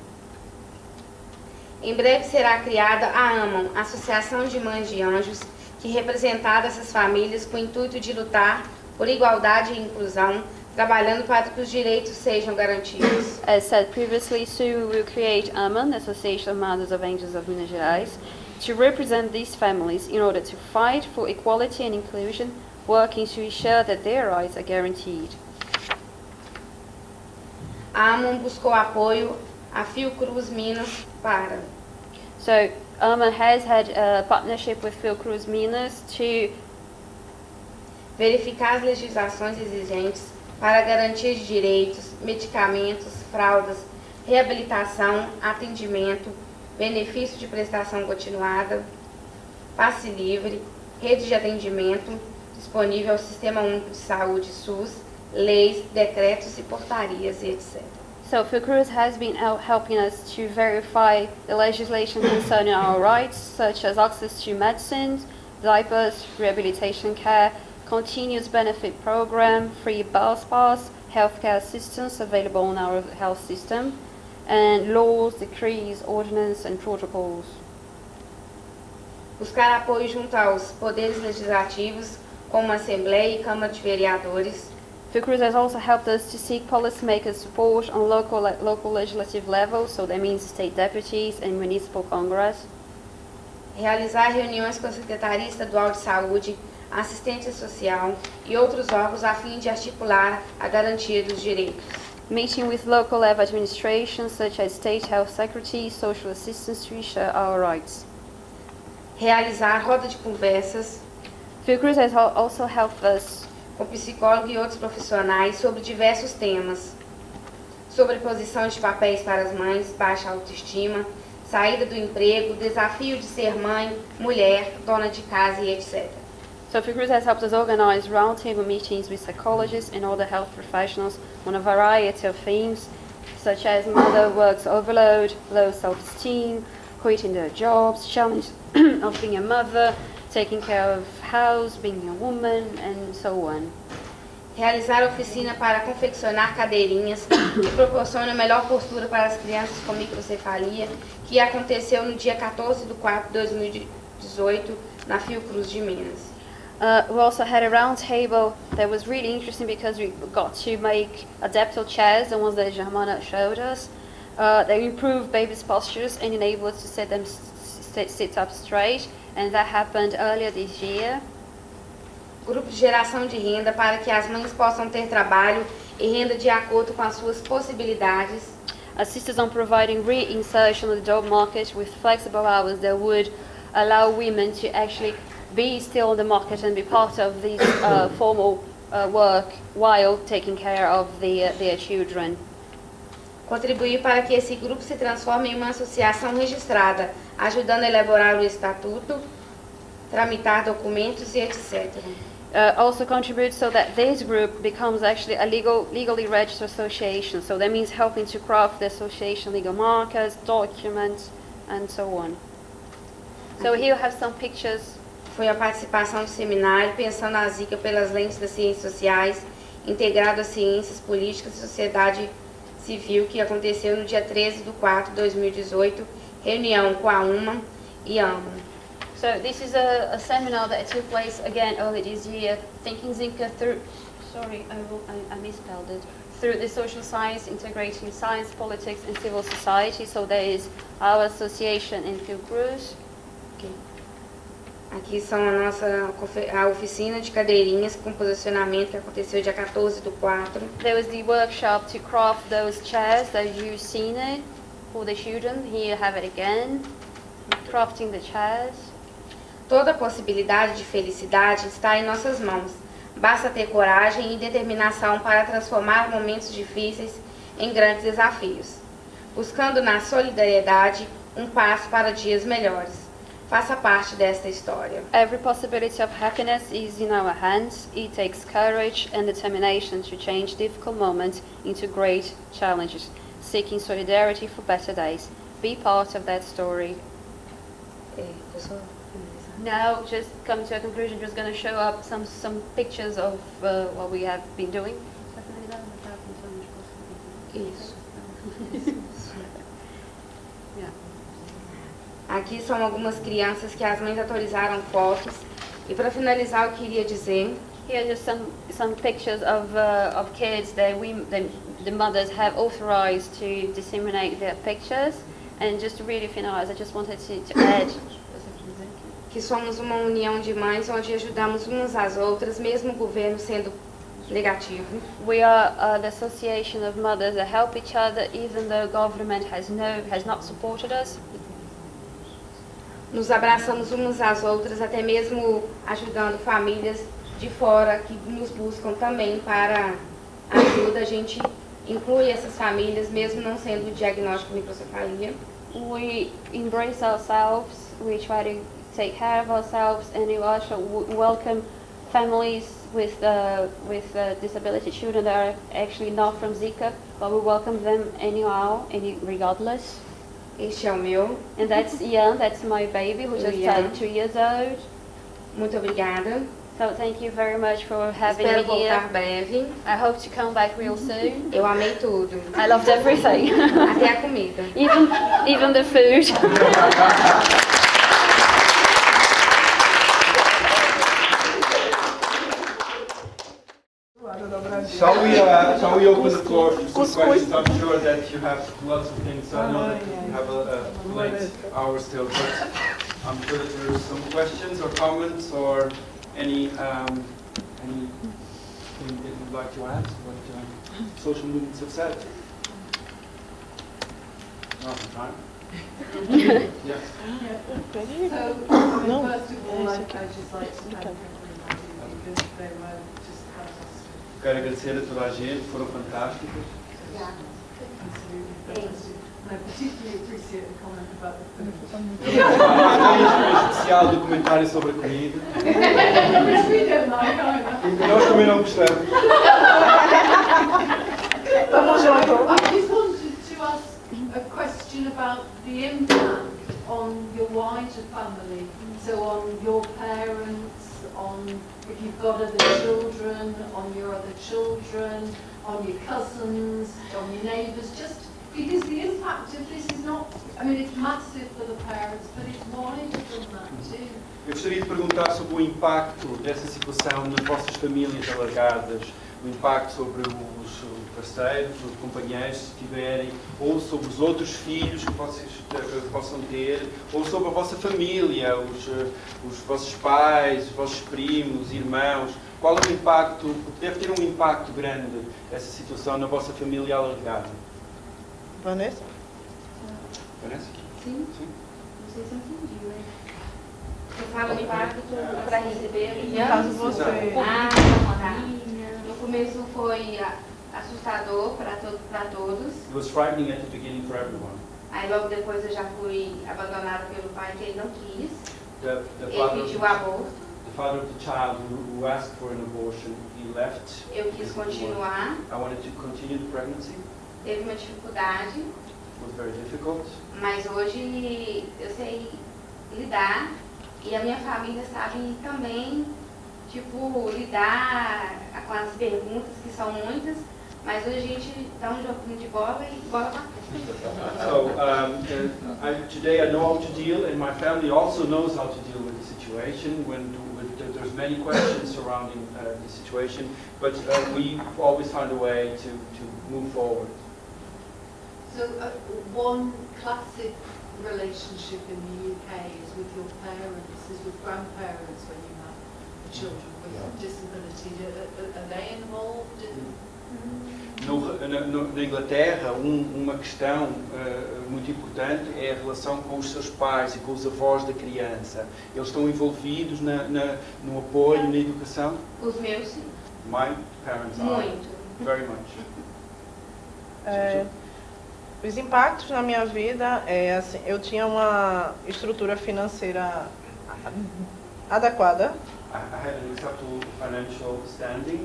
Em breve será criada a AMAN, Associação de Mães de Anjos, que representará essas famílias com o intuito de lutar por igualdade e inclusão, trabalhando para que os direitos sejam garantidos. As said previously, soon we will create AMAN, Association of Mothers of Angels of Minas Gerais, to represent these families in order to fight for equality and inclusion, working to ensure that their rights are guaranteed. A AMAN buscou apoio a Fiocruz Minas para. So AMAN has had a partnership with Fiocruz Minas to verificar as legislações exigentes para garantia de direitos, medicamentos, fraldas, reabilitação, atendimento, benefício de prestação continuada, passe livre, rede de atendimento disponível ao Sistema Único de Saúde SUS, leis, decretos e portarias e etc. So Fiocruz has been helping us to verify the legislation concerning our rights, such as access to medicines, diapers, rehabilitation care, continuous benefit program, free bus pass, healthcare assistance available in our health system, and laws, decrees, ordinances and protocols. Buscar apoio junto aos poderes legislativos, como a Assembleia e Câmara de Vereadores. Fiocruz has also helped us to seek policymakers' support on local legislative level, so that means state deputies and municipal congress. Realizar reuniões com a Secretaria Estadual de Saúde, assistência social e outros órgãos a fim de articular a garantia dos direitos. Meeting with local level administrations such as state health secretary, social assistance to ensure our rights. Realizar roda de conversas. Fiocruz has also helped us com psicólogos e outros profissionais sobre diversos temas. Sobreposição de papéis para as mães, baixa autoestima, saída do emprego, desafio de ser mãe, mulher, dona de casa e etc. So Fiocruz has helped us organize roundtable meetings with psychologists and other health professionals on a variety of themes, such as mother works overload, low self-esteem, quitting their jobs, challenge of being a mother, taking care of house, being a woman, and so on. Realizar oficina para confeccionar cadeirinhas que proporcionam melhor postura para as crianças com microcefalia, que aconteceu no dia 14 de 4 de 2018 na Fiocruz de Minas. We also had a round table that was really interesting because we got to make adaptable chairs, the ones that Germana showed us. They improve babies' postures and enable us to set them sit up straight, and that happened earlier this year. Grupo de geração de renda para que as mães possam ter trabalho e renda de acordo com as suas possibilidades. Assistance on providing reinsertion of the job market with flexible hours that would allow women to actually be still on the market and be part of this formal work while taking care of their children. Contribuir para que esse grupo se transforme em uma associação registrada, ajudando a elaborar o estatuto, tramitar documentos e etc. Also contribute so that this group becomes actually a legally registered association. So that means helping to craft the association legal markers, documents, and so on. So here you have some pictures. Foi a participação do seminário Pensando a Zika pelas lentes das ciências sociais, integrado às ciências políticas e sociedade civil, que aconteceu no dia 13/4/2018, reunião com a UMA e a AMA. So this is a seminar that took place again early this year, Thinking Zika through, sorry, I misspelled it, through the social science, integrating science, politics and civil society. So there is our association in Fiocruz. Okay. Aqui são a oficina de cadeirinhas com posicionamento que aconteceu dia 14/4. There was the workshop to craft those chairs that you've seen it for the children. Here you have it again, crafting the chairs. Toda a possibilidade de felicidade está em nossas mãos. Basta ter coragem e determinação para transformar momentos difíceis em grandes desafios, buscando na solidariedade passo para dias melhores. Faça parte desta história. Every possibility of happiness is in our hands. It takes courage and determination to change difficult moments into great challenges, seeking solidarity for better days. Be part of that story. Now, just come to a conclusion, just going to show up some pictures of what we have been doing. Isso. Aqui são algumas crianças que as mães autorizaram fotos. E para finalizar, eu queria dizer... Here are just some pictures of kids that the mothers have authorized to disseminate their pictures. And just to really finalize, I just wanted to add... que somos uma união de mães onde ajudamos umas às outras, mesmo o governo sendo negativo. We are the association of mothers that help each other, even though government has not supported us. Nos abraçamos umas às outras, até mesmo ajudando famílias de fora que nos buscam também para ajuda. A gente inclui essas famílias, mesmo não sendo diagnóstico de microcefalia. We embrace ourselves. We try to take care of ourselves, and we also welcome families with disability children that are actually not from Zika, but we welcome them anyhow, regardless. Este é o meu. And that's Ian, that's my baby who just turned 2 years old. Muito obrigada. So thank you very much for having Espero me here. voltar breve. I hope to come back real soon. Eu amei tudo. I loved everything. Até a comida. Even the food. Shall we open the floor for some questions? I'm sure that you have lots of things. I know that you have a late hour still, but I'm sure that there are some questions or comments or anything that you'd like to add to what social movements have said. No, I'm trying. Yes. So, first of all, I'd just like to thank everybody because they were just fantastic. Quero agradecer a toda a gente, foram fantásticas. I particularly appreciate the comment about the food. Em especial do comentário sobre a comida. We don't like either. Nós também não gostamos. I just wanted to ask a question about the impact on your wider family, so on your parents, on if you've got other children, on your other children, on your cousins, on your neighbours, just because the impact of this is not, I mean it's massive for the parents, but it's wider than that too. Eu gostaria de perguntar sobre o impacto dessa situação nas vossas famílias alargadas, o impacto sobre os parceiros, os companheiros, se tiverem, ou sobre os outros filhos que vocês possam ter, ou sobre a vossa família, os vossos pais, os vossos primos, irmãos. Qual é o impacto? Deve ter um impacto grande essa situação na vossa família alargada. Vanessa? Sim. Sim. Não sei se eu entendi, né? Eu falo impacto para receber No caso você. tá. No começo foi assustador para todos. It was frightening at the beginning for everyone. Aí logo depois eu já fui abandonada pelo pai, que ele não quis. The Ele father, pediu o aborto. the father of the child who asked for an abortion, he left. Eu quis continuar. I wanted to continue the pregnancy. Teve uma dificuldade, It was very difficult. mas hoje eu sei lidar e a minha família sabe também, tipo, lidar com as perguntas que são muitas, mas hoje a gente dá um joguinho de bola e bola pra frente. So today I know how to deal, and my family also knows how to deal with the situation when there's many questions surrounding the situation, but we always find a way to move forward. So one classic relationship in the UK is with your parents, is with grandparents when you have children with disability. Are they involved in? Na Inglaterra, uma questão muito importante é a relação com os seus pais e com os avós da criança. Eles estão envolvidos no apoio, na educação? Os meus, sim. My parents are. Muito. Very much. Os impactos na minha vida, assim, eu tinha uma estrutura financeira adequada. I had an acceptable financial standing.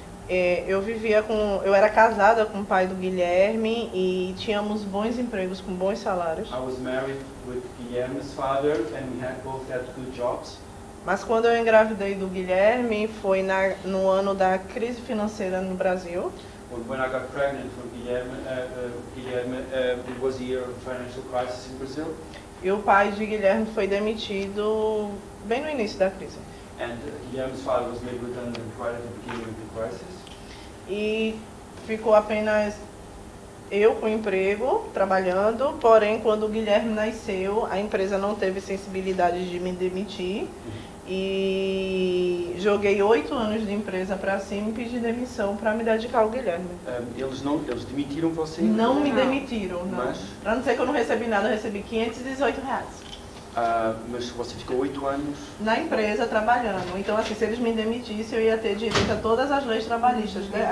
Eu era casada com o pai do Guilherme e tínhamos bons empregos com bons salários. I was married with Guilherme's father and we both had good jobs. Mas quando eu engravidei do Guilherme foi no ano da crise financeira no Brasil. When I got pregnant from Guilherme, it was a year of financial crisis in Brazil. E o pai de Guilherme foi demitido bem no início da crise. And Guilherme's father was made redundant right at the beginning of the crisis. E ficou apenas eu com emprego, trabalhando, porém quando o Guilherme nasceu, a empresa não teve sensibilidade de me demitir. E joguei 8 anos de empresa para cima e pedi demissão para me dedicar ao Guilherme. Eles demitiram você? Não me demitiram, não. Mas? Para não dizer que eu não recebi nada, eu recebi R$518. Mas você ficou 8 anos? Na empresa, trabalhando. Então, assim, se eles me demitissem, eu ia ter direito a todas as leis trabalhistas, né?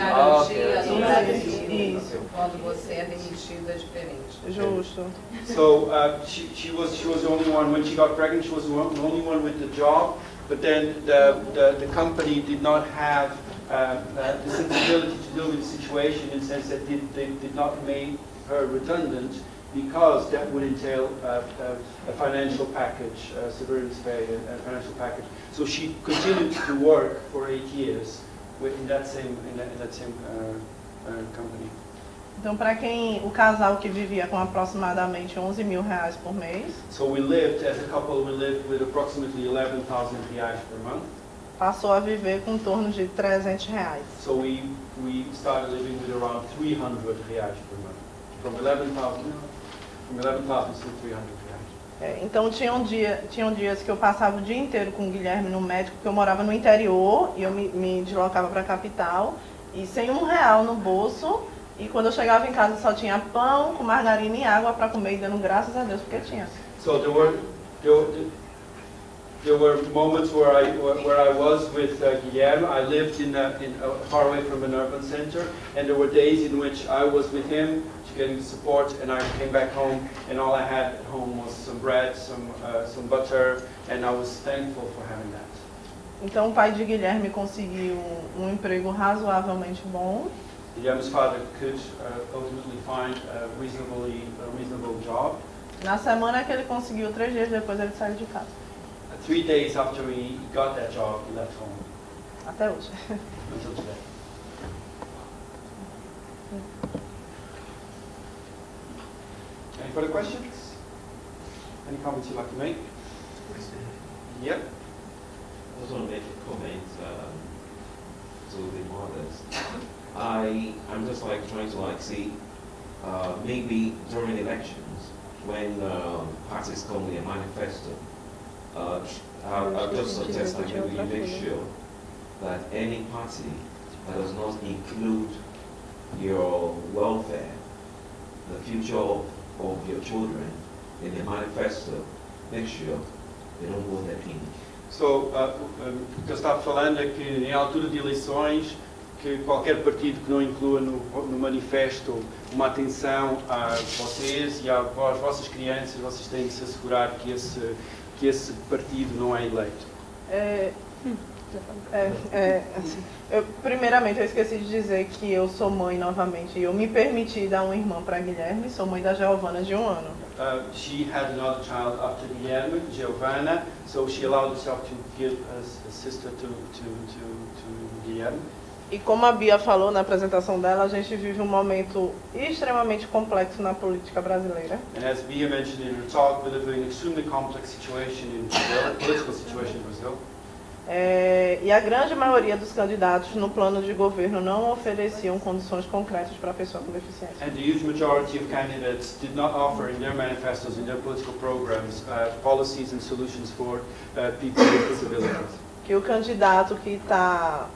Isso. Quando você é demitido é diferente. Justo. So she was the only one, when she got pregnant, she was the only one with the job, but then the company did not have the sensibility to deal with the situation in the sense that they did not make her redundant, because that would entail a financial package, severance pay, a financial package. So she continued to work for 8 years in that same company. Então, para o casal que vivia com aproximadamente R$11 mil por mês, So we lived, as a couple, we lived with approximately 11,000 reais per month. passou a viver com em torno de R$300. So we started living with around 300 reais per month. From 11,000 to 300 reais. Então tinham dias que eu passava o dia inteiro com o Guilherme no médico, porque eu morava no interior e eu me deslocava para a capital e sem R$1 no bolso, e quando eu chegava em casa só tinha pão com margarina e água para comer, e dando graças a Deus porque tinha. So there were moments where I was with Guilherme. I lived far away from an urban center, and there were days in which I was with him, getting the support, and I came back home, and all I had at home was some bread, some butter, and I was thankful for having that. Então o pai de Guilherme conseguiu um emprego razoavelmente bom. Guilherme's father could ultimately find a reasonable job. Na semana que ele conseguiu, 3 dias depois ele saiu de casa. 3 days after he got that job, he left home. Até hoje. Until today. Any further questions? Any comments you'd like to make? Yep. I just want to make a comment to the mothers. I'm just like trying to see maybe during elections when parties come with a manifesto. I'll just suggest that maybe you make sure that any party that does not include your welfare, the future of your children in the manifesto, make sure they don't vote that in. So, o que eu estava falando é que em altura de eleições, que qualquer partido que não inclua no manifesto uma atenção a vocês e às vossas crianças, vocês têm de se assegurar que esse partido não é eleito. Primeiramente, eu esqueci de dizer que eu sou mãe novamente. Eu me permiti dar uma irmã para Guilherme, sou mãe da Giovana de 1 ano. She had another child after Guilherme, Giovanna, so she allowed herself to give a sister to Guilherme. E como a Bia falou na apresentação dela, a gente vive um momento extremamente complexo na política brasileira. And as Bia mentioned in her talk, we live in an extremely complex situation in Brazil, political situation in Brazil. E a grande maioria dos candidatos no plano de governo não ofereciam condições concretas para a pessoa com deficiência. And the huge majority of candidates did not offer in their manifestos, in their political programs, policies and solutions for people with disabilities. Que o candidato que está...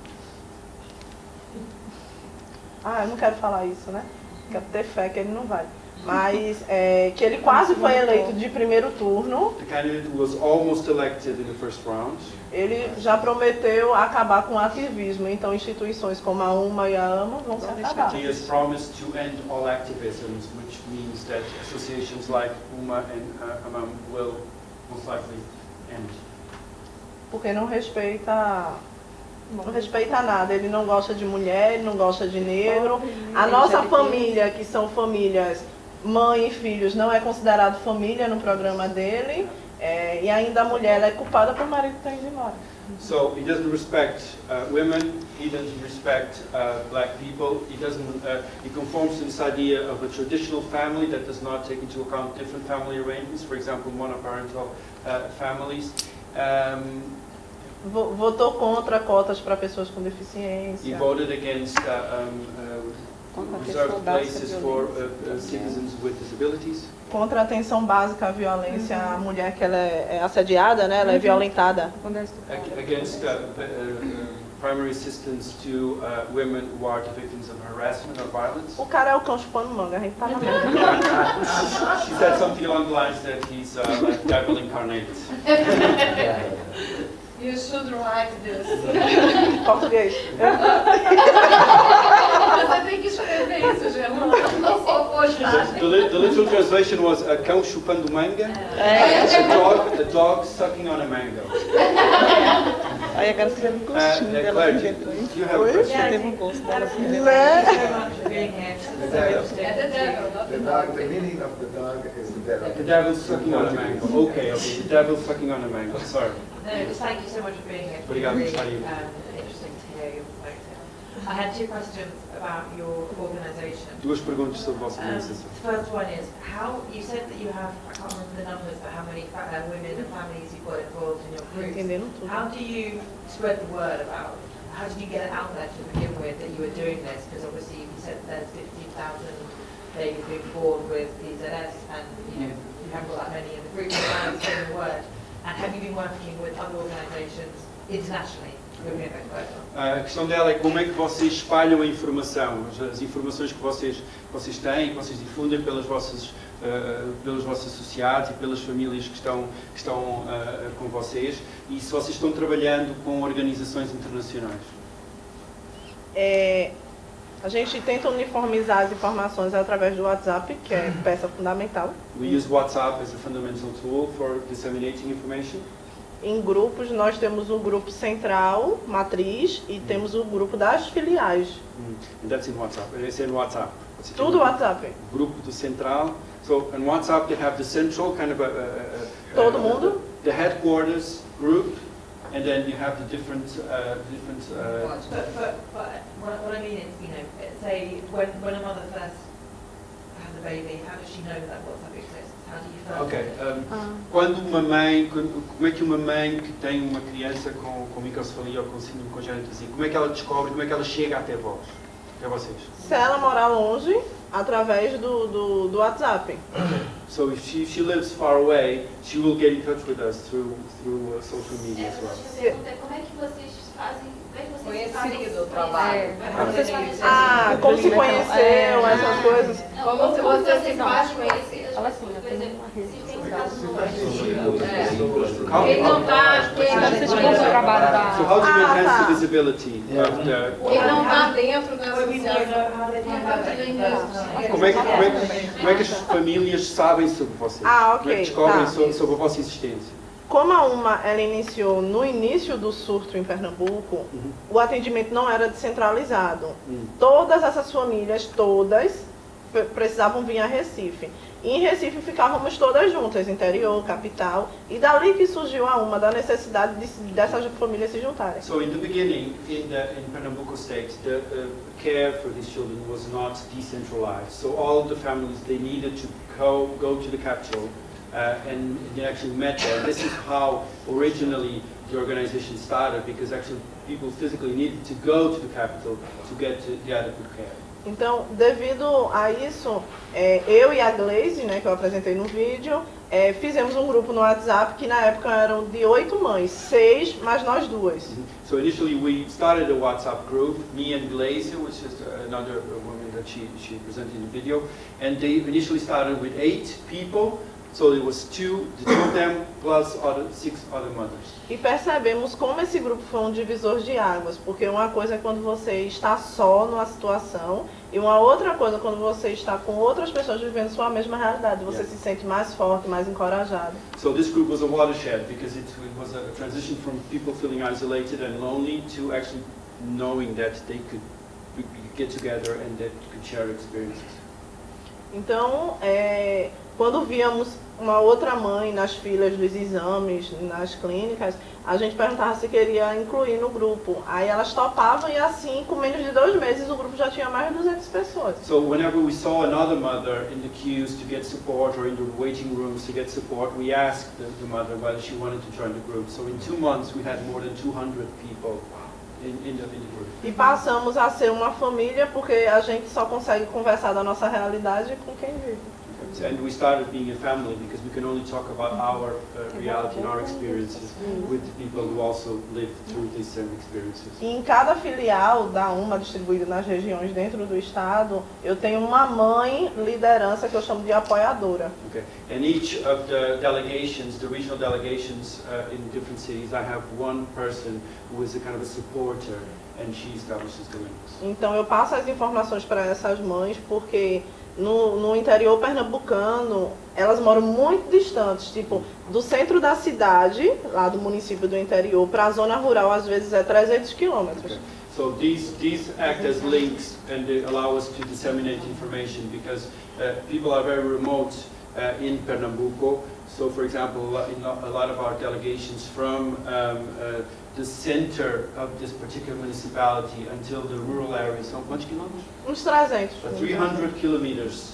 eu não quero falar isso, né? Quero ter fé que ele não vai. Mas que ele quase foi eleito de primeiro turno. The candidate was almost elected in the first round. Ele já prometeu acabar com o ativismo, então instituições como a UMA e a AMA vão se acabar. He has promised to end all activism, which means that associations like UMA and AMAM will most likely end. Porque não respeita nada, ele não gosta de mulher, ele não gosta de negro. A nossa família, que são famílias mãe e filhos, não é considerado família no programa dele. E ainda a mulher ela é culpada por o marido ter ido embora. So he doesn't respect women, he doesn't respect black people, he conforms to this idea of a traditional family that does not take into account different family arrangements, for example, monoparental families. Votou contra cotas para pessoas com deficiência. He voted against reserved places for citizens with disabilities. Contra a atenção básica à violência, a mulher que ela é assediada, né, ela é violentada. Against primary assistance to women who are the victims of harassment or violence. O cara é o cão chupando manga, a gente tá na merda. She said something along the lines that he's like devil incarnate. You should write this. Português. Mas eu tenho que escrever isso, já não só postagem. The literal translation was a cão chupando manga, a dog sucking on a mango. Aí agora você teve um gostinho dela. Claire, do you have a question? Teve um gosto dela. The meaning of the dog is the devil. The devil sucking on a mango. Okay, the devil sucking on a mango. Sorry. No, just thank you so much for being here. Obrigado, Really Maria. interesting to hear your perspective. I had 2 questions about your organisation. Duas perguntas sobre a vossa organização. The first one is, how you said that you have, I can't remember the numbers, but how many women and families you've got involved in your group. How do you spread the word about, how did you get it out there to begin with that you were doing this? Because obviously you said there's 15,000 babies being born with PZS and you haven't got that many in the group, so how do you spread the word? And have you been working with other organisations internationally? A questão dela é como é que vocês espalham a informação, as informações que vocês têm, que vocês difundem pelos vossos associados e pelas famílias que estão com vocês, e se vocês estão trabalhando com organizações internacionais. A gente tenta uniformizar as informações através do WhatsApp, que é peça fundamental. We use WhatsApp as a fundamental tool for disseminating information. Em grupos, nós temos um grupo central, matriz, e temos o grupo das filiais. And that's in WhatsApp. It's in WhatsApp. Tudo WhatsApp. Grupo do central. So in WhatsApp they have the central kind of todo mundo. The headquarters group, and then you have the different. But what I mean is, you know, say when a mother first has a baby, how does she know that WhatsApp exists? Ok. Quando uma mãe, como é que uma mãe que tem uma criança com microcefalia ou com síndrome congénito, assim, como é que ela descobre, como é que ela chega até vós, até vocês? Se ela morar longe, através do WhatsApp. So if she lives far away, she will get in touch with us through social media as well. Como é que vocês fazem? Conhecido do trabalho. Como se conheceu, essas coisas. Como se você se faz com esse... Fala assim, eu tenho uma rede social. Quem não está... So how do you enhance the visibility of the... Quem não está dentro da social... Como é que as famílias sabem sobre vocês? Ah, ok, Como é que descobrem tá. sobre a vossa existência? Como a UMA ela iniciou no início do surto em Pernambuco, o atendimento não era descentralizado. Todas essas famílias, precisavam vir a Recife. E em Recife ficávamos todas juntas, interior, capital, e dali que surgiu a UMA, da necessidade dessas famílias se juntarem. So in the beginning, in Pernambuco state, the care for these children was not decentralized. So all the families, they needed to go to the capital and they actually met there. This is how originally the organization started, because actually people physically needed to go to the capital to get to the adequate care. Então, devido a isso, eu e a Glaze, né, que eu apresentei no vídeo, fizemos um grupo no WhatsApp que na época eram de 8 mães, 6 mais nós duas. So initially we started a WhatsApp group, me and Glaze, which is another woman that she presented in the video, and they initially started with 8 people. So it was the two of them plus 6 other mothers. E percebemos como esse grupo foi um divisor de águas, porque uma coisa é quando você está só numa situação e uma outra coisa é quando você está com outras pessoas vivendo sua mesma realidade, você se sente mais forte, mais encorajado. So this group was a watershed because it was a transition from people feeling isolated and lonely to actually knowing that they could get together and that could share experiences. Então, quando víamos uma outra mãe nas filas dos exames, nas clínicas, a gente perguntava se queria incluir no grupo. Aí elas topavam e assim, com menos de 2 meses, o grupo já tinha mais de 200 pessoas. So whenever we saw another mother in the queues to get support or in the waiting rooms to get support, we asked the mother whether she wanted to join the group. So in 2 months we had more than 200 people in the group. E passamos a ser uma família porque a gente só consegue conversar da nossa realidade com quem vive. And we started being a family because we can only talk about our reality and our experiences with the people who also live through these same experiences. E em cada filial da UMA distribuída nas regiões dentro do estado, eu tenho uma mãe liderança que eu chamo de apoiadora. Okay. And each of the delegations, the regional delegations in different cities, I have one person who is a kind of a supporter and she establishes the links. Então eu passo as informações para essas mães porque no interior pernambucano, elas moram muito distantes, tipo, do centro da cidade, lá do município do interior, para a zona rural, às vezes é 300 quilômetros. Okay. So these act as links and they allow us to disseminate information because people are very remote in Pernambuco. So for example, a lot of our delegations from the center of this particular municipality until the rural areas, how much kilometers? Uns 300. 300 kilometers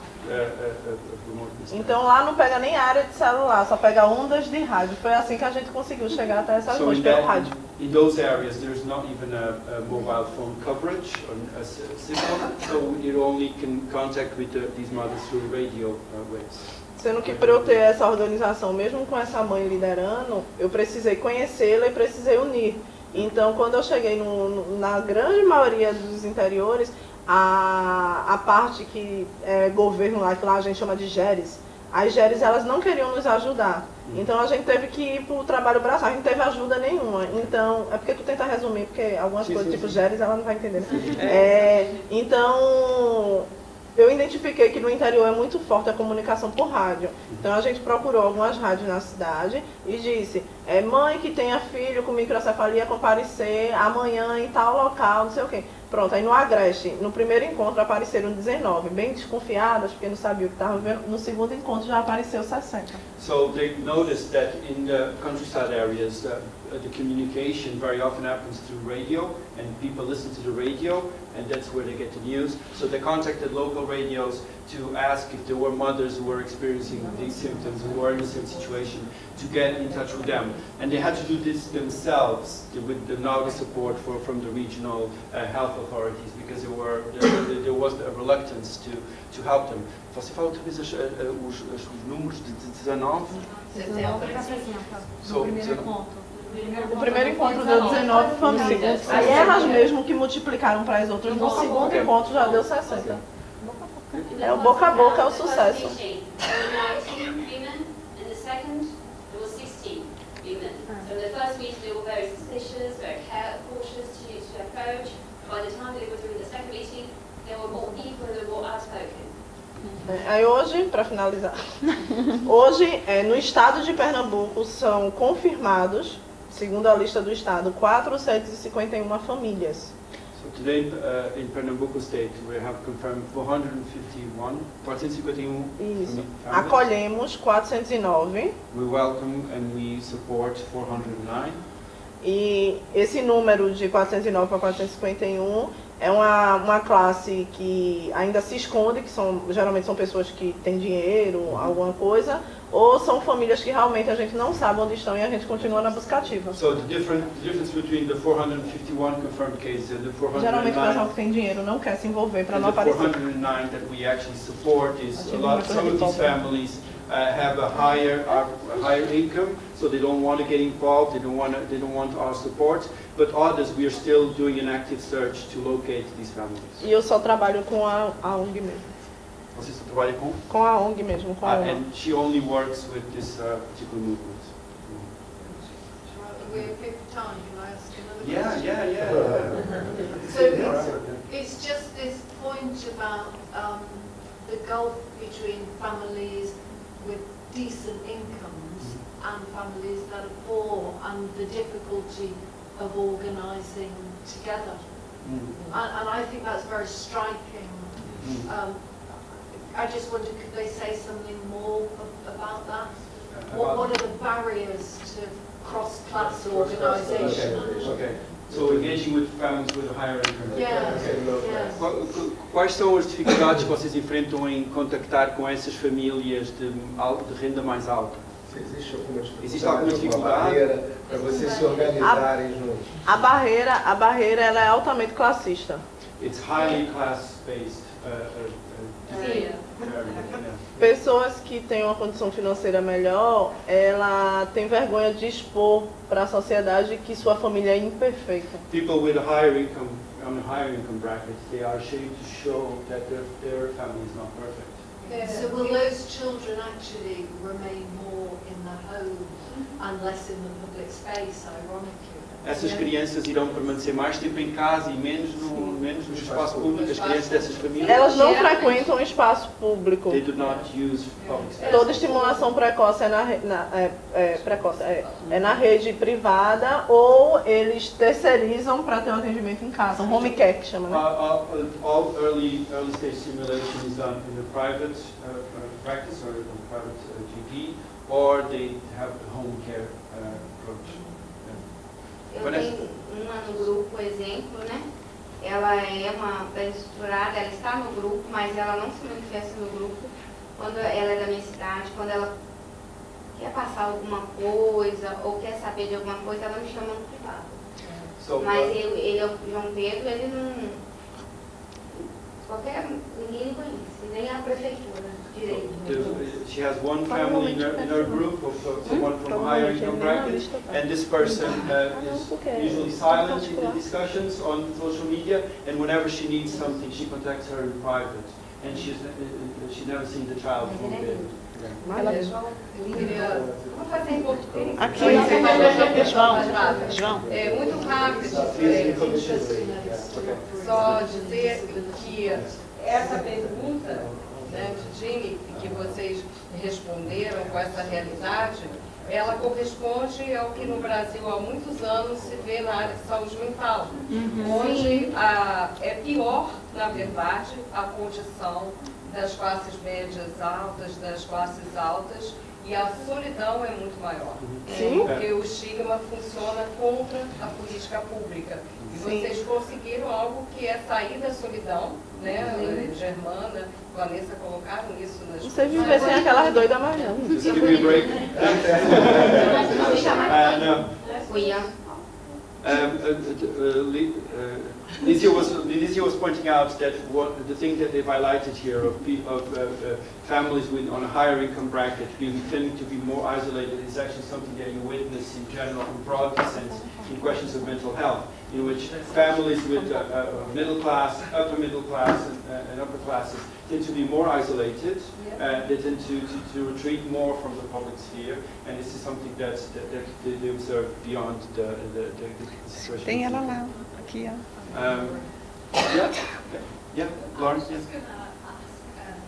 of remoteness. Então lá não pega nem área de celular, só pega ondas de rádio. Foi assim que a gente conseguiu chegar até essas ruas, pelo rádio. In those areas, there's not even a mobile phone coverage or a signal, so you only can contact with these mothers through radio waves. Sendo que para eu ter essa organização, mesmo com essa mãe liderando, eu precisei conhecê-la e precisei unir. Então, quando eu cheguei na grande maioria dos interiores, a parte que é governo lá, que lá a gente chama de GERES, as GERES elas não queriam nos ajudar. Então a gente teve que ir para o trabalho braçal, a gente não teve ajuda nenhuma. Então, é porque tu tenta resumir, porque algumas coisas tipo GERES ela não vai entender. Então, eu identifiquei que no interior é muito forte a comunicação por rádio. Então a gente procurou algumas rádios na cidade e disse, mãe que tenha filho com microcefalia comparecer amanhã em tal local, não sei o quê. Pronto, aí no Agreste, no primeiro encontro apareceram 19, bem desconfiadas, porque não sabiam o que estava vendo. No segundo encontro já apareceu 60. So they noticed that in the countryside areas, the communication very often happens through radio, and people listen to the radio, and that's where they get the news. So they contacted local radios to ask if there were mothers who were experiencing these symptoms, who were in the same situation, to get in touch with them. And they had to do this themselves with the NAGA support from the regional health authorities, because there was a reluctance to help them. Você fala talvez os números de 19? 60 para 60, no primeiro encontro. O primeiro encontro deu 19 famílias. Aí elas mesmo que multiplicaram para as outras, no segundo encontro já deu 60. É o boca a boca, é o sucesso. There were 19 women, and the second, there were 16 women. So in the first meeting, they were very suspicious, very cautious to approach. By the time they were doing the second meeting, they were more eager, they were more outspoken. Aí hoje, para finalizar, hoje no estado de Pernambuco são confirmados, segundo a lista do estado, 451 famílias. So today in Pernambuco State we have confirmed 451 Isso. Acolhemos 409. We welcome and we support 409. E esse número de 409 para 451 é uma classe que ainda se esconde, que geralmente são pessoas que têm dinheiro, alguma coisa, ou são famílias que realmente a gente não sabe onde estão e a gente continua na busca ativa. So the difference between the 451 confirmed cases and the 409 geralmente o pessoal que tem dinheiro não quer se envolver para não aparecer. 409 that we actually support is some of these families have a higher income, so they don't want to get involved, they don't want our support, but others we are still doing an active search to locate these families. E eu só trabalho com a ONG mesmo. Você só trabalha com? Com a ONG mesmo, com a ONG. And she only works with this particular movement. We're 5th time, can I ask another Yeah. So it's just this point about the gulf between families with decent incomes and families that are poor and the difficulty of organising together. And I think that's very striking. I just wonder, could they say something more about that? What are the barriers to cross-class organisation? Okay. So engaging with families with a higher income. Yeah. Quais são as dificuldades que vocês enfrentam em contactar com essas famílias de renda mais alta? Existe alguma dificuldade para vocês se organizarem juntos? A barreira ela é altamente classista. It's highly class-based. Pessoas que têm uma condição financeira melhor, ela tem vergonha de expor para a sociedade que sua família é imperfeita. People with a higher income, on a higher income bracket, they are ashamed to show that their family is not perfect. So will those children actually remain more in the home and less in the public space, ironically? Essas crianças irão permanecer mais tempo em casa e menos no espaço público. As crianças dessas famílias. Elas não frequentam o espaço público. They do not use public space. Toda estimulação precoce é na rede privada ou eles terceirizam para ter um atendimento em casa, um home care que chama, né? All early stage stimulation is done in a private practice or in a private GP, or they have a home care approach. Eu tenho uma no grupo, exemplo, né? Ela é uma estruturada, ela está no grupo, mas ela não se manifesta no grupo. Quando ela é da minha cidade, quando ela quer passar alguma coisa ou quer saber de alguma coisa, ela me chama no privado. Mas ele é o João Pedro, ele não... ninguém conhece, nem a prefeitura direito. She has one family in her group of someone from a higher income bracket, and this person is usually silent in the discussions on social media, and whenever she needs something, she contacts her in private, and she's never seen the child from there. Vou fazer em português. João. É muito rápido. Só dizer que essa pergunta, né, de Jimmy, que vocês responderam com essa realidade, ela corresponde ao que no Brasil há muitos anos se vê na área de saúde mental, onde é pior, na verdade, a condição das classes médias altas, das classes altas, e a solidão é muito maior. Porque o estigma funciona contra a política pública. E vocês conseguiram algo que é sair da solidão, né? Germana, Vanessa colocaram isso nas... Você viver sem aquelas doidas mais não. Just give me a break. Lizzie was pointing out that the thing that they've highlighted here of families on a higher income bracket tending to be more isolated is actually something that you witness in general, in broad sense, in questions of mental health, in which families with middle class, upper middle class, and upper classes tend to be more isolated. They tend to retreat more from the public sphere, and this is something that they observe beyond the situation. Tem ela lá, aqui, ó. Yeah, Lawrence. I was just going to ask,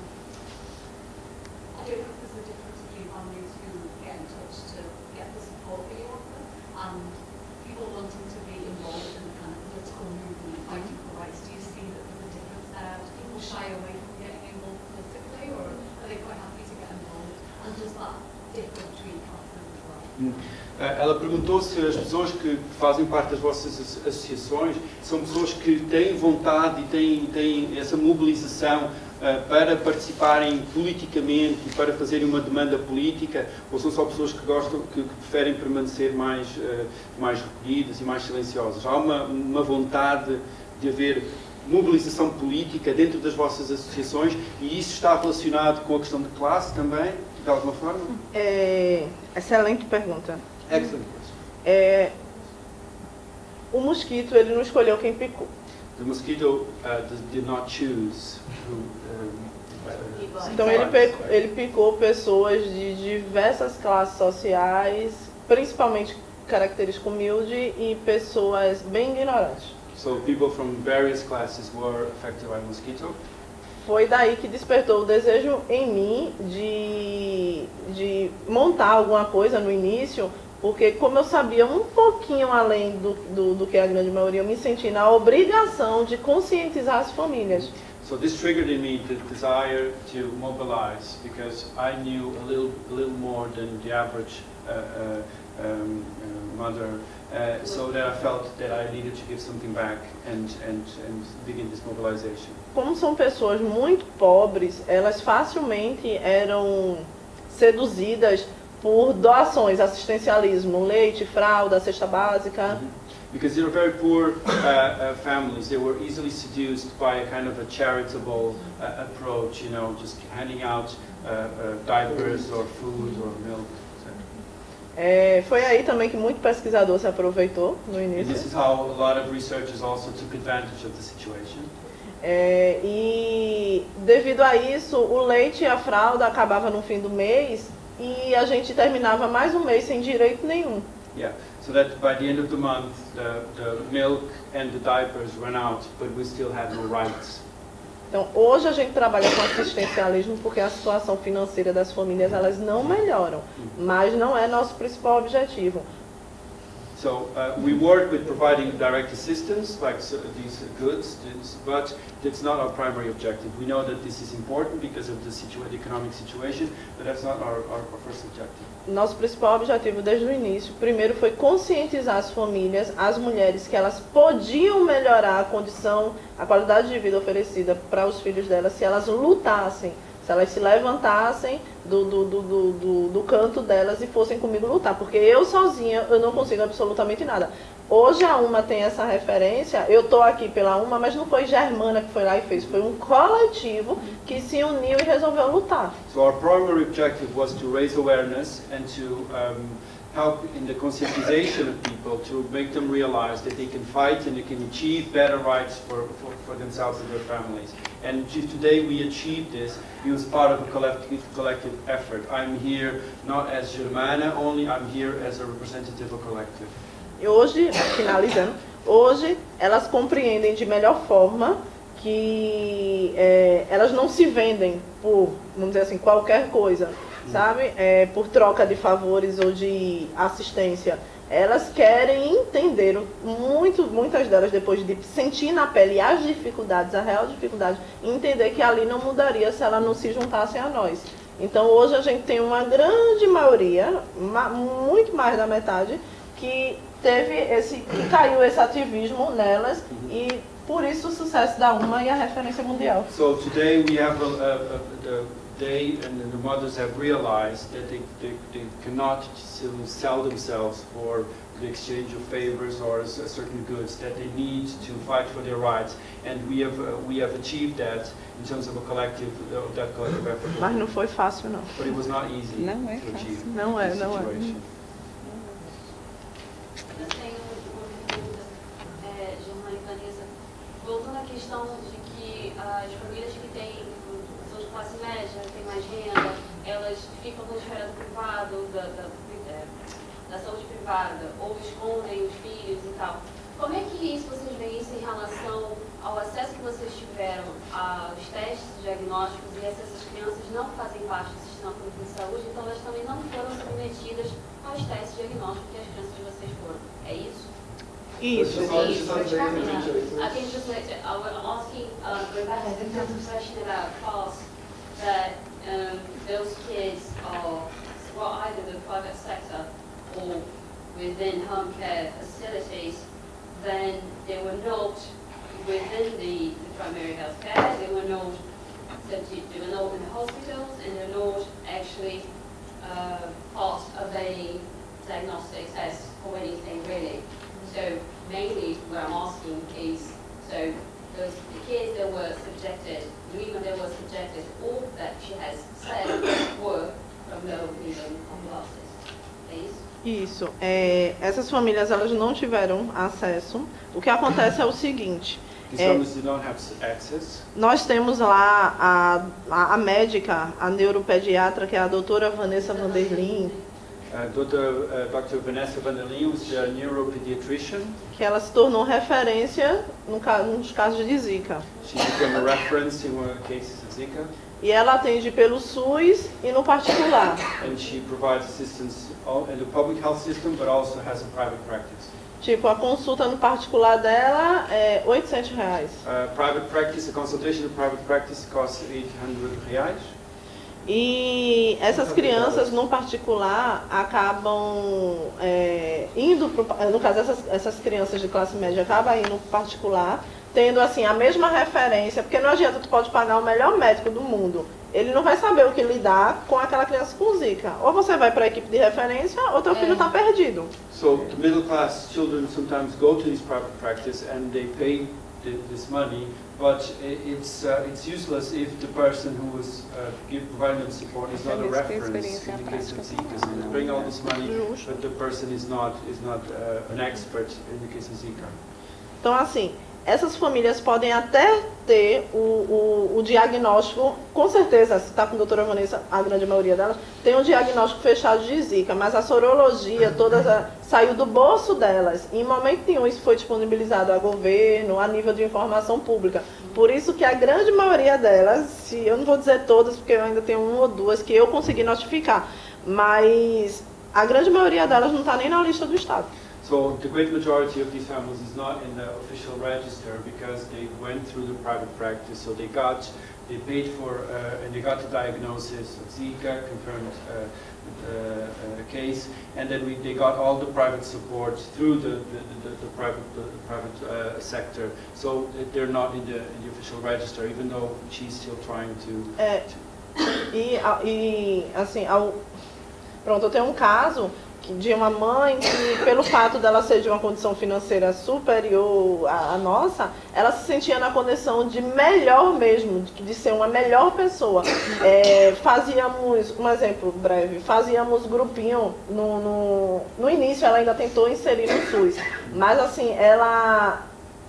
I don't know if there's a difference between families who get in touch to get the support that you offer and people wanting to be involved in the kind of political movement fighting for rights. Do you see that there's a difference there? Do people shy away from getting involved politically, or are they quite happy to get involved? And does that differ between classes as well? Ela perguntou se as pessoas que fazem parte das vossas associações são pessoas que têm vontade e têm essa mobilização para participarem politicamente e para fazerem uma demanda política, ou são só pessoas que preferem permanecer mais recolhidas e mais silenciosas? Há uma vontade de haver mobilização política dentro das vossas associações, e isso está relacionado com a questão de classe também, de alguma forma? Excelente pergunta. Excellent question. O mosquito, ele não escolheu quem picou. The mosquito did not choose who. Então ele picou pessoas de diversas classes sociais, principalmente característica humilde e pessoas bem ignorantes. So people from various classes were affected by mosquito. Foi daí que despertou o desejo em mim de montar alguma coisa no início, porque como eu sabia um pouquinho além do que a grande maioria, eu me senti na obrigação de conscientizar as famílias. So this triggered in me the desire to mobilize, because I knew a little more than the average mother, so that I felt that I needed to give something back and begin this mobilization. Como são pessoas muito pobres, elas facilmente eram seduzidas por doações, assistencialismo, leite, fralda, cesta básica. Because they were very poor families, they were easily seduced by a kind of a charitable approach, you know, just handing out diapers or food or milk. Foi aí também que muito pesquisador se aproveitou no início. And this is how a lot of researchers also took advantage of the situation. E devido a isso, o leite e a fralda acabava no fim do mês e a gente terminava mais um mês sem direito nenhum. Yeah, so that by the end of the month, the milk and the diapers ran out, but we still had no rights. Então, hoje a gente trabalha com assistencialismo porque a situação financeira das famílias, elas não melhoram, mas não é nosso principal objetivo. So we work with providing direct assistance, like these goods, but that's not our primary objective. We know that this is important because of the economic situation, but that's not our first objective. Nosso principal objetivo desde o início, primeiro, foi conscientizar as famílias, as mulheres, que elas podiam melhorar a condição, a qualidade de vida oferecida para os filhos delas se elas lutassem, se elas se levantassem do canto delas e fossem comigo lutar, porque eu sozinha eu não consigo absolutamente nada. Hoje a UMA tem essa referência, eu estou aqui pela UMA, mas não foi Germana que foi lá e fez, foi um coletivo que se uniu e resolveu lutar. So our primary objective was to raise awareness and to help in the conscientization of people, to make them realize that they can fight and they can achieve better rights for themselves and their families. And today we achieved this. It was part of a collective effort. I'm here not as Germana only, I'm here as a representative of a collective. E hoje, finalizando, hoje elas compreendem de melhor forma que elas não se vendem por, vamos dizer assim, qualquer coisa, sabe? Por troca de favores ou de assistência. Elas querem entender, muitas delas, depois de sentir na pele as dificuldades, a real dificuldade, entender que ali não mudaria se elas não se juntassem a nós. Então hoje a gente tem uma grande maioria, muito mais da metade, que caiu esse ativismo nelas e Por isso o sucesso da UMA e a referência mundial. So today we have they and the mothers have realized that they cannot sell themselves for the exchange of favors or certain goods, that they need to fight for their rights, and we have achieved that in terms of a collective effort. Mas não foi fácil, não. But it was not easy Não é to achieve. fácil. Não é, não é. Eu tenho uma pergunta, Germana e Vanessa. Voltando à questão de que as famílias que são de classe média, têm mais renda, elas ficam na esfera do privado, da saúde privada, ou escondem os filhos e tal. Como é que isso vocês veem isso em relação ao acesso que vocês tiveram aos testes diagnósticos e essas crianças não fazem parte do sistema público de saúde, então elas também não foram submetidas aos testes diagnósticos que as crianças de vocês foram? É isso? Isso. I think just like I'm asking Rebecca, there's a question about FAST that those kids are well, either the private sector or within home care facilities, then they were not within the primary health care, they were not in the hospitals, and they're not actually part of a diagnostic test or anything really. So mainly what I'm asking is, so the kids that were subjected, the women that were subjected, all that she has said were from low income classes. Please? Isso. Essas famílias elas não tiveram acesso. O que acontece é o seguinte. Nós temos lá a médica, a neuropediatra, que é a doutora Vanessa Vanderlin. Dr. Vanessa Vanderlin was a neuropediatrician. Que ela se tornou referência nos casos de Zika. She became a reference in cases of Zika. E ela atende pelo SUS e no particular. And she provides assistance in the public health system, but also has a private practice. Tipo, a consulta no particular dela é R$800. Private practice, a consultation in private practice costs R$800. E essas crianças no particular acabam indo pro, no caso essas crianças de classe média acabam indo pro particular, tendo assim a mesma referência, porque não adianta, tu pode pagar o melhor médico do mundo, ele não vai saber o que lidar com aquela criança com Zika. Ou você vai para a equipe de referência, ou teu filho está perdido. So the middle class children sometimes go to this private practice and they pay this money, but it's useless if the person who is providing them support is not a reference in the case of Zika. So they bring all this money, but the person is not an expert in the case of Zika. Então assim, essas famílias podem até ter o diagnóstico, com certeza, se está com a doutora Vanessa, a grande maioria delas, tem um diagnóstico fechado de Zika, mas a sorologia toda saiu do bolso delas. Em momento nenhum isso foi disponibilizado ao governo, a nível de informação pública. Por isso que a grande maioria delas, eu não vou dizer todas, porque eu ainda tenho uma ou duas que eu consegui notificar, mas a grande maioria delas não está nem na lista do Estado. So the great majority of these families is not in the official register because they went through the private practice. So they paid for and they got the diagnosis of Zika, confirmed case, and then they got all the private support through the private sector. So they're not in the official register, even though she's still trying to. E assim, pronto, eu tenho um caso de uma mãe que, pelo fato dela ser de uma condição financeira superior à nossa, ela se sentia na condição de melhor mesmo, de ser uma melhor pessoa. Fazíamos, um exemplo breve, fazíamos grupinho, no início ela ainda tentou inserir no SUS, mas assim, ela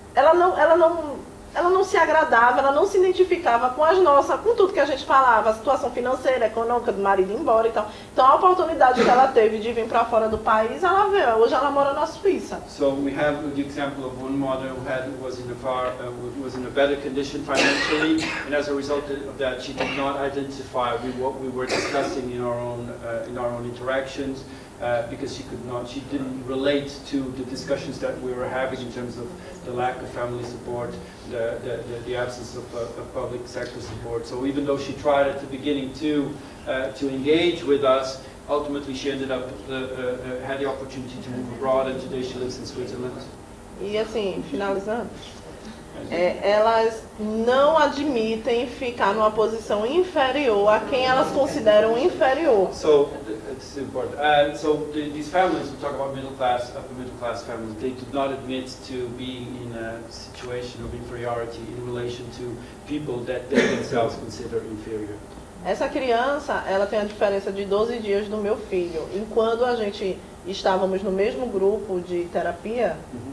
não se agradava, ela não se identificava com tudo que a gente falava, a situação financeira, econômica do marido ir embora e tal. Então a oportunidade que ela teve de vir para fora do país, ela veio. Hoje ela mora na Suíça. So we have the example of one mother who was in a better condition financially, and as a result of that, she did not identify with what we were discussing in our own interactions. Because she didn't relate to the discussions that we were having in terms of the lack of family support, the absence of public sector support. So even though she tried at the beginning to engage with us, ultimately she ended up had the opportunity to move abroad, and today she lives in Switzerland. E assim, finalizando, elas não admitem ficar numa posição inferior a quem elas consideram inferior. So it's important. These families, we talk about middle class, upper middle class families, they do not admit to being in a situation of inferiority in relation to people that they themselves consider inferior. Essa criança, ela tem a diferença de 12 dias do meu filho. Enquanto a gente estávamos no mesmo grupo de terapia,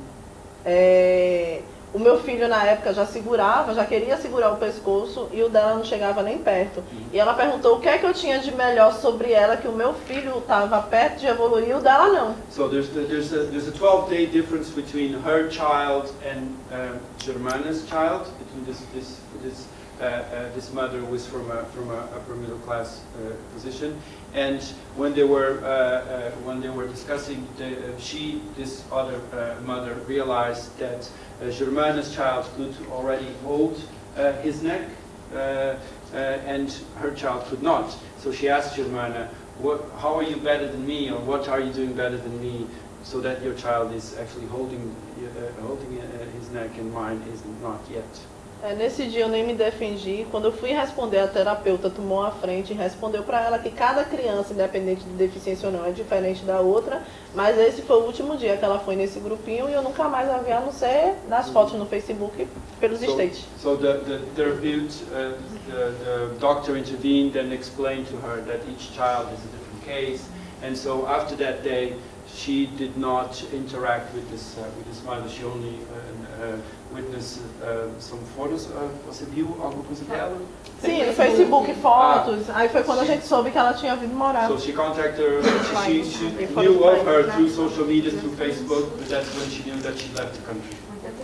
o meu filho na época já queria segurar o pescoço e o dela não chegava nem perto. E ela perguntou o que é que eu tinha de melhor sobre ela, que o meu filho estava perto de evoluir e o dela não. So there's a 12-day difference between her child and Germana's child, between this mother who was from a upper middle class position, and when they were discussing, this other mother realized that Germana's child could already hold his neck, and her child could not. So she asked Germana, "How are you better than me, or what are you doing better than me, so that your child is actually holding his neck and mine is not yet?" Nesse dia eu nem me defendi. Quando eu fui responder, a terapeuta tomou a frente e respondeu para ela que cada criança, independente de deficiência ou não, é diferente da outra. Mas esse foi o último dia que ela foi nesse grupinho e eu nunca mais a vi, a não ser nas fotos no Facebook pelos states. So the therapeutic, the doctor intervened and explained to her that each child is a different case, and so after that day, she did not interact with this mother. She only witnessed some photos. Você viu alguma coisa dela? Sim, no Facebook, fotos. Aí foi quando a gente soube que ela tinha vindo morar. So she contacted her. She knew of her through social media, through Facebook, but that's when she knew that she left the country.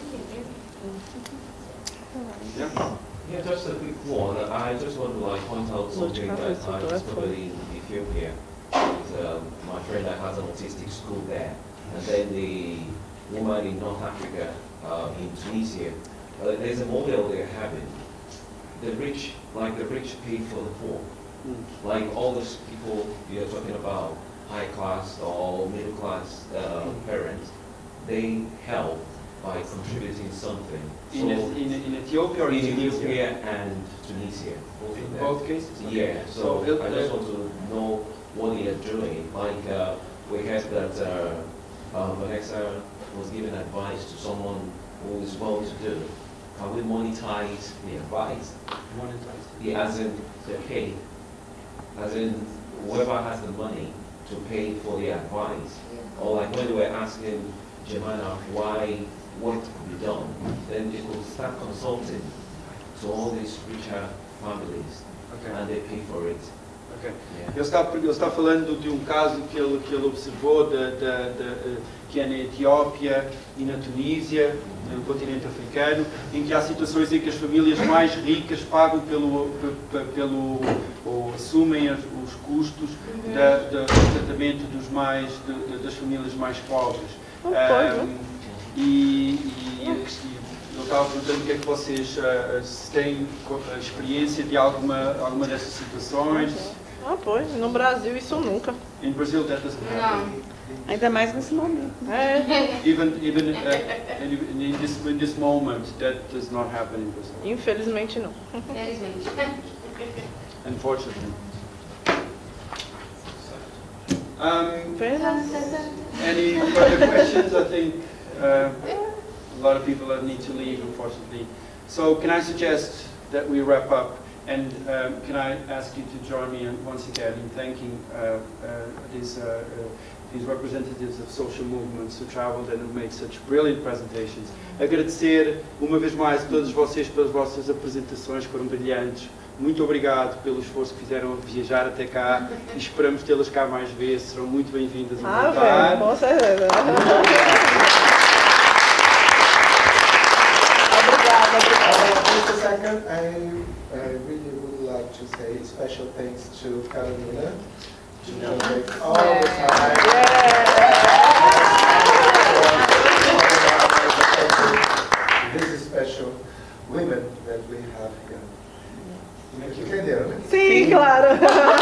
Yeah, just a quick one. I just want to point out something that I discovered in Ethiopia. My friend that has an autistic school there, and then the woman in North Africa, in Tunisia. There's a model they're having. The rich pay for the poor. Like all those people you're talking about, high class or middle class parents, they help by contributing something. In Ethiopia or in Ethiopia and Tunisia. In both cases? Yeah, so I just want to know what they are doing. Like we heard that Vanessa was giving advice to someone who is well to do. Can we monetize the advice? Monetize? Yeah, as in the pay. As in whoever has the money to pay for the advice. Or like when they were asking Jemana what could be done, then they could start consulting to all these richer families, and they pay for it. Okay. Ele está falando de um caso que ele observou que é na Etiópia e na Tunísia, no continente africano, em que há situações em que as famílias mais ricas pagam ou assumem os custos do tratamento das famílias mais pobres. E eu estava perguntando o que é que vocês se têm experiência de alguma dessas situações. Pois, no Brasil isso nunca. In Brazil that doesn't happen. Ainda mais nesse momento. Even in this moment that does not happen in Brazil. Infelizmente não. Infelizmente. Unfortunately. Any further questions? I think a lot of people need to leave, unfortunately. So can I suggest that we wrap up? And can I ask you to join me once again in thanking these representatives of social movements who traveled and who made such brilliant presentations. Agradecer uma vez mais a todos vocês pelas vossas apresentações, foram brilhantes. Muito obrigado pelo esforço que fizeram a viajar até cá e esperamos tê-las cá mais vezes. Serão muito bem-vindas a voltar. Com certeza. Just a second, I really would like to say special thanks to Carolina. To donate all the time. These special women that we have here. Entenderam, né? Sim, claro.